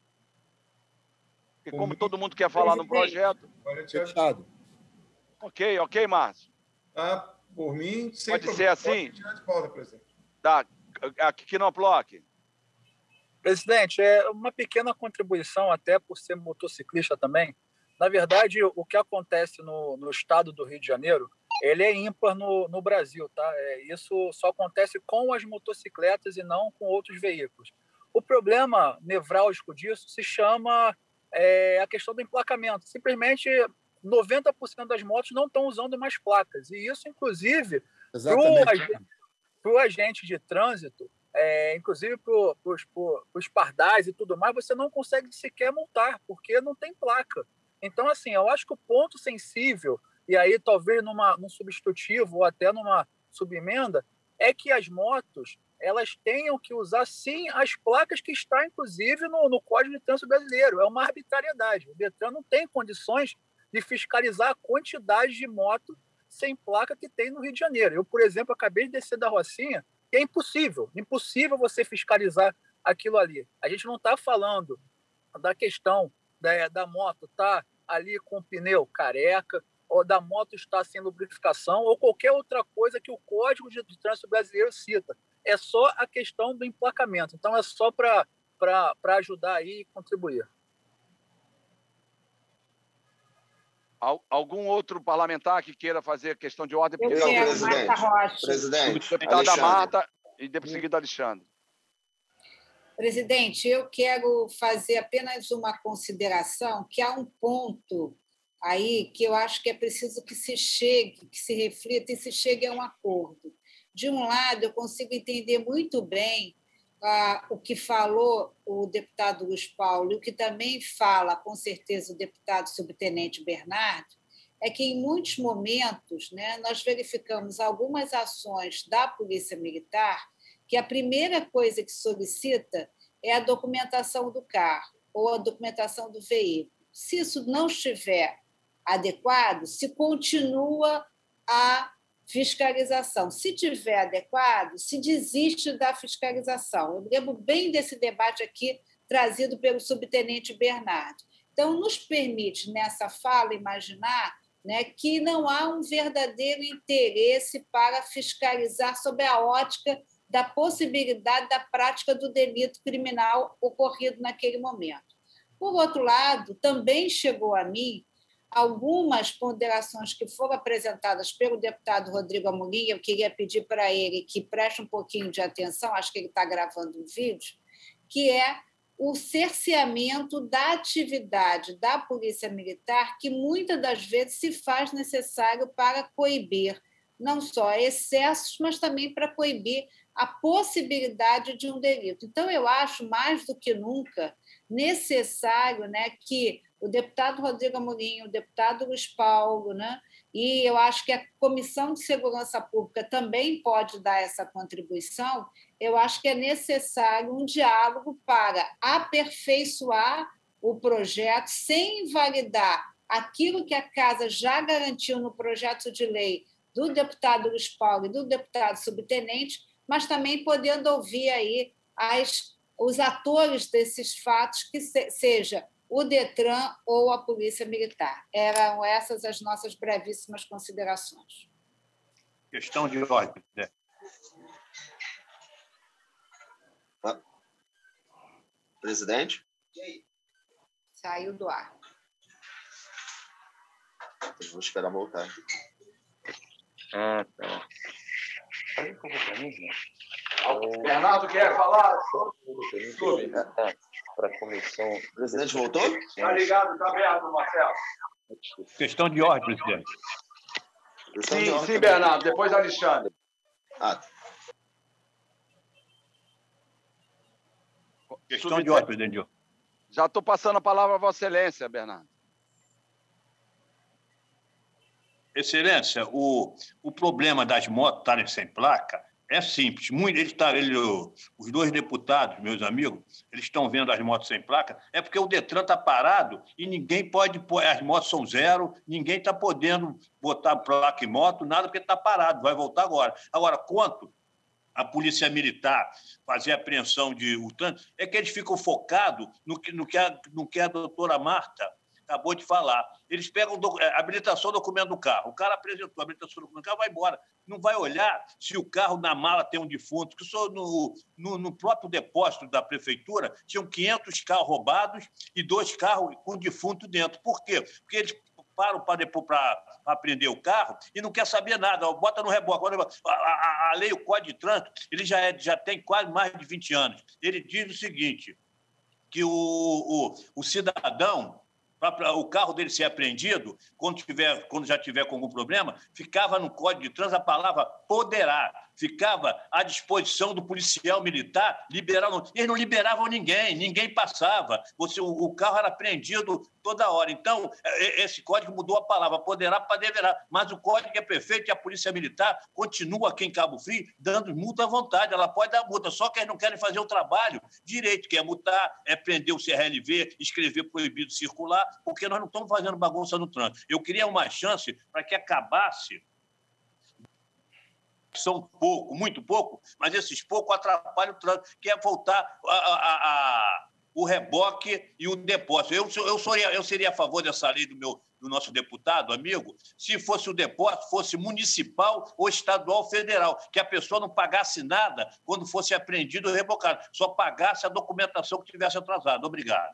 Speaker 1: Porque como todo mundo quer falar no projeto...
Speaker 17: Fechado.
Speaker 1: Ok, ok, Márcio.
Speaker 3: Ah, por mim, sem
Speaker 1: Pode
Speaker 3: problema.
Speaker 1: ser assim?
Speaker 3: Pode tirar de pauta, presidente.
Speaker 1: Tá. Aqui no Knoploch.
Speaker 7: Presidente, é uma pequena contribuição, até por ser motociclista também. Na verdade, o que acontece no, no estado do Rio de Janeiro, ele é ímpar no, no Brasil, tá? É, isso só acontece com as motocicletas e não com outros veículos. O problema nevrálgico disso se chama é, a questão do emplacamento. Simplesmente noventa por cento das motos não estão usando mais placas. E isso, inclusive, para o agente de trânsito, é, inclusive para os pardais e tudo mais, você não consegue sequer multar, porque não tem placa. Então, assim, eu acho que o ponto sensível, e aí talvez numa, num substitutivo ou até numa subemenda, é que as motos elas tenham que usar, sim, as placas que estão, inclusive, no, no Código de Trânsito Brasileiro. É uma arbitrariedade. O Detran não tem condições de fiscalizar a quantidade de moto sem placa que tem no Rio de Janeiro. Eu, por exemplo, acabei de descer da Rocinha, e é impossível, impossível você fiscalizar aquilo ali. A gente não está falando da questão da, da moto estar tá ali com o pneu careca, ou da moto estar sem lubrificação, ou qualquer outra coisa que o Código de Trânsito Brasileiro cita. É só a questão do emplacamento. Então, é só para ajudar aí e contribuir.
Speaker 1: Algum outro parlamentar que queira fazer questão de ordem?
Speaker 2: Eu quero, Marta Rocha.
Speaker 10: Presidente,
Speaker 1: deputada Marta e depois seguida Alexandre.
Speaker 2: Presidente, eu quero fazer apenas uma consideração, que há um ponto aí que eu acho que é preciso que se chegue, que se reflita e se chegue a um acordo. De um lado, eu consigo entender muito bem ah, o que falou o deputado Luiz Paulo e o que também fala, com certeza, o deputado subtenente Bernardo, é que, em muitos momentos, né, nós verificamos algumas ações da Polícia Militar que a primeira coisa que solicita é a documentação do carro ou a documentação do veículo. Se isso não estiver adequado, se continua a fiscalização. Se tiver adequado, se desiste da fiscalização. Eu lembro bem desse debate aqui trazido pelo subtenente Bernardo. Então, nos permite, nessa fala, imaginar, né, que não há um verdadeiro interesse para fiscalizar sob a ótica da possibilidade da prática do delito criminal ocorrido naquele momento. Por outro lado, também chegou a mim algumas ponderações que foram apresentadas pelo deputado Rodrigo Amorim. Eu queria pedir para ele que preste um pouquinho de atenção, acho que ele está gravando um vídeo, que é o cerceamento da atividade da Polícia Militar, que muitas das vezes se faz necessário para coibir não só excessos, mas também para coibir a possibilidade de um delito. Então, eu acho, mais do que nunca, necessário, né, que o deputado Rodrigo Amorim, o deputado Luiz Paulo, né, e eu acho que a Comissão de Segurança Pública também pode dar essa contribuição, eu acho que é necessário um diálogo para aperfeiçoar o projeto sem invalidar aquilo que a Casa já garantiu no projeto de lei do deputado Luiz Paulo e do deputado subtenente, mas também podendo ouvir aí as, os atores desses fatos, que se, seja o DETRAN ou a Polícia Militar. Eram essas as nossas brevíssimas considerações.
Speaker 21: Questão de ordem, né?
Speaker 10: Ah. Presidente?
Speaker 2: Saiu do ar.
Speaker 10: Eu vou esperar voltar.
Speaker 21: Ah, tá.
Speaker 1: Bernardo quer falar?
Speaker 21: Para a comissão.
Speaker 10: O presidente voltou?
Speaker 1: Está ligado, está aberto, Marcelo.
Speaker 21: Questão de ordem, presidente.
Speaker 1: Sim, sim, sim, Bernardo. Depois Alexandre.
Speaker 10: Ah.
Speaker 21: Questão de ordem, presidente.
Speaker 1: Já estou passando a palavra a Vossa Excelência, Bernardo.
Speaker 21: Excelência, o, o problema das motos estarem sem placa é simples. Muito, ele tá, ele, os dois deputados, meus amigos, eles estão vendo as motos sem placa, é porque o DETRAN está parado e ninguém pode pôr, as motos são zero, ninguém está podendo botar placa em moto, nada, porque está parado, vai voltar agora. Agora, quanto a Polícia Militar fazer apreensão de o trânsito, é que eles ficam focados no que, no que, a, no que a doutora Marta acabou de falar. Eles pegam a habilitação, documento do carro. O cara apresentou a habilitação, documento do carro, vai embora. Não vai olhar se o carro na mala tem um defunto, que só no, no, no próprio depósito da prefeitura tinham quinhentos carros roubados e dois carros com defunto dentro. Por quê? Porque eles param para depois para apreender o carro e não quer saber nada, bota no reboque. A, a, a lei, o Código de Trânsito, ele já, é, já tem quase mais de vinte anos. Ele diz o seguinte, que o, o, o cidadão, para o carro dele ser apreendido, quando, tiver, quando já tiver com algum problema, ficava no Código de Trânsito a palavra poderá, ficava à disposição do policial militar liberar. Eles não liberavam ninguém, ninguém passava. Você, o, o carro era apreendido toda hora. Então, esse código mudou a palavra poderá para deverá. Mas o código é perfeito e a Polícia Militar continua aqui em Cabo Frio dando multa à vontade. Ela pode dar multa, só que eles não querem fazer o trabalho direito, que é multar, é prender o C R L V, escrever proibido circular, porque nós não estamos fazendo bagunça no trânsito. Eu queria uma chance para que acabasse. São pouco, muito pouco, mas esses poucos atrapalham o trânsito, que é voltar a, a, a, o reboque e o depósito. Eu, eu, seria, eu seria a favor dessa lei do, meu, do nosso deputado, amigo, se fosse o depósito, fosse municipal ou estadual ou federal, que a pessoa não pagasse nada quando fosse apreendido ou rebocado, só pagasse a documentação que tivesse atrasado. Obrigado.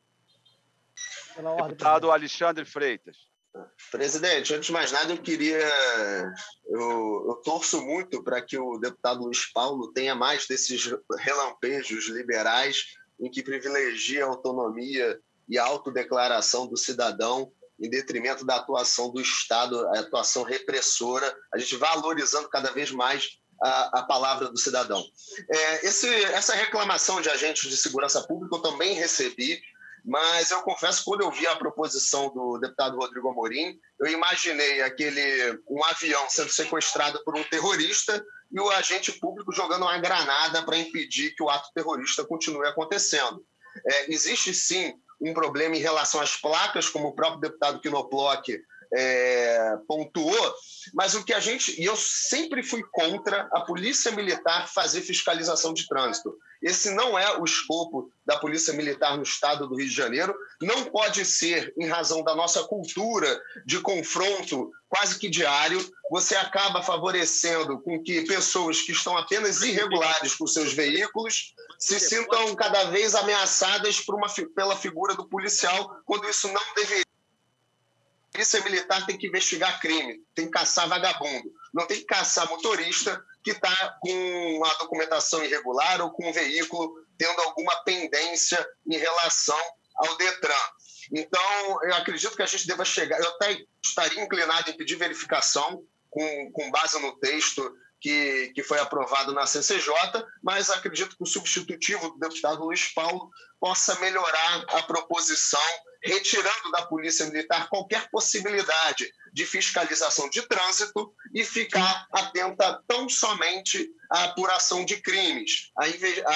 Speaker 1: Deputado Alexandre Freitas.
Speaker 10: Presidente, antes de mais nada, eu queria... Eu, eu torço muito para que o deputado Luiz Paulo tenha mais desses relampejos liberais em que privilegia a autonomia e a autodeclaração do cidadão em detrimento da atuação do Estado, a atuação repressora, a gente valorizando cada vez mais a, a palavra do cidadão. É, esse, essa reclamação de agentes de segurança pública eu também recebi, mas eu confesso que quando eu vi a proposição do deputado Rodrigo Amorim, eu imaginei aquele, um avião sendo sequestrado por um terrorista e o agente público jogando uma granada para impedir que o ato terrorista continue acontecendo. É, existe, sim, um problema em relação às placas, como o próprio deputado Quinoploc é, pontuou, mas o que a gente... E eu sempre fui contra a Polícia Militar fazer fiscalização de trânsito. Esse não é o escopo da Polícia Militar no estado do Rio de Janeiro. Não pode ser, em razão da nossa cultura de confronto quase que diário, você acaba favorecendo com que pessoas que estão apenas irregulares com seus veículos se sintam cada vez ameaçadas por uma, pela figura do policial, quando isso não deveria. A Polícia Militar tem que investigar crime, tem que caçar vagabundo, não tem que caçar motorista que está com a documentação irregular ou com um veículo tendo alguma pendência em relação ao Detran. Então, eu acredito que a gente deva chegar... Eu até estaria inclinado em pedir verificação com, com base no texto que, que foi aprovado na C C J, mas acredito que o substitutivo do deputado Luiz Paulo possa melhorar a proposição, retirando da Polícia Militar qualquer possibilidade de fiscalização de trânsito e ficar atenta tão somente à apuração de crimes, a,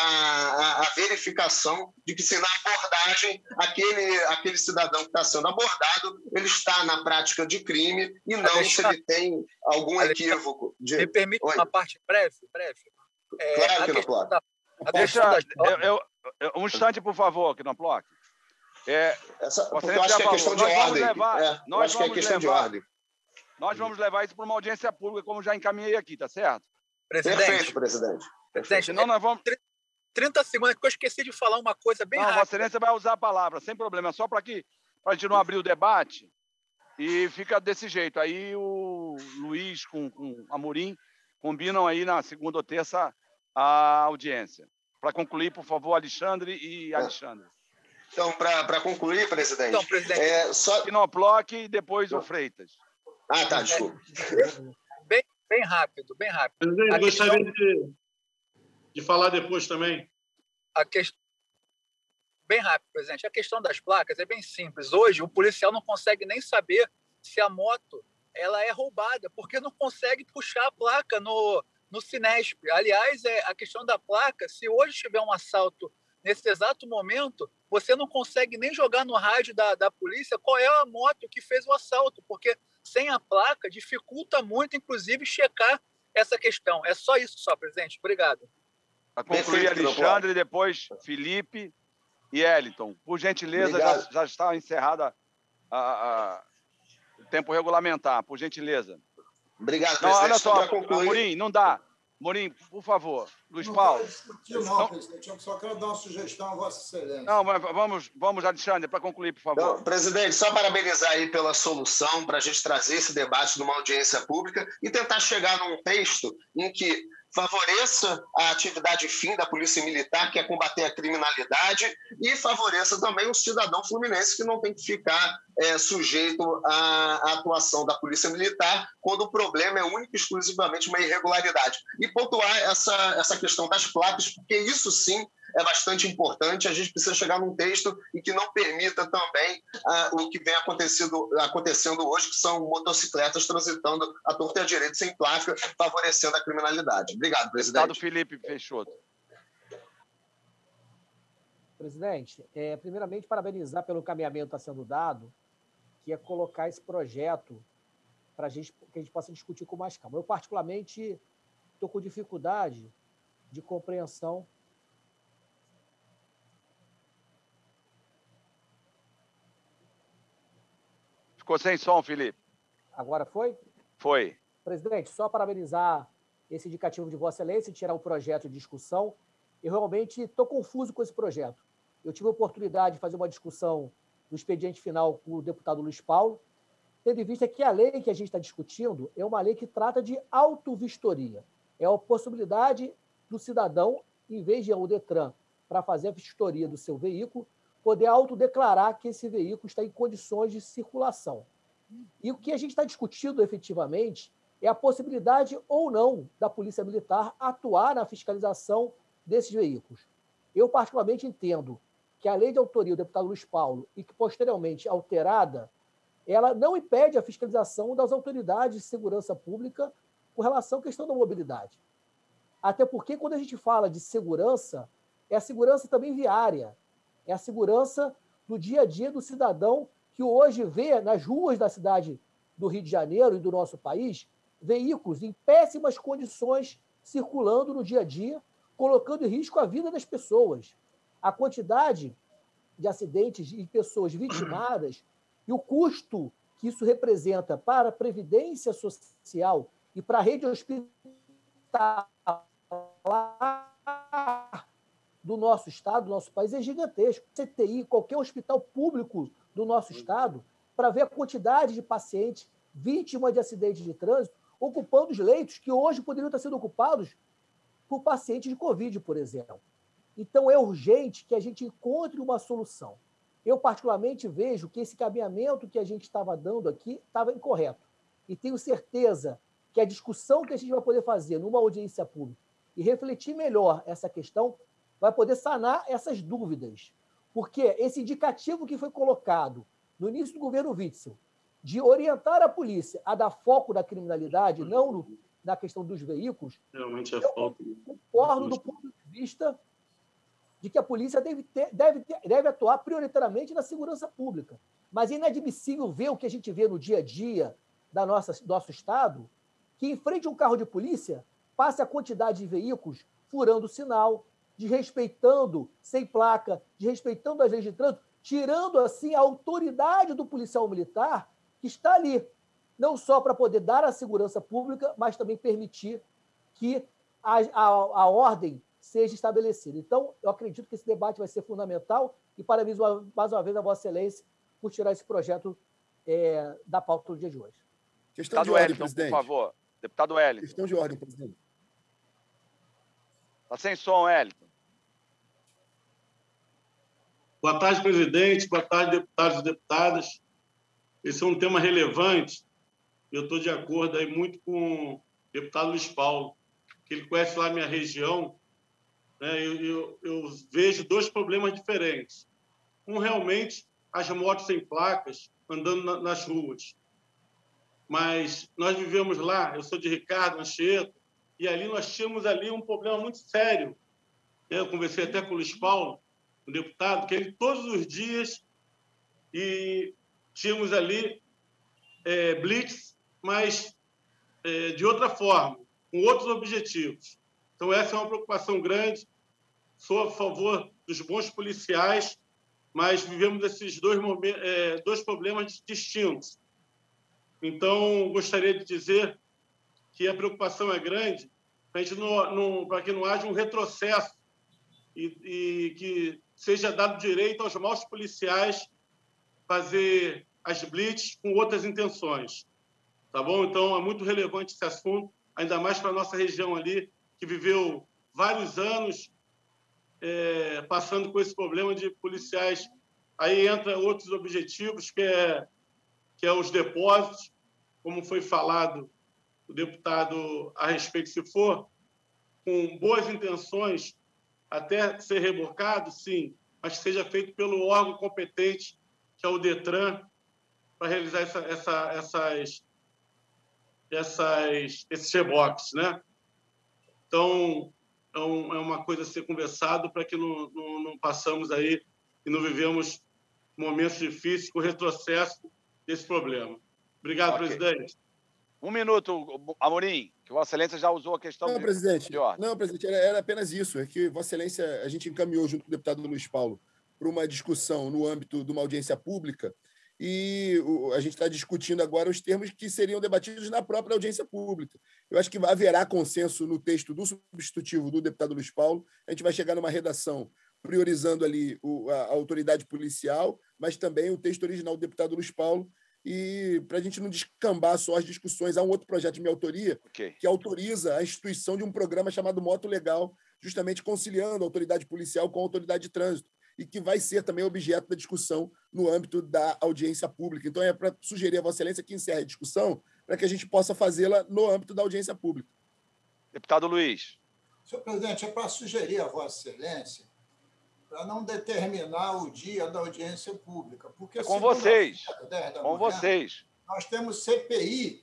Speaker 10: a, a verificação de que, se na abordagem, aquele, aquele cidadão que está sendo abordado, ele está na prática de crime e não
Speaker 6: Alexandre,
Speaker 10: se ele tem algum
Speaker 6: Alexandre,
Speaker 10: equívoco. De...
Speaker 6: Me permite
Speaker 10: Oi.
Speaker 6: uma parte breve? breve. É,
Speaker 10: Claro que não pode.
Speaker 6: Da,
Speaker 1: Deixa, eu, eu, eu, um instante, por favor, que não bloque. É,
Speaker 10: Essa, porque eu acho que é questão de
Speaker 1: nós
Speaker 10: ordem.
Speaker 1: Levar,
Speaker 10: É,
Speaker 1: nós
Speaker 10: eu acho que é questão
Speaker 1: levar,
Speaker 10: de ordem.
Speaker 1: Nós vamos levar isso para uma audiência pública, como já encaminhei aqui, tá certo?
Speaker 6: Presidente,
Speaker 10: Perfeito, presidente.
Speaker 6: Presidente,
Speaker 1: Senão nós vamos...
Speaker 6: trinta segundos, porque eu esqueci de falar uma coisa bem
Speaker 1: não,
Speaker 6: rápida.
Speaker 1: Vossa Excelência vai usar a palavra, sem problema, só para que a gente não abrir o debate e fica desse jeito. Aí o Luiz com, com a Amorim combinam aí na segunda ou terça a audiência. Para concluir, por favor, Alexandre e Alexandre.
Speaker 10: Então, para concluir, presidente,
Speaker 6: então, presidente
Speaker 10: é só...
Speaker 1: Quinoploc e depois o Freitas.
Speaker 10: Ah, tá, desculpa.
Speaker 6: Bem, bem rápido, bem rápido.
Speaker 22: Presidente,
Speaker 6: a
Speaker 22: gostaria
Speaker 6: questão...
Speaker 22: de, de falar depois também.
Speaker 6: A questão... Bem rápido, presidente. A questão das placas é bem simples. Hoje, o policial não consegue nem saber se a moto ela é roubada, porque não consegue puxar a placa no, no Cinesp. Aliás, é a questão da placa, se hoje tiver um assalto nesse exato momento, você não consegue nem jogar no rádio da, da polícia qual é a moto que fez o assalto, porque sem a placa dificulta muito, inclusive, checar essa questão. É só isso, só, presidente. Obrigado.
Speaker 1: Para concluir, Alexandre, depois Felipe e Eliton. Por gentileza, já, já está encerrada a, a, o tempo regulamentar, por gentileza.
Speaker 10: Obrigado,
Speaker 1: não,
Speaker 10: presidente.
Speaker 1: Olha só,
Speaker 10: concluir...
Speaker 1: Amorim, não dá. Morim, por favor. Luiz
Speaker 5: não
Speaker 1: Paulo.
Speaker 5: Não, não, presidente. Eu só quero dar uma sugestão a Vossa Excelência.
Speaker 1: Não, mas vamos, vamos Alexandre, para concluir, por favor.
Speaker 10: Não, presidente, só parabenizar aí pela solução para a gente trazer esse debate numa audiência pública e tentar chegar num texto em que favoreça a atividade fim da Polícia Militar, que é combater a criminalidade, e favoreça também o cidadão fluminense, que não tem que ficar é, sujeito à, à atuação da Polícia Militar quando o problema é único e exclusivamente uma irregularidade. E pontuar essa, essa questão das placas, porque isso sim é bastante importante. A gente precisa chegar num texto e que não permita também ah, o que vem acontecendo, acontecendo hoje, que são motocicletas transitando à torta e à direita sem placa, favorecendo a criminalidade. Obrigado, presidente.
Speaker 1: Deputado Felipe Peixoto.
Speaker 20: Presidente, é, primeiramente, parabenizar pelo caminhamento que está sendo dado, que é colocar esse projeto para a gente, que a gente possa discutir com mais calma. Eu, particularmente, estou com dificuldade de compreensão.
Speaker 1: Ficou sem som, Felipe.
Speaker 20: Agora foi?
Speaker 1: Foi.
Speaker 20: Presidente, só parabenizar esse indicativo de Vossa Excelência e tirar o projeto de discussão. Eu realmente estou confuso com esse projeto. Eu tive a oportunidade de fazer uma discussão do expediente final com o deputado Luiz Paulo, tendo em vista que a lei que a gente está discutindo é uma lei que trata de autovistoria. É a possibilidade do cidadão, em vez de ir ao Detran para fazer a vistoria do seu veículo, poder autodeclarar que esse veículo está em condições de circulação. E o que a gente está discutindo efetivamente é a possibilidade ou não da Polícia Militar atuar na fiscalização desses veículos. Eu, particularmente, entendo que a lei de autoria do deputado Luiz Paulo, e que posteriormente alterada, ela não impede a fiscalização das autoridades de segurança pública com relação à questão da mobilidade. Até porque, quando a gente fala de segurança, é a segurança também viária, é a segurança do dia a dia do cidadão que hoje vê nas ruas da cidade do Rio de Janeiro e do nosso país veículos em péssimas condições circulando no dia a dia, colocando em risco a vida das pessoas. A quantidade de acidentes e pessoas vitimadas e o custo que isso representa para a previdência social e para a rede hospitalar do nosso estado, do nosso país, é gigantesco. C T I, qualquer hospital público do nosso estado, para ver a quantidade de pacientes vítimas de acidentes de trânsito ocupando os leitos que hoje poderiam estar sendo ocupados por pacientes de Covid, por exemplo. Então, é urgente que a gente encontre uma solução. Eu, particularmente, vejo que esse caminhamento que a gente estava dando aqui estava incorreto. E tenho certeza que a discussão que a gente vai poder fazer numa audiência pública e refletir melhor essa questão vai poder sanar essas dúvidas. Porque esse indicativo que foi colocado no início do governo Witzel, de orientar a polícia a dar foco na criminalidade, não no, na questão dos veículos,
Speaker 22: realmente é
Speaker 20: eu
Speaker 22: falta.
Speaker 20: concordo do ponto de vista de que a polícia deve, ter, deve, ter, deve atuar prioritariamente na segurança pública. Mas é inadmissível ver o que a gente vê no dia a dia da nossa, do nosso Estado, que em frente a um carro de polícia passe a quantidade de veículos furando o sinal, desrespeitando sem placa, desrespeitando as leis de trânsito, tirando assim a autoridade do policial militar que está ali, não só para poder dar a segurança pública, mas também permitir que a, a, a ordem seja estabelecida. Então, eu acredito que esse debate vai ser fundamental e parabenizo mais uma vez a Vossa Excelência por tirar esse projeto é, da pauta do dia de hoje.
Speaker 17: Questão
Speaker 1: Deputado
Speaker 17: de ordem,
Speaker 1: Wellington,
Speaker 17: presidente.
Speaker 1: por favor. Deputado Wellington.
Speaker 17: Questão de ordem, presidente.
Speaker 1: Está sem som, Wellington.
Speaker 22: Boa tarde, presidente. Boa tarde, deputados e deputadas. Esse é um tema relevante. Eu estou de acordo aí muito com o deputado Luiz Paulo, que ele conhece lá a minha região. Né? Eu, eu, eu vejo dois problemas diferentes. Um, realmente, as motos sem placas andando na, nas ruas. Mas nós vivemos lá, eu sou de Ricardo, Anchieta, e ali nós tínhamos ali um problema muito sério. Eu conversei até com o Luiz Paulo, o deputado, que ele todos os dias e tínhamos ali é, blitz, mas é, de outra forma, com outros objetivos. Então, essa é uma preocupação grande. Sou a favor dos bons policiais, mas vivemos esses dois, momentos, é, dois problemas distintos. Então, gostaria de dizer que a preocupação é grande para que não haja um retrocesso e, e que seja dado direito aos maus policiais fazer as blitz com outras intenções. Tá bom? Então, é muito relevante esse assunto, ainda mais para a nossa região ali, que viveu vários anos é, passando com esse problema de policiais. Aí entra outros objetivos, que é, que é os depósitos, como foi falado o deputado a respeito, se for com boas intenções, até ser rebocado, sim, mas que seja feito pelo órgão competente, que é o DETRAN, para realizar essa, essa, essas, essas, esses reboques, né? Então, é, um, é uma coisa a ser conversado para que não, não, não passamos aí e não vivemos momentos difíceis com retrocesso desse problema. Obrigado, okay. Presidente.
Speaker 1: Um minuto, Amorim, que Vossa Excelência já usou a questão
Speaker 17: não,
Speaker 1: de,
Speaker 17: presidente,
Speaker 1: de ordem.
Speaker 17: Não, presidente, era, era apenas isso. É que Vossa Excelência, a gente encaminhou junto com o deputado Luiz Paulo para uma discussão no âmbito de uma audiência pública e o, a gente está discutindo agora os termos que seriam debatidos na própria audiência pública. Eu acho que haverá consenso no texto do substitutivo do deputado Luiz Paulo. A gente vai chegar numa redação priorizando ali o, a, a autoridade policial, mas também o texto original do deputado Luiz Paulo, e para a gente não descambar só as discussões, há um outro projeto de minha autoria okay. que autoriza a instituição de um programa chamado Moto Legal, justamente conciliando a autoridade policial com a autoridade de trânsito, e que vai ser também objeto da discussão no âmbito da audiência pública. Então, é para sugerir a Vossa Excelência que encerre a discussão para que a gente possa fazê-la no âmbito da audiência pública.
Speaker 1: Deputado Luiz.
Speaker 5: Senhor presidente, é para sugerir a Vossa Excelência para não determinar o dia da audiência pública. Porque
Speaker 1: é com vocês. Com
Speaker 5: manhã,
Speaker 1: vocês.
Speaker 5: Nós temos C P I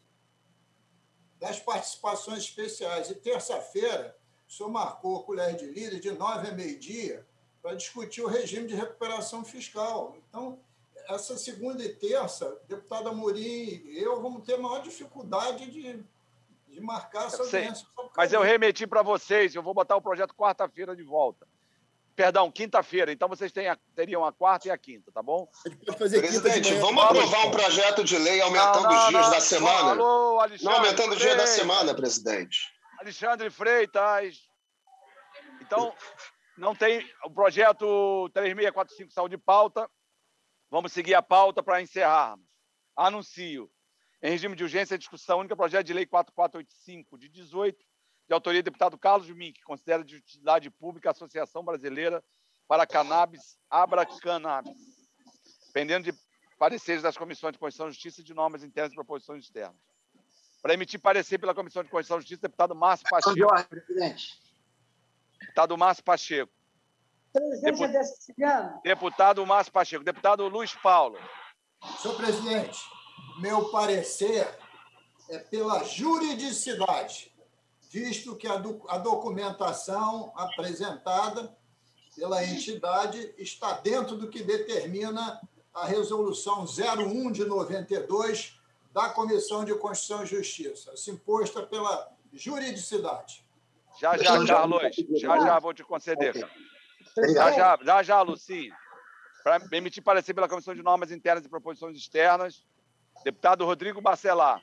Speaker 5: das participações especiais. E terça-feira, o senhor marcou com o colher de líder de nove a meio-dia para discutir o regime de recuperação fiscal. Então, essa segunda e terça, deputada Amorim e eu vamos ter maior dificuldade de, de marcar essa audiência.
Speaker 1: Mas eu remeti para vocês, eu vou botar o projeto quarta-feira de volta. Perdão, quinta-feira. Então, vocês têm a, teriam a quarta e a quinta, tá bom?
Speaker 10: Presidente, vamos aprovar um projeto de lei aumentando não, não, os dias
Speaker 1: não,
Speaker 10: da semana?
Speaker 1: Alô, Alexandre
Speaker 10: não aumentando
Speaker 1: Freitas.
Speaker 10: o dia da semana, presidente.
Speaker 1: Alexandre Freitas. Então, não tem... O projeto três seis quatro cinco saiu de pauta. Vamos seguir a pauta para encerrarmos. Anuncio. Em regime de urgência, discussão única, projeto de lei quatro quatro oito cinco, de dezoito, de autoria do deputado Carlos Mink, que considera de utilidade pública a Associação Brasileira para Cannabis, Abracannabis, pendendo de pareceres das comissões de Constituição e Justiça e de normas internas e proposições externas. Para emitir parecer pela Comissão de Constituição e Justiça, deputado Márcio Pacheco.
Speaker 12: Senhor presidente.
Speaker 1: Deputado Márcio Pacheco.
Speaker 18: Presidente Depu... Siciliano.
Speaker 1: Deputado Márcio Pacheco. Deputado Luiz Paulo.
Speaker 5: Senhor presidente, meu parecer é pela juridicidade, visto que a, do, a documentação apresentada pela entidade está dentro do que determina a resolução zero um de noventa e dois da Comissão de Constituição e Justiça, assim posta pela juridicidade.
Speaker 1: Já, já, Carlos. Já, já vou te conceder. Já, já, já, já, Lucinha. Para emitir parecer pela Comissão de Normas Internas e Proposições Externas, deputado Rodrigo Barcelar.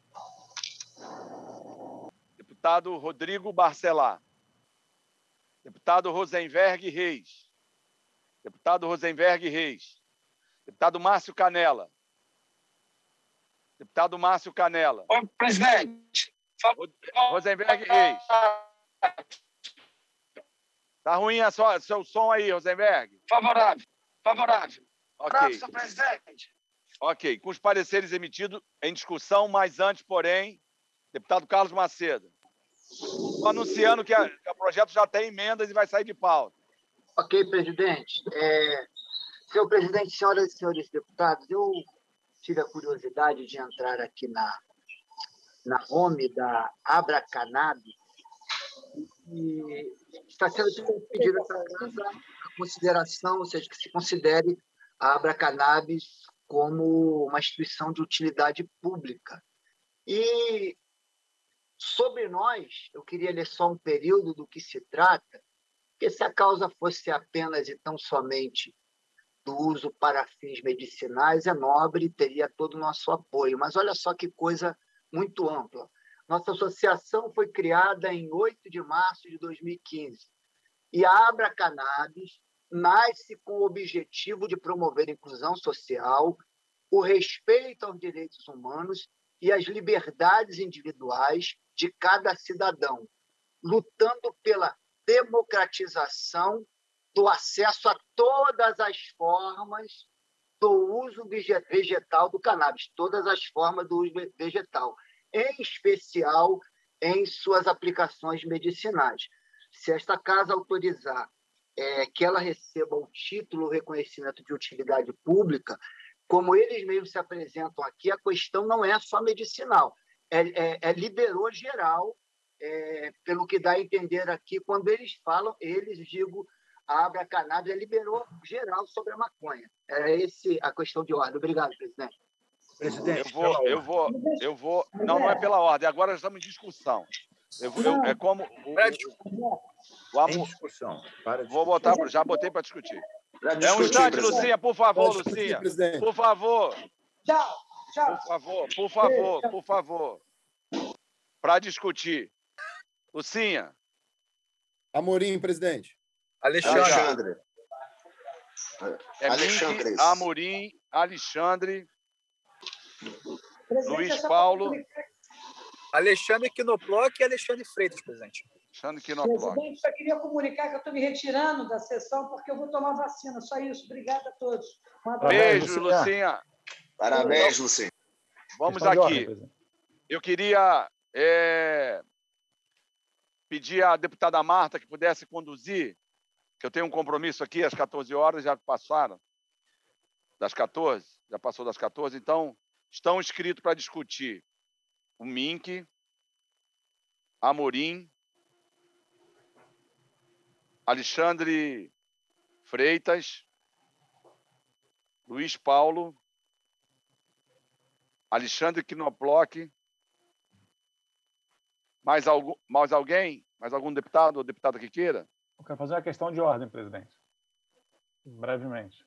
Speaker 1: Deputado Rodrigo Barcelar. Deputado Rosenberg Reis. Deputado Rosenberg Reis. Deputado Márcio Canela. Deputado Márcio Canela.
Speaker 12: Ô, presidente.
Speaker 1: Rosenberg Reis. Tá ruim a sua, seu som aí, Rosenberg?
Speaker 12: Favorável. Favorável.
Speaker 1: Ok.
Speaker 12: Prazo, senhor presidente.
Speaker 1: Ok. Com os pareceres emitidos em discussão, mas antes, porém, deputado Carlos Macedo. Estou anunciando que o projeto já tem emendas e vai sair de pauta.
Speaker 12: Ok, presidente. É... Senhor presidente, senhoras e senhores deputados, eu tive a curiosidade de entrar aqui na, na home da Abracannabis e está sendo pedido a consideração, ou seja, que se considere a Abracannabis como uma instituição de utilidade pública. E sobre nós, eu queria ler só um período do que se trata, porque se a causa fosse apenas e tão somente do uso para fins medicinais, é nobre e teria todo o nosso apoio. Mas olha só que coisa muito ampla. Nossa associação foi criada em oito de março de dois mil e quinze. E a Abracannabis nasce com o objetivo de promover a inclusão social, o respeito aos direitos humanos e as liberdades individuais de cada cidadão, lutando pela democratização do acesso a todas as formas do uso vegetal do cannabis, todas as formas do uso vegetal, em especial em suas aplicações medicinais. Se esta casa autorizar é, que ela receba o título, o reconhecimento de utilidade pública, como eles mesmos se apresentam aqui, a questão não é só medicinal, é, é, é liberou geral, é, pelo que dá a entender aqui, quando eles falam, eles, digo, a Abracannabis liberou geral sobre a maconha. É esse a questão de ordem. Obrigado, presidente.
Speaker 9: Presidente,
Speaker 1: eu vou, eu vou, eu vou. Não, não é pela ordem. Agora estamos em discussão. Eu, eu, é como o, o, o amor.
Speaker 9: Em discussão. Para
Speaker 1: vou botar, já botei para discutir. É um instante, Lucinha, por favor, Lucinha. Por favor.
Speaker 18: Tchau, tchau.
Speaker 1: Por favor, por favor, por favor. Para discutir. Lucinha.
Speaker 17: Amorim, presidente.
Speaker 1: Alexandre. É
Speaker 10: Alexandre.
Speaker 1: Mink, Amorim, Alexandre,
Speaker 6: Presidente,
Speaker 1: Luiz Paulo.
Speaker 6: Alexandre Quinoploc e Alexandre Freitas, presidente.
Speaker 1: Alexandre Quinoploc.
Speaker 18: Presidente, só queria comunicar que eu estou me retirando da sessão porque eu vou tomar vacina. Só isso. Obrigada a todos. Um abraço.
Speaker 1: Beijo, Lucinha.
Speaker 10: Parabéns, Lucinha.
Speaker 1: Vamos aqui. Eu queria é, pedir à deputada Marta que pudesse conduzir, que eu tenho um compromisso aqui às quatorze horas, já passaram das quatorze, já passou das quatorze, então estão inscritos para discutir o Mink, Amorim, Alexandre Freitas, Luiz Paulo, Alexandre Quinoploc, mais, algum, mais alguém? Mais algum deputado ou deputada que queira?
Speaker 15: Eu quero fazer uma questão de ordem, presidente. Brevemente.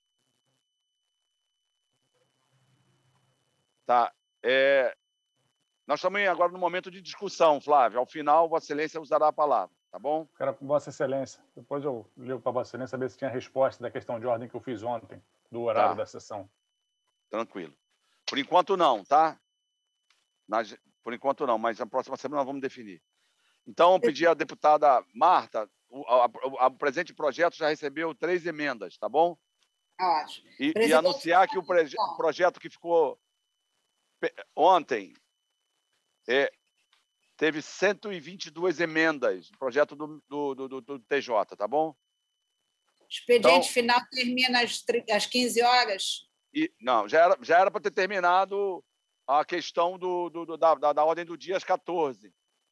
Speaker 1: Tá. É... Nós estamos agora no momento de discussão, Flávio. Ao final, Vossa Excelência usará a palavra, tá bom?
Speaker 15: Quero Vossa Excelência. Depois eu ligo para Vossa Excelência saber se tinha resposta da questão de ordem que eu fiz ontem, do horário
Speaker 1: Tá.
Speaker 15: da sessão.
Speaker 1: Tranquilo. Por enquanto, não, tá? Nas... Por enquanto, não, mas na próxima semana nós vamos definir. Então, pedi à deputada Marta, o, a, a, o presente projeto já recebeu três emendas, tá bom?
Speaker 2: Ótimo.
Speaker 1: E, e anunciar que o, proje, o projeto que ficou ontem é, teve cento e vinte e duas emendas, o projeto do, do, do, do T J, tá bom?
Speaker 2: Expediente
Speaker 1: então,
Speaker 2: final termina às, às quinze horas?
Speaker 1: E, não, já era já era para ter terminado a questão do, do, do, da, da ordem do dia às quatorze.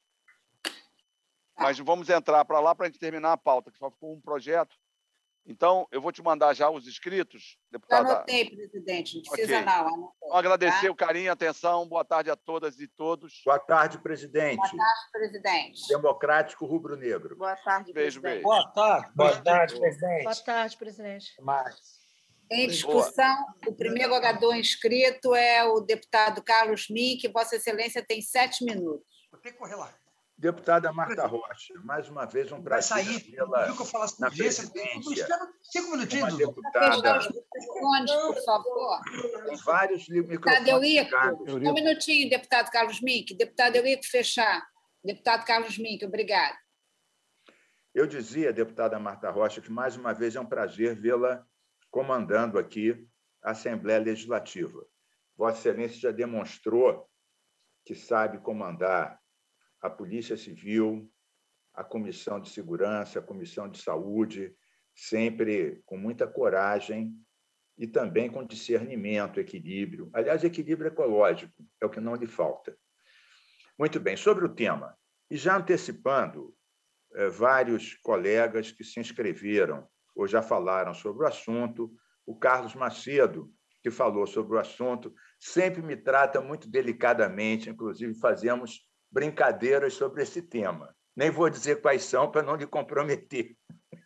Speaker 1: Mas vamos entrar para lá para a gente terminar a pauta, que só ficou um projeto. Então, eu vou te mandar já os inscritos, deputada.
Speaker 2: Eu anotei, presidente, não precisa
Speaker 1: okay.
Speaker 2: não. Anotei,
Speaker 1: então, agradecer
Speaker 2: tá?
Speaker 1: o carinho, a atenção. Boa tarde a todas e todos.
Speaker 9: Boa tarde, presidente.
Speaker 2: Boa tarde, presidente.
Speaker 9: Democrático Rubro-Negro.
Speaker 14: Boa tarde,
Speaker 1: beijo,
Speaker 14: presidente.
Speaker 1: beijo.
Speaker 16: Boa tarde.
Speaker 20: Boa tarde, presidente.
Speaker 13: Boa tarde, presidente.
Speaker 20: Mais.
Speaker 2: Em discussão, o primeiro orador inscrito é o deputado Carlos Mink. Vossa Excelência tem sete minutos.
Speaker 4: Vou ter que correr lá.
Speaker 9: Deputada Marta Rocha, mais uma vez um prazer
Speaker 4: vai sair,
Speaker 9: tê-la
Speaker 4: viu que eu falasse
Speaker 9: na
Speaker 4: urgência?
Speaker 9: presidência.
Speaker 4: Cinco minutinhos.
Speaker 9: Uma deputada...
Speaker 2: Microfones, por favor.
Speaker 9: Tem vários
Speaker 2: Deputado
Speaker 9: microfones
Speaker 2: Eurico,
Speaker 9: ligados.
Speaker 2: um minutinho, deputado Carlos Mink. Deputado Eurico, fechar. Deputado Carlos Mink, obrigado.
Speaker 9: Eu dizia, deputada Marta Rocha, que mais uma vez é um prazer vê-la comandando aqui a Assembleia Legislativa. Vossa Excelência já demonstrou que sabe comandar a Polícia Civil, a Comissão de Segurança, a Comissão de Saúde, sempre com muita coragem e também com discernimento, equilíbrio. Aliás, equilíbrio ecológico é o que não lhe falta. Muito bem, sobre o tema, e já antecipando eh, vários colegas que se inscreveram ou já falaram sobre o assunto, o Carlos Macedo, que falou sobre o assunto, sempre me trata muito delicadamente, inclusive fazemos brincadeiras sobre esse tema. Nem vou dizer quais são para não lhe comprometer.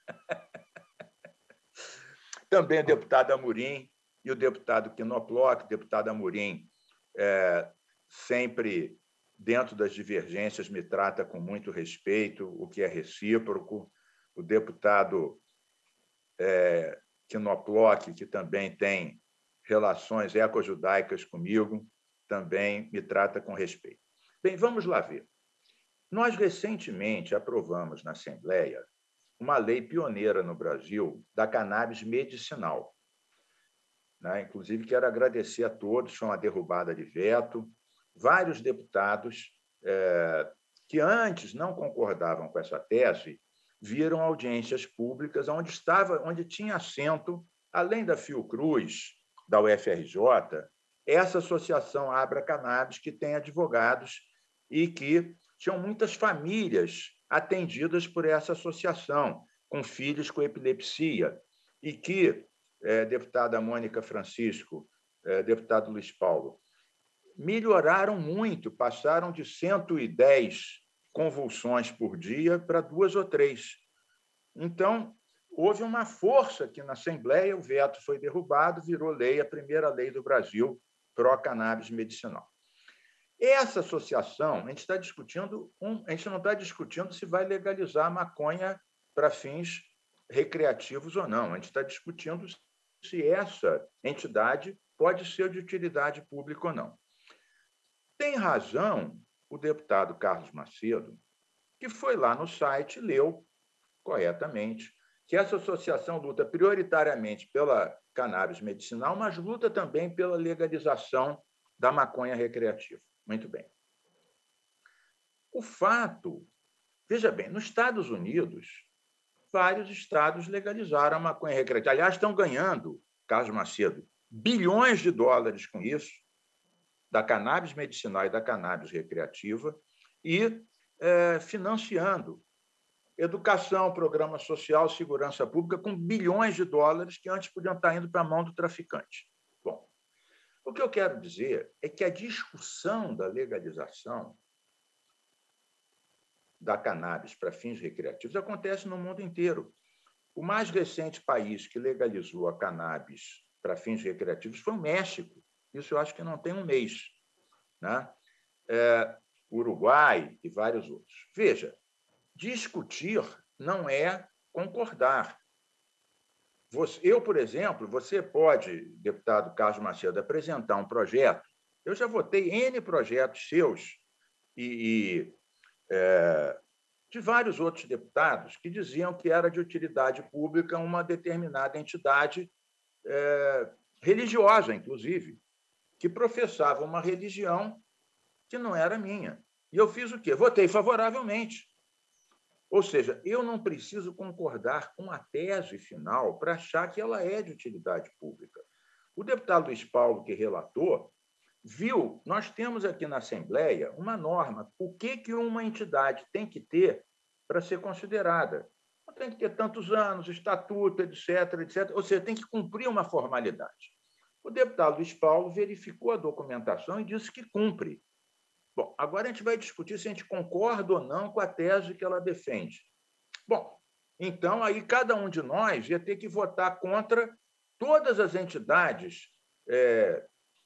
Speaker 9: Também a deputada Amorim e o deputado Quinoploc, deputada Amorim, é, sempre dentro das divergências me trata com muito respeito, o que é recíproco. O deputado é, Quinoploc, que também tem relações ecojudaicas comigo, também me trata com respeito. Bem, vamos lá ver. Nós recentemente aprovamos na Assembleia uma lei pioneira no Brasil da cannabis medicinal. Né? Inclusive, quero agradecer a todos, foi uma derrubada de veto. Vários deputados eh, que antes não concordavam com essa tese viram audiências públicas onde estava, onde tinha assento, além da Fiocruz, da U F R J, essa associação Abra Cannabis, que tem advogados e que tinham muitas famílias atendidas por essa associação, com filhos com epilepsia, e que, é, deputada Mônica Francisco, é, deputado Luiz Paulo, melhoraram muito, passaram de cento e dez convulsões por dia para duas ou três. Então, houve uma força aqui na Assembleia, o veto foi derrubado, virou lei, a primeira lei do Brasil pró-cannabis medicinal. Essa associação, a gente está discutindo, um, a gente não está discutindo se vai legalizar a maconha para fins recreativos ou não, a gente está discutindo se essa entidade pode ser de utilidade pública ou não. Tem razão o deputado Carlos Macedo, que foi lá no site e leu corretamente que essa associação luta prioritariamente pela cannabis medicinal, mas luta também pela legalização da maconha recreativa. Muito bem. O fato, veja bem, nos Estados Unidos, vários estados legalizaram a maconha recreativa. Aliás, estão ganhando, Carlos Macedo, bilhões de dólares com isso, da cannabis medicinal e da cannabis recreativa, e é, financiando educação, programa social, segurança pública, com bilhões de dólares que antes podiam estar indo para a mão do traficante. Bom, o que eu quero dizer é que a discussão da legalização da cannabis para fins recreativos acontece no mundo inteiro. O mais recente país que legalizou a cannabis para fins recreativos foi o México. Isso eu acho que não tem um mês. Né? É, Uruguai e vários outros. Veja, discutir não é concordar. Você, eu, por exemplo, você pode, deputado Carlos Macedo, apresentar um projeto. Eu já votei N projetos seus e, e é, de vários outros deputados que diziam que era de utilidade pública uma determinada entidade é, religiosa, inclusive, que professava uma religião que não era minha. E eu fiz o quê? Votei favoravelmente. Ou seja, eu não preciso concordar com a tese final para achar que ela é de utilidade pública. O deputado Luiz Paulo, que relatou, viu, nós temos aqui na Assembleia uma norma, o que, que uma entidade tem que ter para ser considerada. Tem que ter tantos anos, estatuto, etc, etcétera. Ou seja, tem que cumprir uma formalidade. O deputado Luiz Paulo verificou a documentação e disse que cumpre. Bom, agora a gente vai discutir se a gente concorda ou não com a tese que ela defende. Bom, então aí cada um de nós ia ter que votar contra todas as entidades é,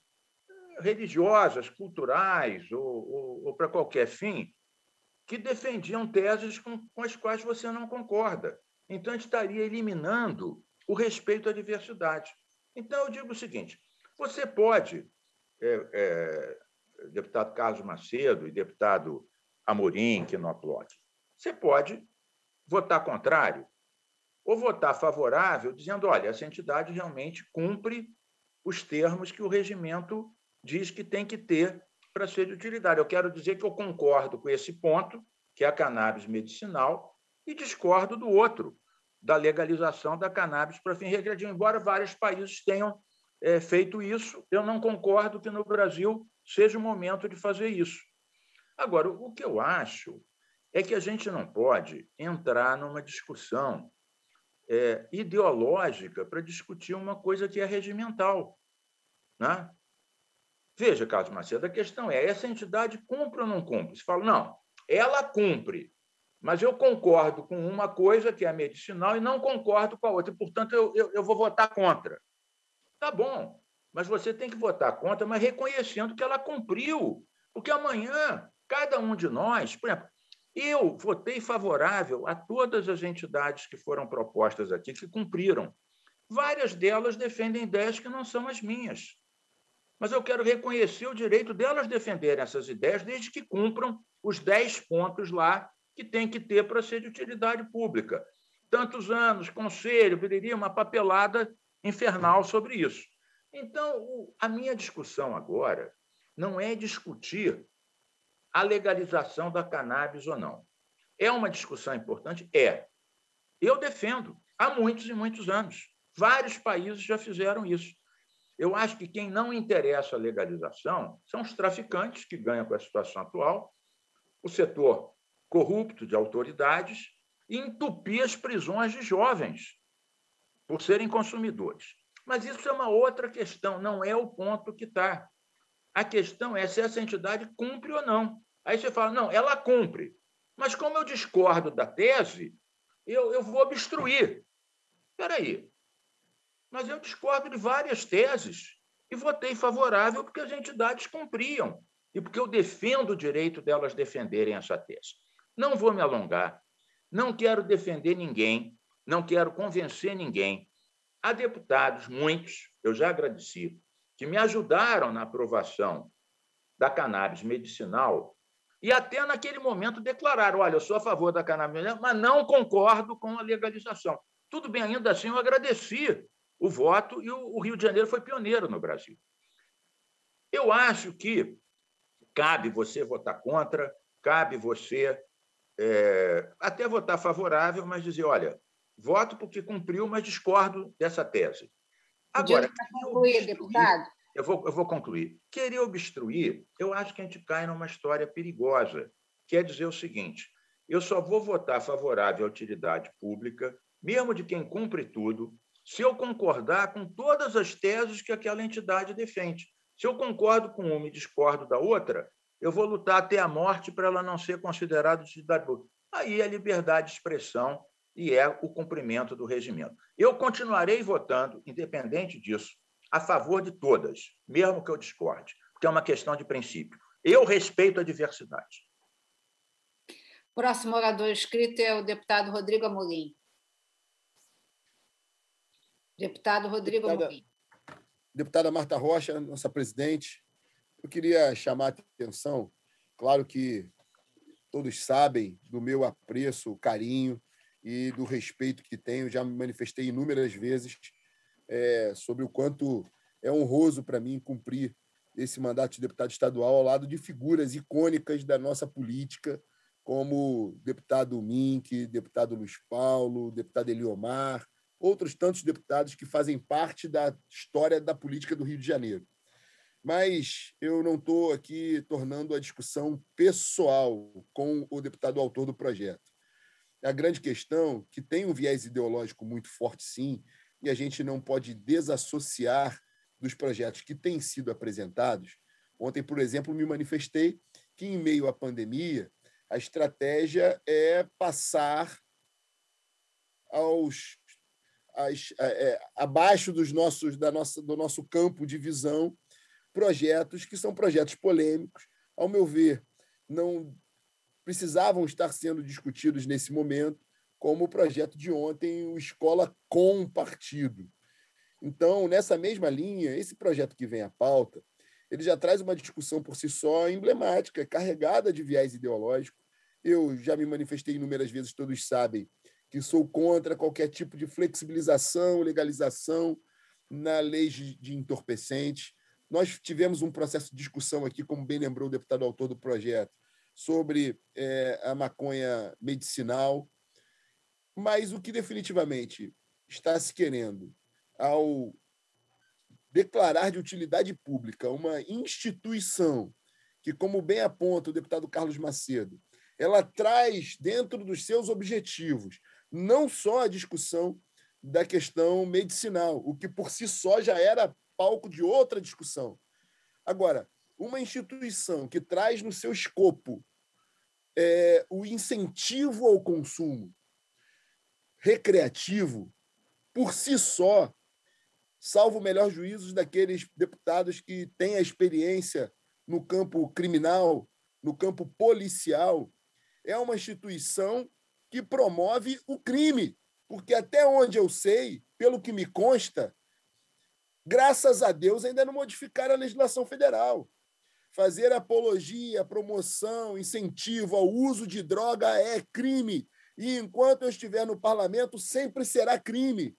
Speaker 9: religiosas, culturais ou, ou, ou para qualquer fim que defendiam teses com, com as quais você não concorda. Então, a gente estaria eliminando o respeito à diversidade. Então, eu digo o seguinte, você pode, é, é, deputado Carlos Macedo e deputado Amorim, que não aplaude, você pode votar contrário ou votar favorável, dizendo, olha, essa entidade realmente cumpre os termos que o regimento diz que tem que ter para ser de utilidade. Eu quero dizer que eu concordo com esse ponto, que é a cannabis medicinal, e discordo do outro, da legalização da cannabis para fim recreativo. Embora vários países tenham é, feito isso, eu não concordo que no Brasil seja o momento de fazer isso. Agora, o que eu acho é que a gente não pode entrar numa discussão é, ideológica para discutir uma coisa que é regimental, né? Veja, Carlos Macedo, a questão é, essa entidade cumpre ou não cumpre? Você fala, não, ela cumpre, mas eu concordo com uma coisa, que é a medicinal, e não concordo com a outra, e, portanto, eu, eu, eu vou votar contra. Tá bom, mas você tem que votar contra, mas reconhecendo que ela cumpriu, porque amanhã, cada um de nós, por exemplo, eu votei favorável a todas as entidades que foram propostas aqui, que cumpriram. Várias delas defendem ideias que não são as minhas. Mas eu quero reconhecer o direito delas defenderem essas ideias, desde que cumpram os dez pontos lá que tem que ter para ser de utilidade pública. Tantos anos, conselho, viria uma papelada infernal sobre isso. Então, a minha discussão agora não é discutir a legalização da cannabis ou não. É uma discussão importante? É. Eu defendo há muitos e muitos anos. Vários países já fizeram isso. Eu acho que quem não interessa a legalização são os traficantes, que ganham com a situação atual, o setor corrupto de autoridades e entupir as prisões de jovens por serem consumidores. Mas isso é uma outra questão, não é o ponto que está. A questão é se essa entidade cumpre ou não. Aí você fala, não, ela cumpre. Mas como eu discordo da tese, eu, eu vou obstruir. Espera aí. Mas eu discordo de várias teses e votei favorável porque as entidades cumpriam e porque eu defendo o direito delas defenderem essa tese. Não vou me alongar, não quero defender ninguém, não quero convencer ninguém. Há deputados, muitos, eu já agradeci, que me ajudaram na aprovação da cannabis medicinal e até naquele momento declararam, olha, eu sou a favor da cannabis medicinal, mas não concordo com a legalização. Tudo bem, ainda assim eu agradeci o voto, e o Rio de Janeiro foi pioneiro no Brasil. Eu acho que cabe você votar contra, cabe você é, até votar favorável, mas dizer, olha, voto porque cumpriu, mas discordo dessa tese. Agora,
Speaker 2: concluir, deputado?
Speaker 9: Eu vou, eu vou concluir. Querer obstruir, eu acho que a gente cai numa história perigosa, que é dizer o seguinte, eu só vou votar favorável à utilidade pública, mesmo de quem cumpre tudo, se eu concordar com todas as teses que aquela entidade defende. Se eu concordo com uma e discordo da outra, eu vou lutar até a morte para ela não ser considerada utilidade pública. Aí é liberdade de expressão e é o cumprimento do regimento. Eu continuarei votando, independente disso, a favor de todas, mesmo que eu discorde, porque é uma questão de princípio. Eu respeito a diversidade.
Speaker 2: Próximo orador inscrito é o deputado Rodrigo Amorim. Deputado Rodrigo
Speaker 17: Deputada,
Speaker 2: Amorim.
Speaker 17: Deputada Marta Rocha, nossa presidente, eu queria chamar a atenção, claro que todos sabem do meu apreço, carinho e do respeito que tenho. Já me manifestei inúmeras vezes é, sobre o quanto é honroso para mim cumprir esse mandato de deputado estadual ao lado de figuras icônicas da nossa política, como deputado Mink, deputado Luiz Paulo, deputado Eliomar, outros tantos deputados que fazem parte da história da política do Rio de Janeiro. Mas eu não estou aqui tornando a discussão pessoal com o deputado autor do projeto. A grande questão, que tem um viés ideológico muito forte, sim, e a gente não pode desassociar dos projetos que têm sido apresentados. Ontem, por exemplo, me manifestei que, em meio à pandemia, a estratégia é passar aos, as, é, abaixo dos nossos, da nossa, do nosso campo de visão projetos que são projetos polêmicos, ao meu ver, não precisavam estar sendo discutidos nesse momento, como o projeto de ontem, o Escola com Partido. Então, nessa mesma linha, esse projeto que vem à pauta, ele já traz uma discussão por si só emblemática, carregada de viés ideológico. Eu já me manifestei inúmeras vezes, todos sabem, que sou contra qualquer tipo de flexibilização, legalização na lei de entorpecentes. Nós tivemos um processo de discussão aqui, como bem lembrou o deputado autor do projeto, sobre é, a maconha medicinal, mas o que definitivamente está se querendo ao declarar de utilidade pública uma instituição que, como bem aponta o deputado Carlos Macedo, ela traz dentro dos seus objetivos não só a discussão da questão medicinal, o que por si só já era palco de outra discussão. Agora, uma instituição que traz no seu escopo é, o incentivo ao consumo recreativo, por si só, salvo o melhor juízo daqueles deputados que têm a experiência no campo criminal, no campo policial, é uma instituição que promove o crime, porque até onde eu sei, pelo que me consta, graças a Deus ainda não modificaram a legislação federal. Fazer apologia, promoção, incentivo ao uso de droga é crime, e enquanto eu estiver no parlamento sempre será crime.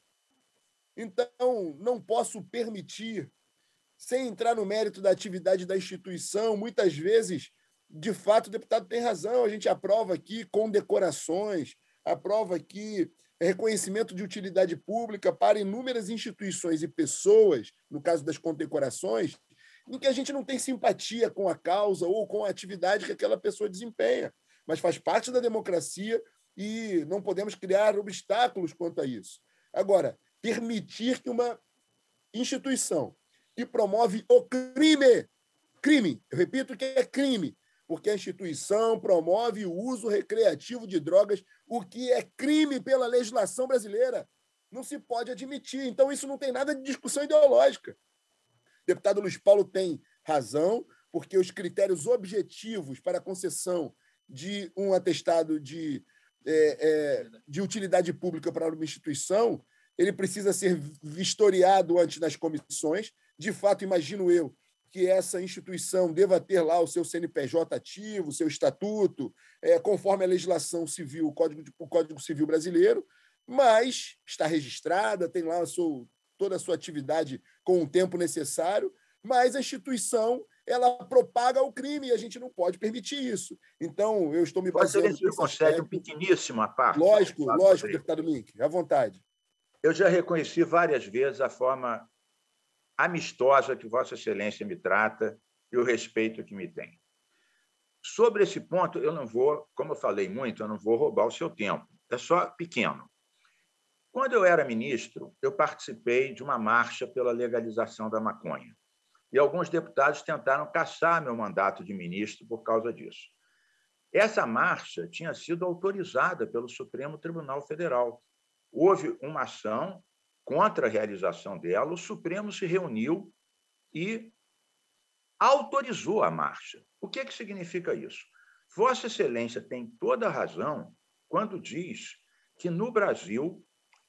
Speaker 17: Então, não posso permitir, sem entrar no mérito da atividade da instituição, muitas vezes, de fato, o deputado tem razão, a gente aprova aqui condecorações, aprova aqui reconhecimento de utilidade pública para inúmeras instituições e pessoas, no caso das condecorações, em que a gente não tem simpatia com a causa ou com a atividade que aquela pessoa desempenha, mas faz parte da democracia e não podemos criar obstáculos quanto a isso. Agora, permitir que uma instituição que promove o crime, crime, eu repito que é crime, porque a instituição promove o uso recreativo de drogas, o que é crime pela legislação brasileira. Não se pode admitir. Então, isso não tem nada de discussão ideológica. O deputado Luiz Paulo tem razão, porque os critérios objetivos para a concessão de um atestado de, é, é, de utilidade pública para uma instituição, ele precisa ser vistoriado antes nas comissões. De fato, imagino eu, que essa instituição deva ter lá o seu C N P J ativo, o seu estatuto, é, conforme a legislação civil, o Código, o Código Civil brasileiro, mas está registrada, tem lá a sua, toda a sua atividade com o tempo necessário, mas a instituição ela propaga o crime e a gente não pode permitir isso. Então, eu estou me baseando...
Speaker 9: Você concede um pequeníssimo à parte.
Speaker 17: Lógico, lógico, deputado Mink, à vontade.
Speaker 9: Eu já reconheci várias vezes a forma amistosa que Vossa Excelência me trata e o respeito que me tem. Sobre esse ponto, eu não vou, como eu falei muito, eu não vou roubar o seu tempo. É só pequeno. Quando eu era ministro, eu participei de uma marcha pela legalização da maconha. E alguns deputados tentaram caçar meu mandato de ministro por causa disso. Essa marcha tinha sido autorizada pelo Supremo Tribunal Federal. Houve uma ação contra a realização dela, o Supremo se reuniu e autorizou a marcha. O que, que significa isso? Vossa Excelência tem toda a razão quando diz que no Brasil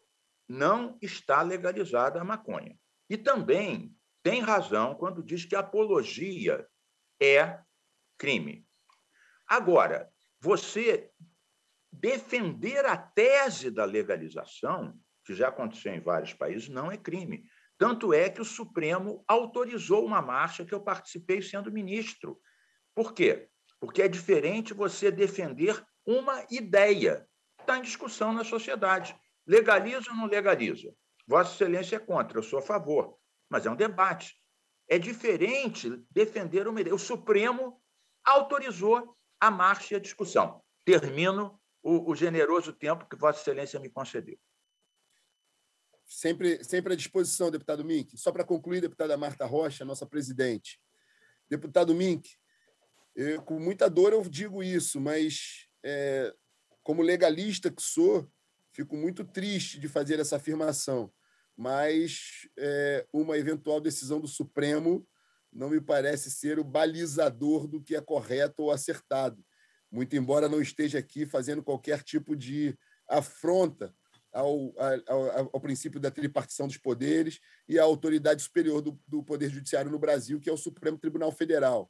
Speaker 9: não está legalizada a maconha. E também tem razão quando diz que a apologia é crime. Agora, você defender a tese da legalização, que já aconteceu em vários países, não é crime. Tanto é que o Supremo autorizou uma marcha que eu participei sendo ministro. Por quê? Porque é diferente você defender uma ideia. Está em discussão na sociedade. Legaliza ou não legaliza? Vossa Excelência é contra, eu sou a favor. Mas é um debate. É diferente defender uma ideia. O Supremo autorizou a marcha e a discussão. Termino o, o generoso tempo que Vossa Excelência me concedeu.
Speaker 17: Sempre, sempre à disposição, deputado Mink. Só para concluir, deputada Marta Rocha, nossa presidente. Deputado Mink, eu, com muita dor eu digo isso, mas, é, como legalista que sou, fico muito triste de fazer essa afirmação. Mas é, uma eventual decisão do Supremo não me parece ser o balizador do que é correto ou acertado, muito embora não esteja aqui fazendo qualquer tipo de afronta Ao, ao, ao princípio da tripartição dos poderes e à autoridade superior do, do Poder Judiciário no Brasil, que é o Supremo Tribunal Federal.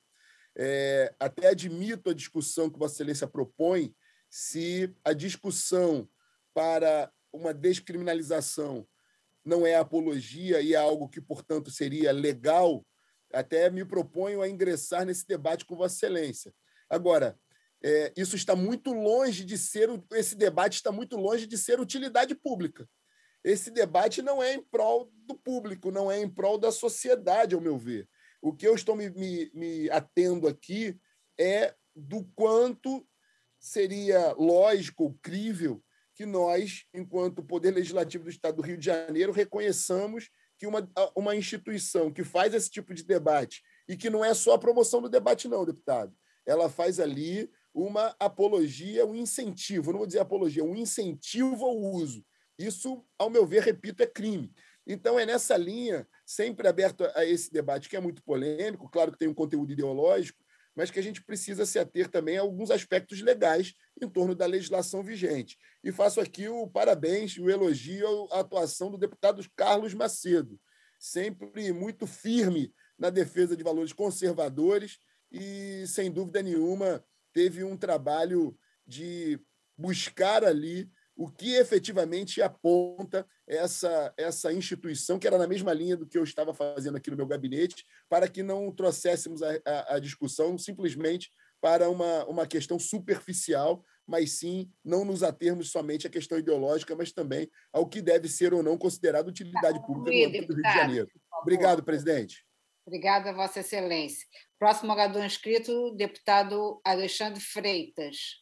Speaker 17: É, até admito a discussão que Vossa Excelência propõe, se a discussão para uma descriminalização não é apologia e é algo que, portanto, seria legal, até me proponho a ingressar nesse debate com Vossa Excelência. Agora, É, isso está muito longe de ser, esse debate está muito longe de ser utilidade pública. Esse debate não é em prol do público, não é em prol da sociedade, ao meu ver. O que eu estou me, me, me atendo aqui é do quanto seria lógico ou crível que nós, enquanto Poder Legislativo do Estado do Rio de Janeiro, reconheçamos que uma, uma instituição que faz esse tipo de debate, e que não é só a promoção do debate, não, deputado, ela faz ali uma apologia, um incentivo, não vou dizer apologia, um incentivo ao uso. Isso, ao meu ver, repito, é crime. Então, é nessa linha, sempre aberto a esse debate, que é muito polêmico, claro que tem um conteúdo ideológico, mas que a gente precisa se ater também a alguns aspectos legais em torno da legislação vigente. E faço aqui o parabéns, o elogio à atuação do deputado Carlos Macedo, sempre muito firme na defesa de valores conservadores e, sem dúvida nenhuma, teve um trabalho de buscar ali o que efetivamente aponta essa, essa instituição, que era na mesma linha do que eu estava fazendo aqui no meu gabinete, para que não trouxéssemos a, a, a discussão simplesmente para uma, uma questão superficial, mas sim não nos atermos somente à questão ideológica, mas também ao que deve ser ou não considerado utilidade pública no âmbito do Rio de Janeiro. Obrigado, presidente.
Speaker 2: Obrigada, Vossa Excelência. Próximo orador inscrito, deputado Alexandre Freitas.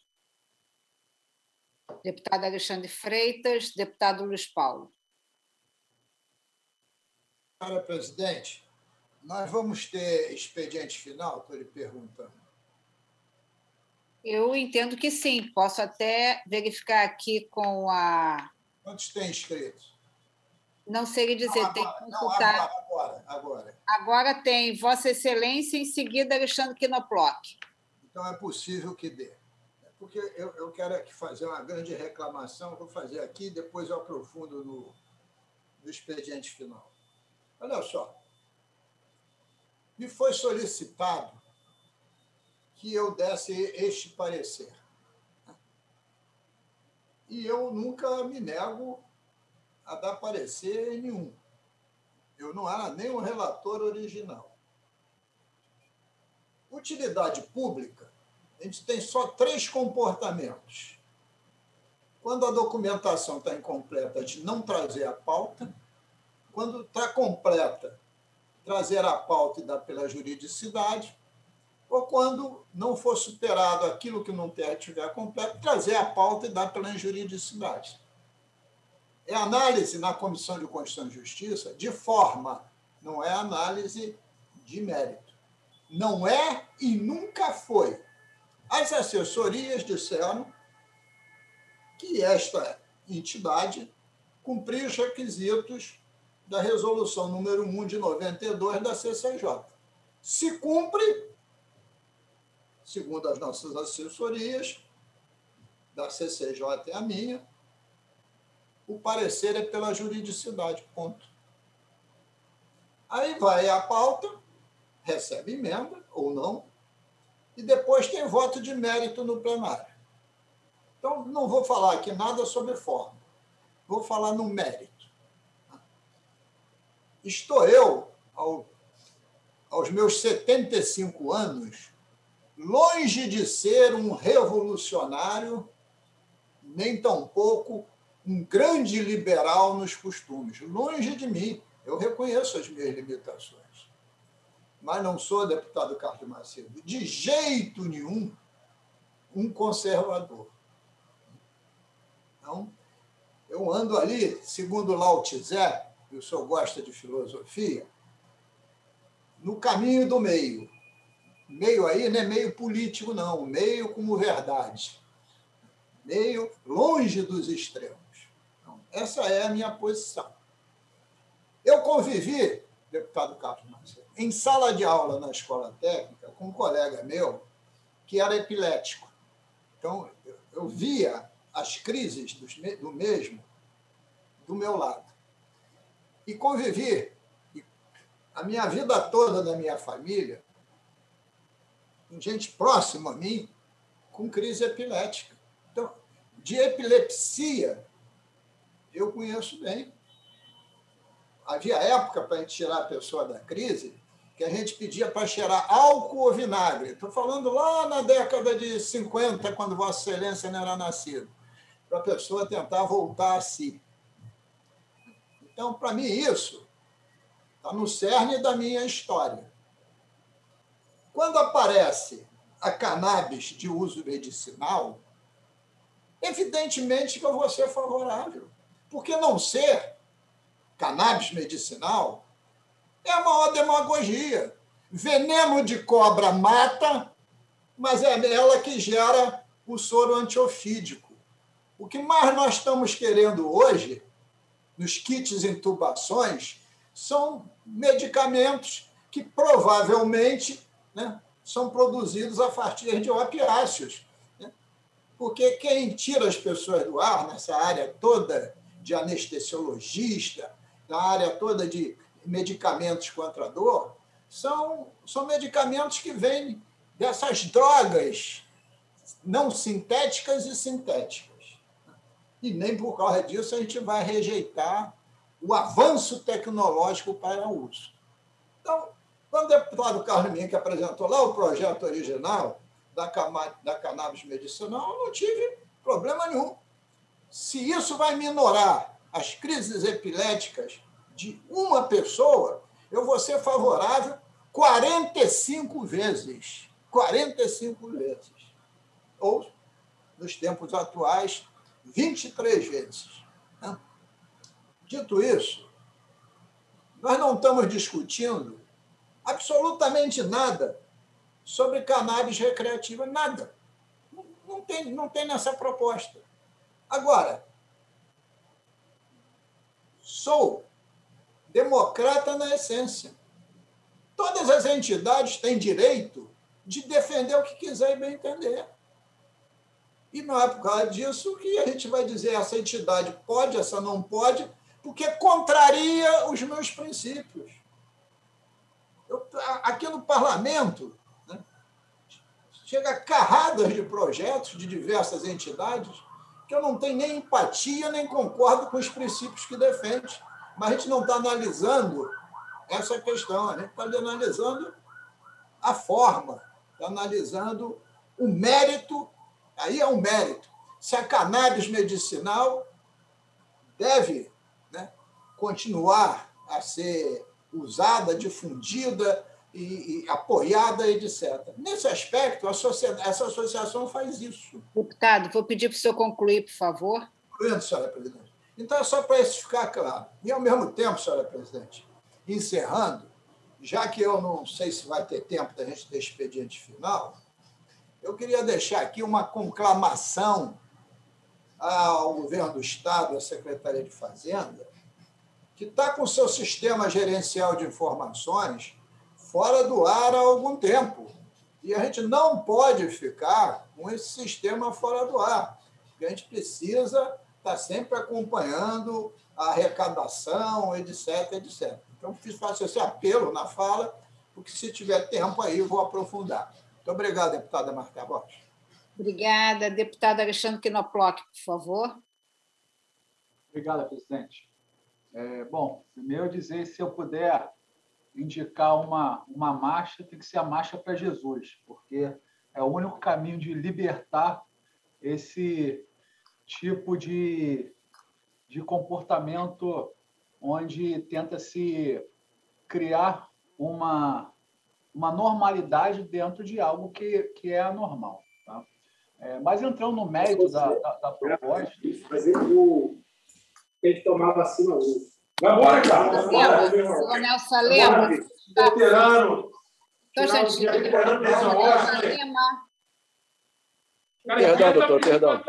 Speaker 2: Deputado Alexandre Freitas, deputado Luiz Paulo.
Speaker 5: Senhora presidente, nós vamos ter expediente final, estou lhe perguntando.
Speaker 2: Eu entendo que sim. Posso até verificar aqui com a...
Speaker 5: Quantos tem inscritos?
Speaker 2: Não sei lhe dizer,
Speaker 5: não,
Speaker 2: tem
Speaker 5: agora,
Speaker 2: que consultar.
Speaker 5: Não, agora, agora, agora.
Speaker 2: Agora tem Vossa Excelência, em seguida Alexandre Quinoploc.
Speaker 5: Então é possível que dê. Porque eu, eu quero aqui fazer uma grande reclamação, vou fazer aqui, depois eu aprofundo no, no expediente final. Olha só, me foi solicitado que eu desse este parecer. E eu nunca me nego a dar parecer nenhum. Eu não era nem o relator original. Utilidade pública, a gente tem só três comportamentos. Quando a documentação está incompleta, de não trazer a pauta. Quando está completa, trazer a pauta e dar pela juridicidade. Ou quando não for superado aquilo que não tiver completo, trazer a pauta e dar pela injuridicidade. É análise na Comissão de Constituição e Justiça de forma, não é análise de mérito. Não é e nunca foi. As assessorias disseram que esta entidade cumpria os requisitos da resolução número um de noventa e dois da C C J. Se cumpre, segundo as nossas assessorias, da C C J e a minha, o parecer é pela juridicidade, ponto. Aí vai a pauta, recebe emenda ou não, e depois tem voto de mérito no plenário. Então, não vou falar aqui nada sobre forma, vou falar no mérito. Estou eu, ao, aos meus setenta e cinco anos, longe de ser um revolucionário, nem tampouco um grande liberal nos costumes. Longe de mim. Eu reconheço as minhas limitações. Mas não sou, deputado Carlos Macedo, de jeito nenhum, um conservador. Então, eu ando ali, segundo Lao Tse, e o senhor gosta de filosofia, no caminho do meio. Meio aí não é meio político, não. Meio como verdade. Meio longe dos extremos. Então, essa é a minha posição. Eu convivi, deputado Carlos Macedo, em sala de aula na escola técnica com um colega meu que era epilético. Então, eu via as crises do mesmo do meu lado. E convivi a minha vida toda na minha família com gente próxima a mim com crise epilética. Então, de epilepsia, eu conheço bem. Havia época para a gente tirar a pessoa da crise que a gente pedia para cheirar álcool ou vinagre. Estou falando lá na década de cinquenta, quando Vossa Excelência não era nascido, para a pessoa tentar voltar a si. Então, para mim, isso está no cerne da minha história. Quando aparece a cannabis de uso medicinal, evidentemente que eu vou ser favorável. Por que não ser cannabis medicinal? É a maior demagogia. Veneno de cobra mata, mas é ela que gera o soro antiofídico. O que mais nós estamos querendo hoje, nos kits intubações, são medicamentos que provavelmente, né, são produzidos a partir de opiáceos. Né? Porque quem tira as pessoas do ar, nessa área toda de anestesiologista, na área toda de medicamentos contra a dor, são, são medicamentos que vêm dessas drogas não sintéticas e sintéticas. E nem por causa disso a gente vai rejeitar o avanço tecnológico para o uso. Então, quando o deputado Carlos Menck apresentou lá o projeto original da, da cannabis medicinal, eu não tive problema nenhum. Se isso vai minorar as crises epiléticas de uma pessoa, eu vou ser favorável quarenta e cinco vezes. quarenta e cinco vezes. Ou, nos tempos atuais, vinte e três vezes. Né? Dito isso, nós não estamos discutindo absolutamente nada sobre cannabis recreativa, nada. Não, não, tem, não tem nessa proposta. Agora, sou democrata na essência. Todas as entidades têm direito de defender o que quiser e bem entender. E não é por causa disso que a gente vai dizer essa entidade pode, essa não pode, porque contraria os meus princípios. Eu, aqui no parlamento, né, chega carradas de projetos de diversas entidades que eu não tenho nem empatia, nem concordo com os princípios que defende. Mas a gente não está analisando essa questão, a gente está analisando a forma, está analisando o mérito, aí é um mérito. Se a cannabis medicinal deve, né, continuar a ser usada, difundida e, e apoiada, etcétera. Nesse aspecto, a sociedade, essa associação faz isso.
Speaker 2: Deputado, vou pedir para o senhor concluir, por favor.
Speaker 5: Concluindo, senhora presidente. Então, é só para isso ficar claro. E, ao mesmo tempo, senhora presidente, encerrando, já que eu não sei se vai ter tempo da gente ter expediente final, eu queria deixar aqui uma conclamação ao governo do Estado, à Secretaria de Fazenda, que está com o seu sistema gerencial de informações fora do ar há algum tempo. E a gente não pode ficar com esse sistema fora do ar. Porque a gente precisa estar sempre acompanhando a arrecadação, etc, etcétera. Então, faço esse apelo na fala, porque se tiver tempo aí eu vou aprofundar. Muito obrigado, deputada Marta Borges.
Speaker 2: Obrigada. Deputado Alexandre Knoploch, por favor.
Speaker 4: Obrigada, presidente. É, bom, primeiro dizer, se eu puder indicar uma, uma marcha, tem que ser a Marcha para Jesus, porque é o único caminho de libertar esse tipo de, de comportamento onde tenta se criar uma, uma normalidade dentro de algo que, que é anormal. Tá? É, mas entrando no mérito da, da, da proposta...
Speaker 8: Fazer o... Tem que tomar vacina hoje. Vai embora, cara.
Speaker 2: Coronel Salema.
Speaker 8: Veterano.
Speaker 4: Perdão, doutor, perdão.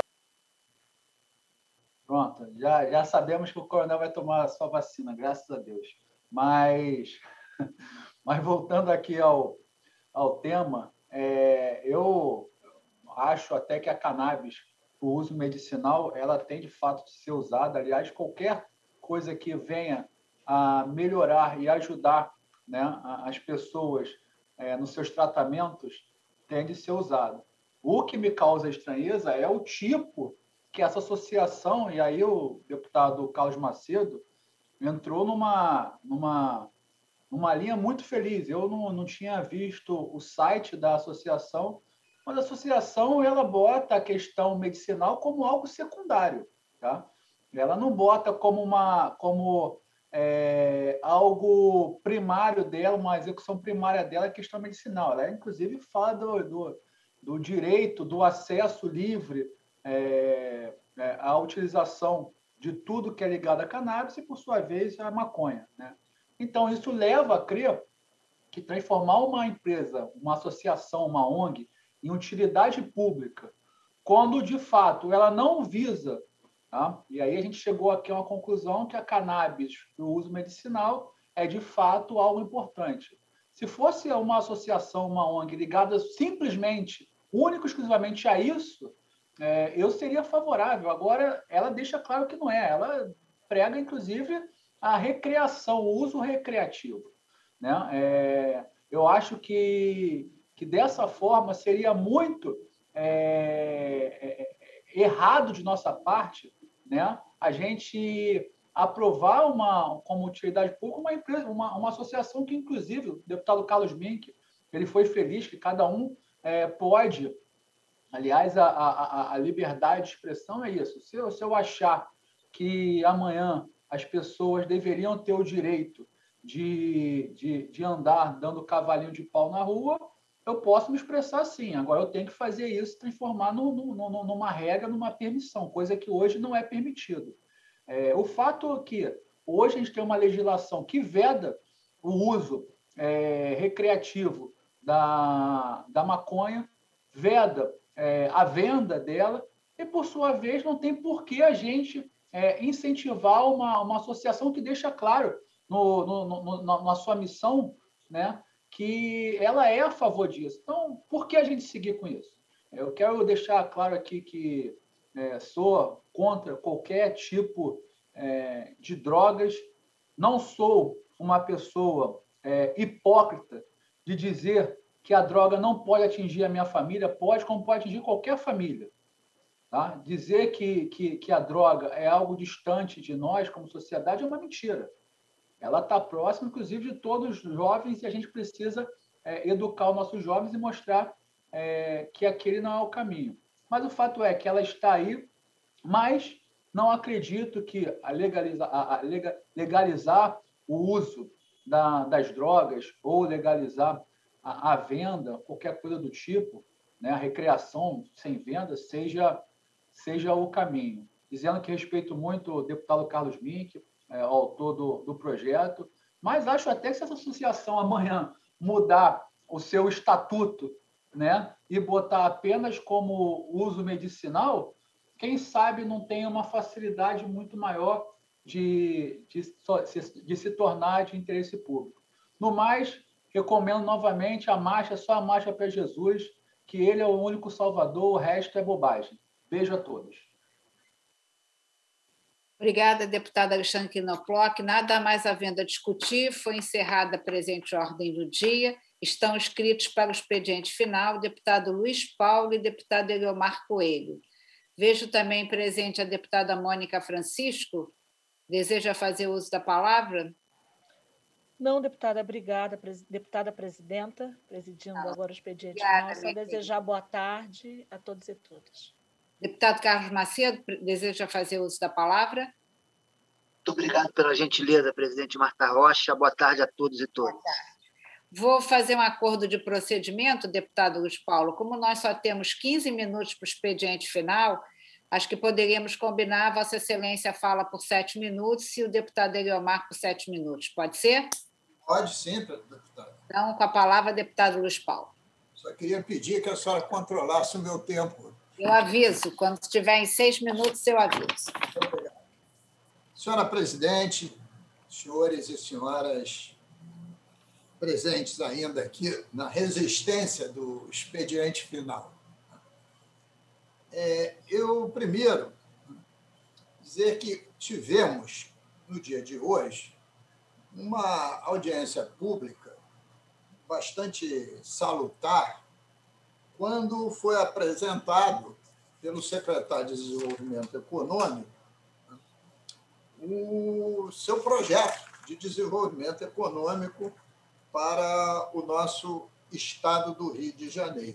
Speaker 4: Pronto, já, já sabemos que o coronel vai tomar a sua vacina, graças a Deus. Mas, mas voltando aqui ao, ao tema, é, eu acho até que a cannabis, o uso medicinal, ela tem de fato de ser usada. Aliás, qualquer coisa que venha a melhorar e ajudar, né, as pessoas é, nos seus tratamentos tem de ser usado. O que me causa estranheza é o tipo que essa associação, e aí o deputado Carlos Macedo entrou numa, numa, numa linha muito feliz. Eu não, não tinha visto o site da associação, mas a associação ela bota a questão medicinal como algo secundário, tá? Ela não bota como, uma, como é, algo primário dela, uma execução primária dela, a questão medicinal. Ela, inclusive, fala do, do, do direito, do acesso livre é, é, à utilização de tudo que é ligado à cannabis e, por sua vez, à maconha, né? Então, isso leva a crer que transformar uma empresa, uma associação, uma O N G, em utilidade pública, quando, de fato, ela não visa... Tá? E aí a gente chegou aqui a uma conclusão que a cannabis, o uso medicinal, é de fato algo importante. Se fosse uma associação, uma O N G ligada simplesmente, única e exclusivamente a isso, é, eu seria favorável. Agora, ela deixa claro que não é. Ela prega, inclusive, a recreação, o uso recreativo. Né? É, eu acho que, que dessa forma seria muito é, é, errado de nossa parte, né, a gente aprovar uma, como utilidade pública uma empresa, uma, uma associação que, inclusive, o deputado Carlos Mink, ele foi feliz que cada um é, pode, aliás, a, a, a liberdade de expressão é isso. Se eu, se eu achar que amanhã as pessoas deveriam ter o direito de, de, de andar dando cavalinho de pau na rua, eu posso me expressar assim. Agora, eu tenho que fazer isso, transformar no, no, no, numa regra, numa permissão, coisa que hoje não é permitido. É, o fato é que hoje a gente tem uma legislação que veda o uso é, recreativo da, da maconha, veda é, a venda dela, e, por sua vez, não tem por que a gente é, incentivar uma, uma associação que deixa claro no, no, no, na, na sua missão, né, que ela é a favor disso. Então, por que a gente seguir com isso? Eu quero deixar claro aqui que é, sou contra qualquer tipo é, de drogas, não sou uma pessoa é, hipócrita de dizer que a droga não pode atingir a minha família, pode, como pode atingir qualquer família. Tá? Dizer que, que, que a droga é algo distante de nós como sociedade é uma mentira. Ela está próxima, inclusive, de todos os jovens, e a gente precisa é, educar os nossos jovens e mostrar é, que aquele não é o caminho. Mas o fato é que ela está aí, mas não acredito que a legaliza, a, a legalizar o uso da, das drogas ou legalizar a, a venda, qualquer coisa do tipo, né, a recreação sem venda, seja, seja o caminho. Dizendo que respeito muito o deputado Carlos Mink, É, autor do, do projeto, mas acho até que se essa associação amanhã mudar o seu estatuto, né, e botar apenas como uso medicinal, quem sabe não tem uma facilidade muito maior de, de, de se tornar de interesse público. No mais, recomendo novamente a marcha, só a marcha para Jesus, que ele é o único salvador, o resto é bobagem. Beijo a todos.
Speaker 2: Obrigada, deputada Alexandre Knoploch. Nada mais havendo a discutir, foi encerrada a presente ordem do dia Estão inscritos para o expediente final o deputado Luiz Paulo e o deputado Eliomar Coelho. Vejo também presente a deputada Mônica Francisco. Deseja fazer uso da palavra?
Speaker 13: Não, deputada, obrigada. Deputada presidenta, presidindo ah, agora o expediente
Speaker 2: obrigada,
Speaker 13: final. Só desejar boa tarde a todos e todas.
Speaker 2: Deputado Carlos Macedo, deseja fazer uso da palavra?
Speaker 12: Muito obrigado pela gentileza, presidente Marta Rocha. Boa tarde a todos e todas.
Speaker 2: Vou fazer um acordo de procedimento, deputado Luiz Paulo. Como nós só temos quinze minutos para o expediente final, acho que poderíamos combinar, Vossa Excelência fala por sete minutos e o deputado Eliomar por sete minutos. Pode ser?
Speaker 5: Pode sim, deputado.
Speaker 2: Então, com a palavra, deputado Luiz Paulo.
Speaker 5: Só queria pedir que a senhora controlasse o meu tempo.
Speaker 2: Eu aviso. Quando estiver em seis minutos, eu aviso.
Speaker 5: Muito obrigado. Senhora presidente, senhores e senhoras presentes ainda aqui na resistência do expediente final. É, eu, primeiro, dizer que tivemos, no dia de hoje, uma audiência pública bastante salutar quando foi apresentado pelo secretário de Desenvolvimento Econômico o seu projeto de desenvolvimento econômico para o nosso estado do Rio de Janeiro.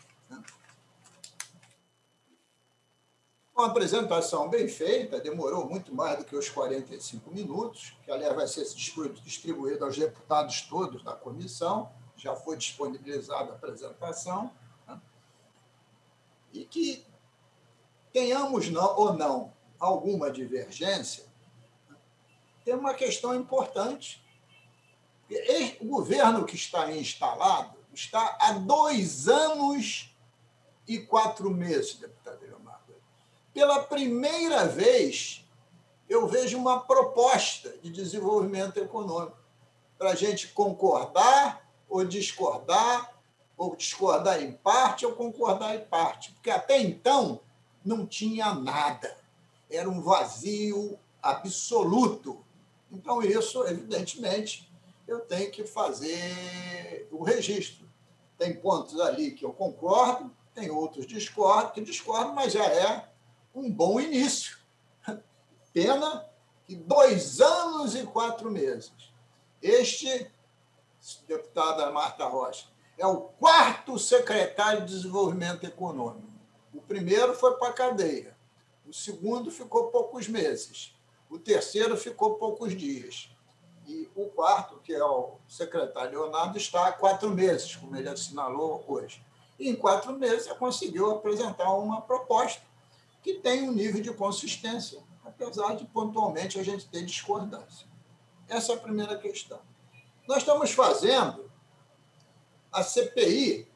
Speaker 5: Uma apresentação bem feita, demorou muito mais do que os quarenta e cinco minutos, que, aliás, vai ser distribuído aos deputados todos da comissão, já foi disponibilizada a apresentação, né? E que tenhamos não, ou não alguma divergência, tem uma questão importante. O governo que está instalado está há dois anos e quatro meses, deputado Eliomar. Pela primeira vez, eu vejo uma proposta de desenvolvimento econômico para a gente concordar ou discordar, ou discordar em parte ou concordar em parte, porque até então não tinha nada. Era um vazio absoluto. Então, isso, evidentemente, eu tenho que fazer o registro. Tem pontos ali que eu concordo, tem outros discordo, que discordo, mas já é um bom início. Pena que dois anos e quatro meses. Este, deputada Marta Rocha, é o quarto secretário de Desenvolvimento Econômico. O primeiro foi para a cadeia. O segundo ficou poucos meses. O terceiro ficou poucos dias. E o quarto, que é o secretário Leonardo, está há quatro meses, como ele assinalou hoje. E em quatro meses ele conseguiu apresentar uma proposta que tem um nível de consistência, apesar de pontualmente a gente ter discordância. Essa é a primeira questão. Nós estamos fazendo a C P I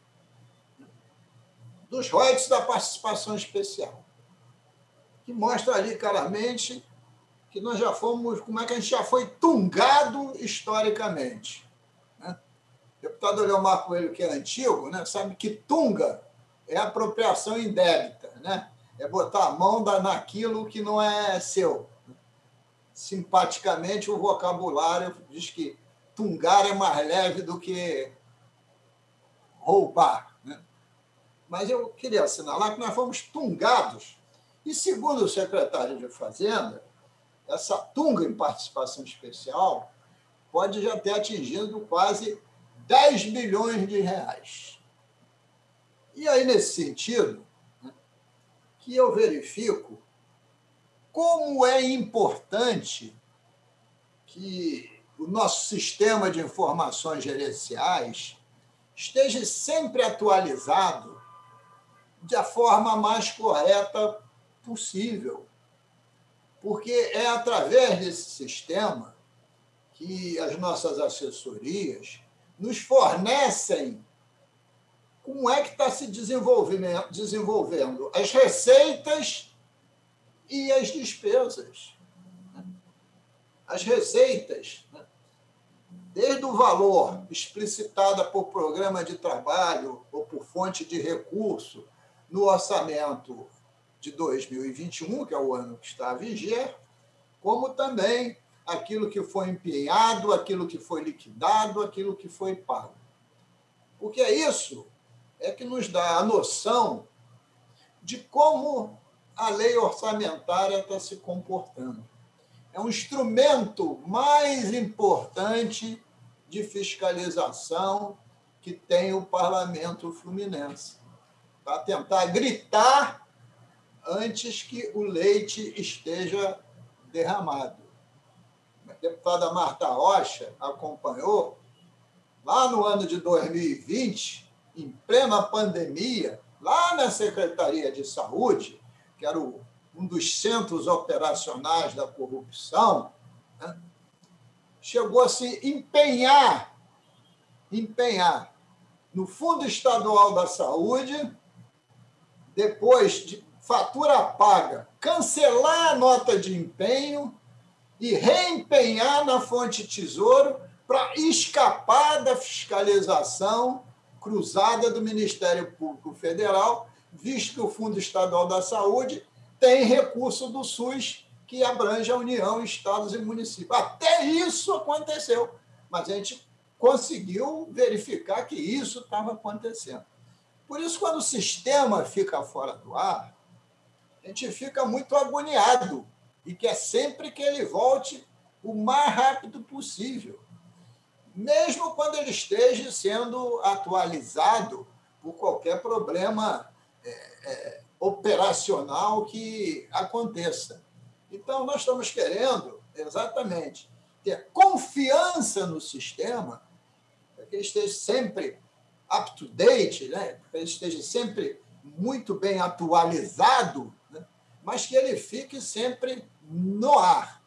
Speaker 5: dos royalties da participação especial, que mostra ali claramente que nós já fomos, como é que a gente já foi tungado historicamente. Né? O deputado Eliomar Coelho, que é antigo, né, sabe que tunga é apropriação indébita, né? É botar a mão naquilo que não é seu. Simpaticamente, o vocabulário diz que tungar é mais leve do que roubar. Né? Mas eu queria assinalar que nós fomos tungados. E, segundo o secretário de Fazenda, essa tunga em participação especial pode já ter atingido quase dez bilhões de reais. E aí, nesse sentido, que eu verifico como é importante que o nosso sistema de informações gerenciais esteja sempre atualizado da forma mais correta possível. Porque é através desse sistema que as nossas assessorias nos fornecem como é que está se desenvolvendo, desenvolvendo as receitas e as despesas. As receitas, desde o valor explicitada por programa de trabalho ou por fonte de recurso no orçamento de dois mil e vinte e um, que é o ano que está a viger, como também aquilo que foi empenhado, aquilo que foi liquidado, aquilo que foi pago. Porque isso é que nos dá a noção de como a lei orçamentária está se comportando. É um instrumento mais importante de fiscalização que tem o Parlamento Fluminense, para tentar gritar antes que o leite esteja derramado. A deputada Marta Rocha acompanhou, lá no ano de dois mil e vinte, em plena pandemia, lá na Secretaria de Saúde, que era o, um dos centros operacionais da corrupção, né, chegou a se empenhar, empenhar no Fundo Estadual da Saúde, depois de fatura paga, cancelar a nota de empenho e reempenhar na fonte Tesouro para escapar da fiscalização cruzada do Ministério Público Federal, visto que o Fundo Estadual da Saúde tem recurso do SUS que abrange a União, estados e municípios. Até isso aconteceu, mas a gente conseguiu verificar que isso estava acontecendo. Por isso, quando o sistema fica fora do ar, a gente fica muito agoniado e quer sempre que ele volte o mais rápido possível, mesmo quando ele esteja sendo atualizado por qualquer problema é, é, operacional que aconteça. Então, nós estamos querendo, exatamente, ter confiança no sistema, para que ele esteja sempre up-to-date, né? Para que ele esteja sempre muito bem atualizado, né? Mas que ele fique sempre no ar.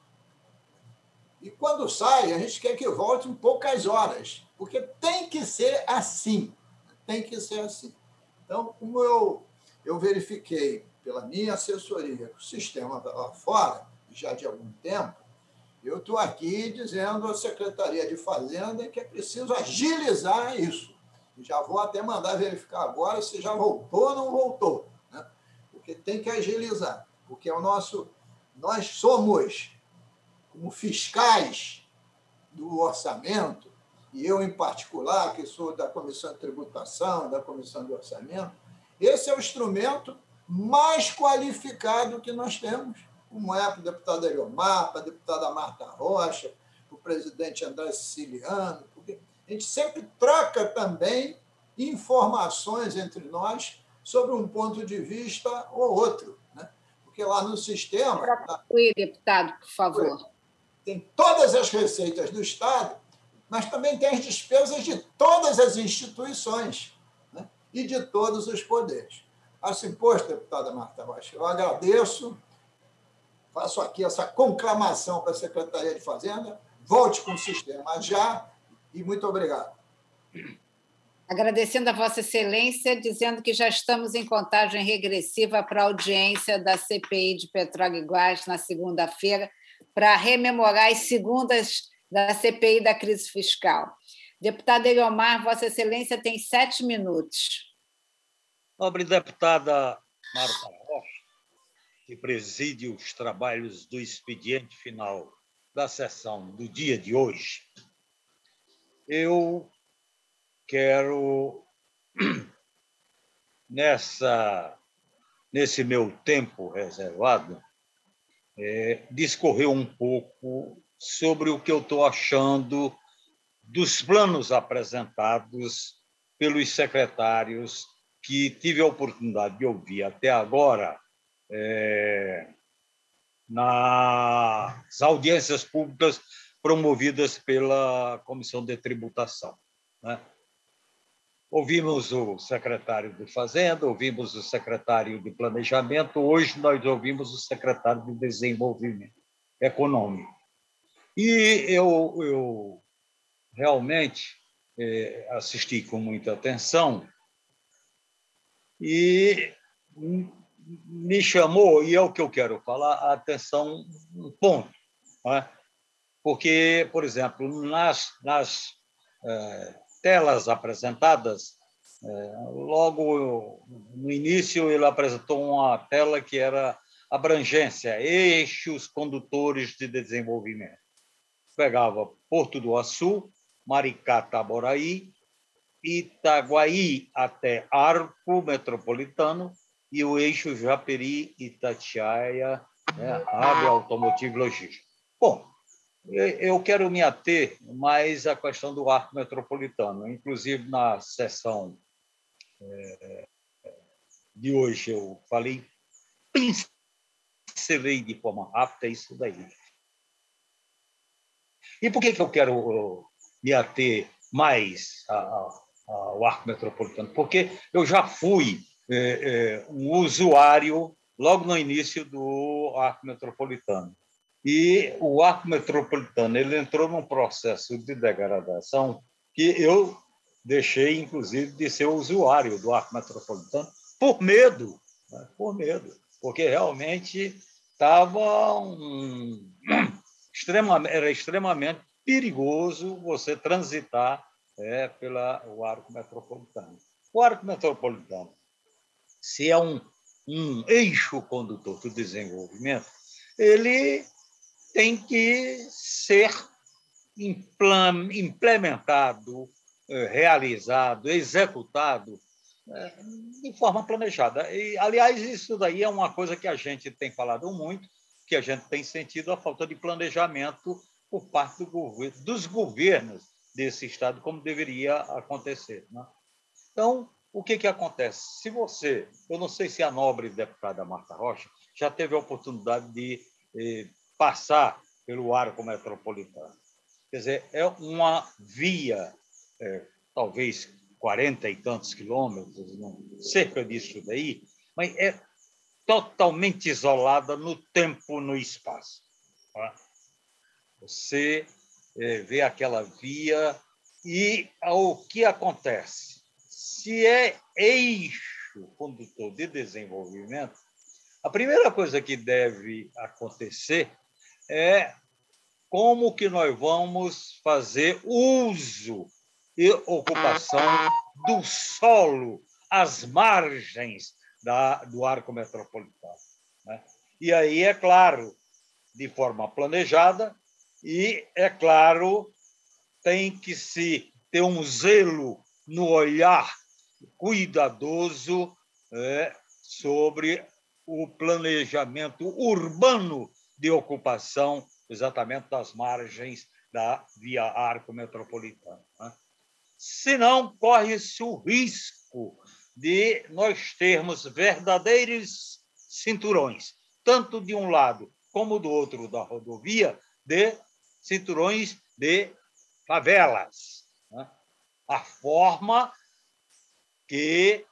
Speaker 5: E quando sai, a gente quer que volte em poucas horas, porque tem que ser assim, tem que ser assim. Então, como eu, eu verifiquei pela minha assessoria que o sistema está lá fora, já de algum tempo, eu estou aqui dizendo à Secretaria de Fazenda que é preciso agilizar isso. Já vou até mandar verificar agora se já voltou ou não voltou, né? Porque tem que agilizar, porque é o nosso, nós somos, como fiscais do orçamento, e eu, em particular, que sou da Comissão de Tributação, da Comissão de Orçamento, esse é o instrumento mais qualificado que nós temos, como é para o deputado Eliomar, para a deputada Marta Rocha, para o presidente André Siciliano, porque a gente sempre troca também informações entre nós sobre um ponto de vista ou outro, né? Porque lá no sistema...
Speaker 2: Para concluir, deputado, por favor.
Speaker 5: Tem todas as receitas do Estado, mas também tem as despesas de todas as instituições, né? E de todos os poderes. Assim, posto, deputada Marta Rocha, eu agradeço, faço aqui essa conclamação para a Secretaria de Fazenda, volte com o sistema já, e muito obrigado.
Speaker 2: Agradecendo a Vossa Excelência, dizendo que já estamos em contagem regressiva para a audiência da C P I de Petróleo e Gás na segunda-feira, para rememorar as segundas da C P I da crise fiscal. Deputado Eliomar, Vossa Excelência tem sete minutos.
Speaker 16: Nobre deputada Marta Rocha, que preside os trabalhos do expediente final da sessão do dia de hoje, eu quero, nessa, nesse meu tempo reservado, é, discorrer um pouco sobre o que eu estou achando dos planos apresentados pelos secretários que tive a oportunidade de ouvir até agora é, nas audiências públicas promovidas pela Comissão de Tributação, né? Ouvimos o secretário de Fazenda, ouvimos o secretário de Planejamento, hoje nós ouvimos o secretário de Desenvolvimento Econômico. E eu, eu realmente é, assisti com muita atenção e me chamou, e é o que eu quero falar, a atenção um ponto, né? Porque, por exemplo, nas, nas é, telas apresentadas, é, logo no início ele apresentou uma tela que era abrangência, eixos condutores de desenvolvimento. Pegava Porto do Açu, Maricá, Itaboraí Itaguaí até Arco Metropolitano e o eixo Japeri-Itatiaia, né, Hub Automotive Logística. Bom, eu quero me ater mais à questão do Arco Metropolitano. Inclusive, na sessão é, de hoje, eu falei, pincelei de forma rápida isso daí. E por que, que eu quero me ater mais ao Arco Metropolitano? Porque eu já fui é, é, um usuário logo no início do Arco Metropolitano. E o Arco Metropolitano ele entrou num processo de degradação que eu deixei, inclusive, de ser usuário do Arco Metropolitano por medo, né? por medo, porque realmente estava um... extremamente, era extremamente perigoso você transitar é, pela o Arco Metropolitano. O Arco Metropolitano, se é um, um eixo condutor do desenvolvimento, ele tem que ser implementado, realizado, executado de forma planejada. E, aliás, isso daí é uma coisa que a gente tem falado muito, que a gente tem sentido a falta de planejamento por parte do governo, dos governos desse Estado, como deveria acontecer, né? Então, o que, que acontece? Se você, eu não sei se a nobre deputada Marta Rocha já teve a oportunidade de eh, passar pelo Arco Metropolitano. Quer dizer, é uma via, é, talvez quarenta e tantos quilômetros, não, cerca disso daí, mas é totalmente isolada no tempo, no espaço. Tá? Você é, vê aquela via e o que acontece? Se é eixo condutor de desenvolvimento, a primeira coisa que deve acontecer é como que nós vamos fazer uso e ocupação do solo, as margens da, do Arco Metropolitano, né? E aí, é claro, de forma planejada e, é claro, tem que se ter um zelo no olhar cuidadoso é, sobre o planejamento urbano de ocupação exatamente das margens da Via Arco Metropolitano, né? Senão, corre-se o risco de nós termos verdadeiros cinturões, tanto de um lado como do outro da rodovia, de cinturões de favelas, né? A forma que,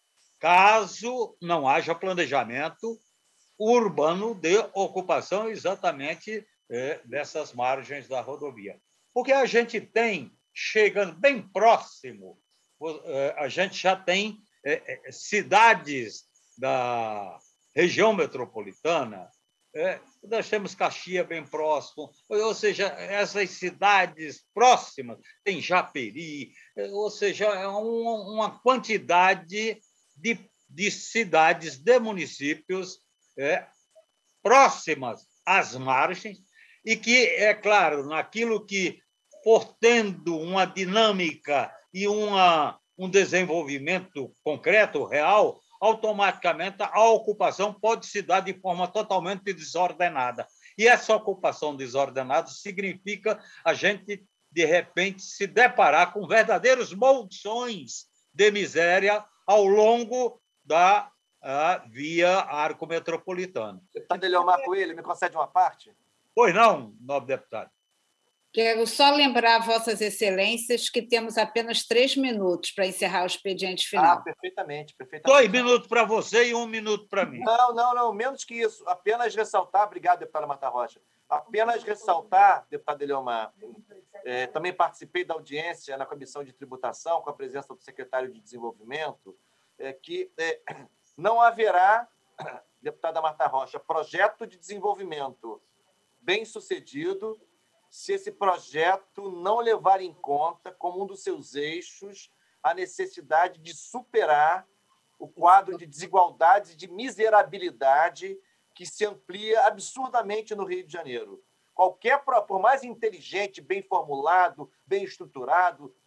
Speaker 16: caso não haja planejamento urbano de ocupação exatamente é, dessas margens da rodovia. Porque a gente tem, chegando bem próximo, a gente já tem é, cidades da região metropolitana, é, nós temos Caxias bem próximo, ou seja, essas cidades próximas, tem Japeri, ou seja, é uma, uma quantidade de, de cidades, de municípios É, próximas às margens e que, é claro, naquilo que for tendo uma dinâmica e uma, um desenvolvimento concreto, real, automaticamente a ocupação pode se dar de forma totalmente desordenada. E essa ocupação desordenada significa a gente, de repente, se deparar com verdadeiros monções de miséria ao longo da a Via Arco Metropolitano.
Speaker 11: Deputado Eliomar Coelho, me concede uma parte?
Speaker 16: Pois não, nobre deputado.
Speaker 2: Quero só lembrar, Vossas Excelências, que temos apenas três minutos para encerrar o expediente final.
Speaker 11: Ah, perfeitamente, perfeitamente.
Speaker 16: Dois minutos para você e um minuto para mim.
Speaker 11: Não, não, não, menos que isso. Apenas ressaltar, obrigado, deputada Marta Rocha, apenas ressaltar, deputado Eliomar, é, também participei da audiência na Comissão de Tributação, com a presença do secretário de Desenvolvimento, é, que... É, não haverá, deputada Marta Rocha, projeto de desenvolvimento bem-sucedido se esse projeto não levar em conta, como um dos seus eixos, a necessidade de superar o quadro de desigualdade e de miserabilidade que se amplia absurdamente no Rio de Janeiro. Qualquer, por mais inteligente, bem formulado, bem estruturado,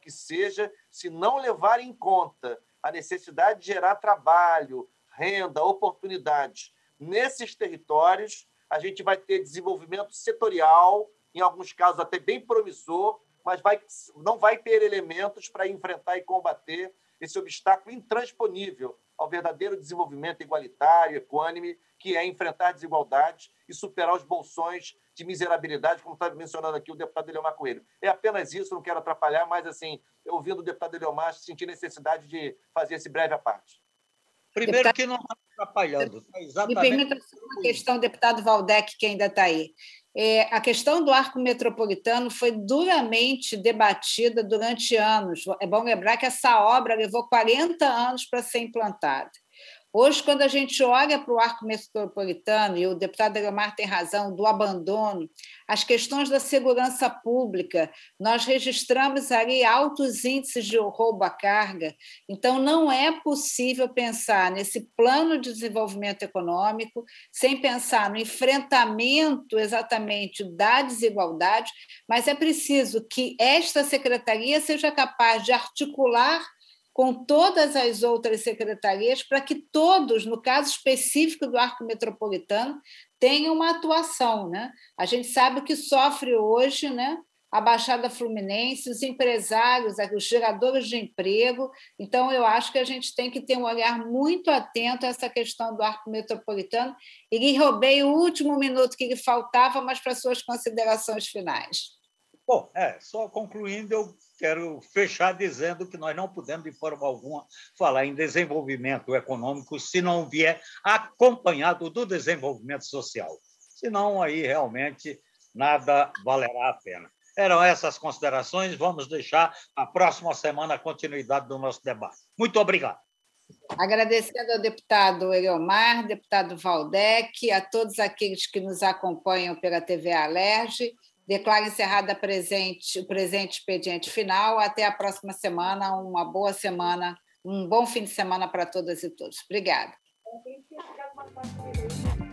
Speaker 11: que seja, se não levar em conta a necessidade de gerar trabalho, renda, oportunidades nesses territórios, a gente vai ter desenvolvimento setorial, em alguns casos até bem promissor, mas vai, não vai ter elementos para enfrentar e combater esse obstáculo intransponível ao verdadeiro desenvolvimento igualitário, equânime, que é enfrentar desigualdades e superar os bolsões de miserabilidade, como está mencionando aqui o deputado Eliomar Coelho. É apenas isso, não quero atrapalhar, mas, assim, eu ouvindo o deputado Eliomar, senti necessidade de fazer esse breve à parte.
Speaker 16: Primeiro
Speaker 2: deputado...
Speaker 16: que não está atrapalhando. Tá exatamente...
Speaker 2: Me permita uma questão, deputado Valdec, que ainda está aí. É, a questão do arco metropolitano foi duramente debatida durante anos. É bom lembrar que essa obra levou quarenta anos para ser implantada. Hoje, quando a gente olha para o arco metropolitano, e o deputado Eliomar tem razão, do abandono, as questões da segurança pública, nós registramos ali altos índices de roubo à carga, então não é possível pensar nesse plano de desenvolvimento econômico sem pensar no enfrentamento exatamente da desigualdade, mas é preciso que esta secretaria seja capaz de articular com todas as outras secretarias, para que todos, no caso específico do arco metropolitano, tenham uma atuação, né? A gente sabe o que sofre hoje, né? A Baixada Fluminense, os empresários, os geradores de emprego. Então, eu acho que a gente tem que ter um olhar muito atento a essa questão do arco metropolitano. E lhe roubei o último minuto que lhe faltava, mas para suas considerações finais.
Speaker 16: Bom, é, só concluindo, eu quero fechar dizendo que nós não podemos, de forma alguma, falar em desenvolvimento econômico se não vier acompanhado do desenvolvimento social. Senão, aí, realmente, nada valerá a pena. Eram essas considerações. Vamos deixar a próxima semana a continuidade do nosso debate. Muito obrigado.
Speaker 2: Agradecendo ao deputado Eliomar, deputado Valdec, a todos aqueles que nos acompanham pela T V Alerj. Declaro encerrada presente, o presente expediente final. Até a próxima semana. Uma boa semana, um bom fim de semana para todas e todos. Obrigada.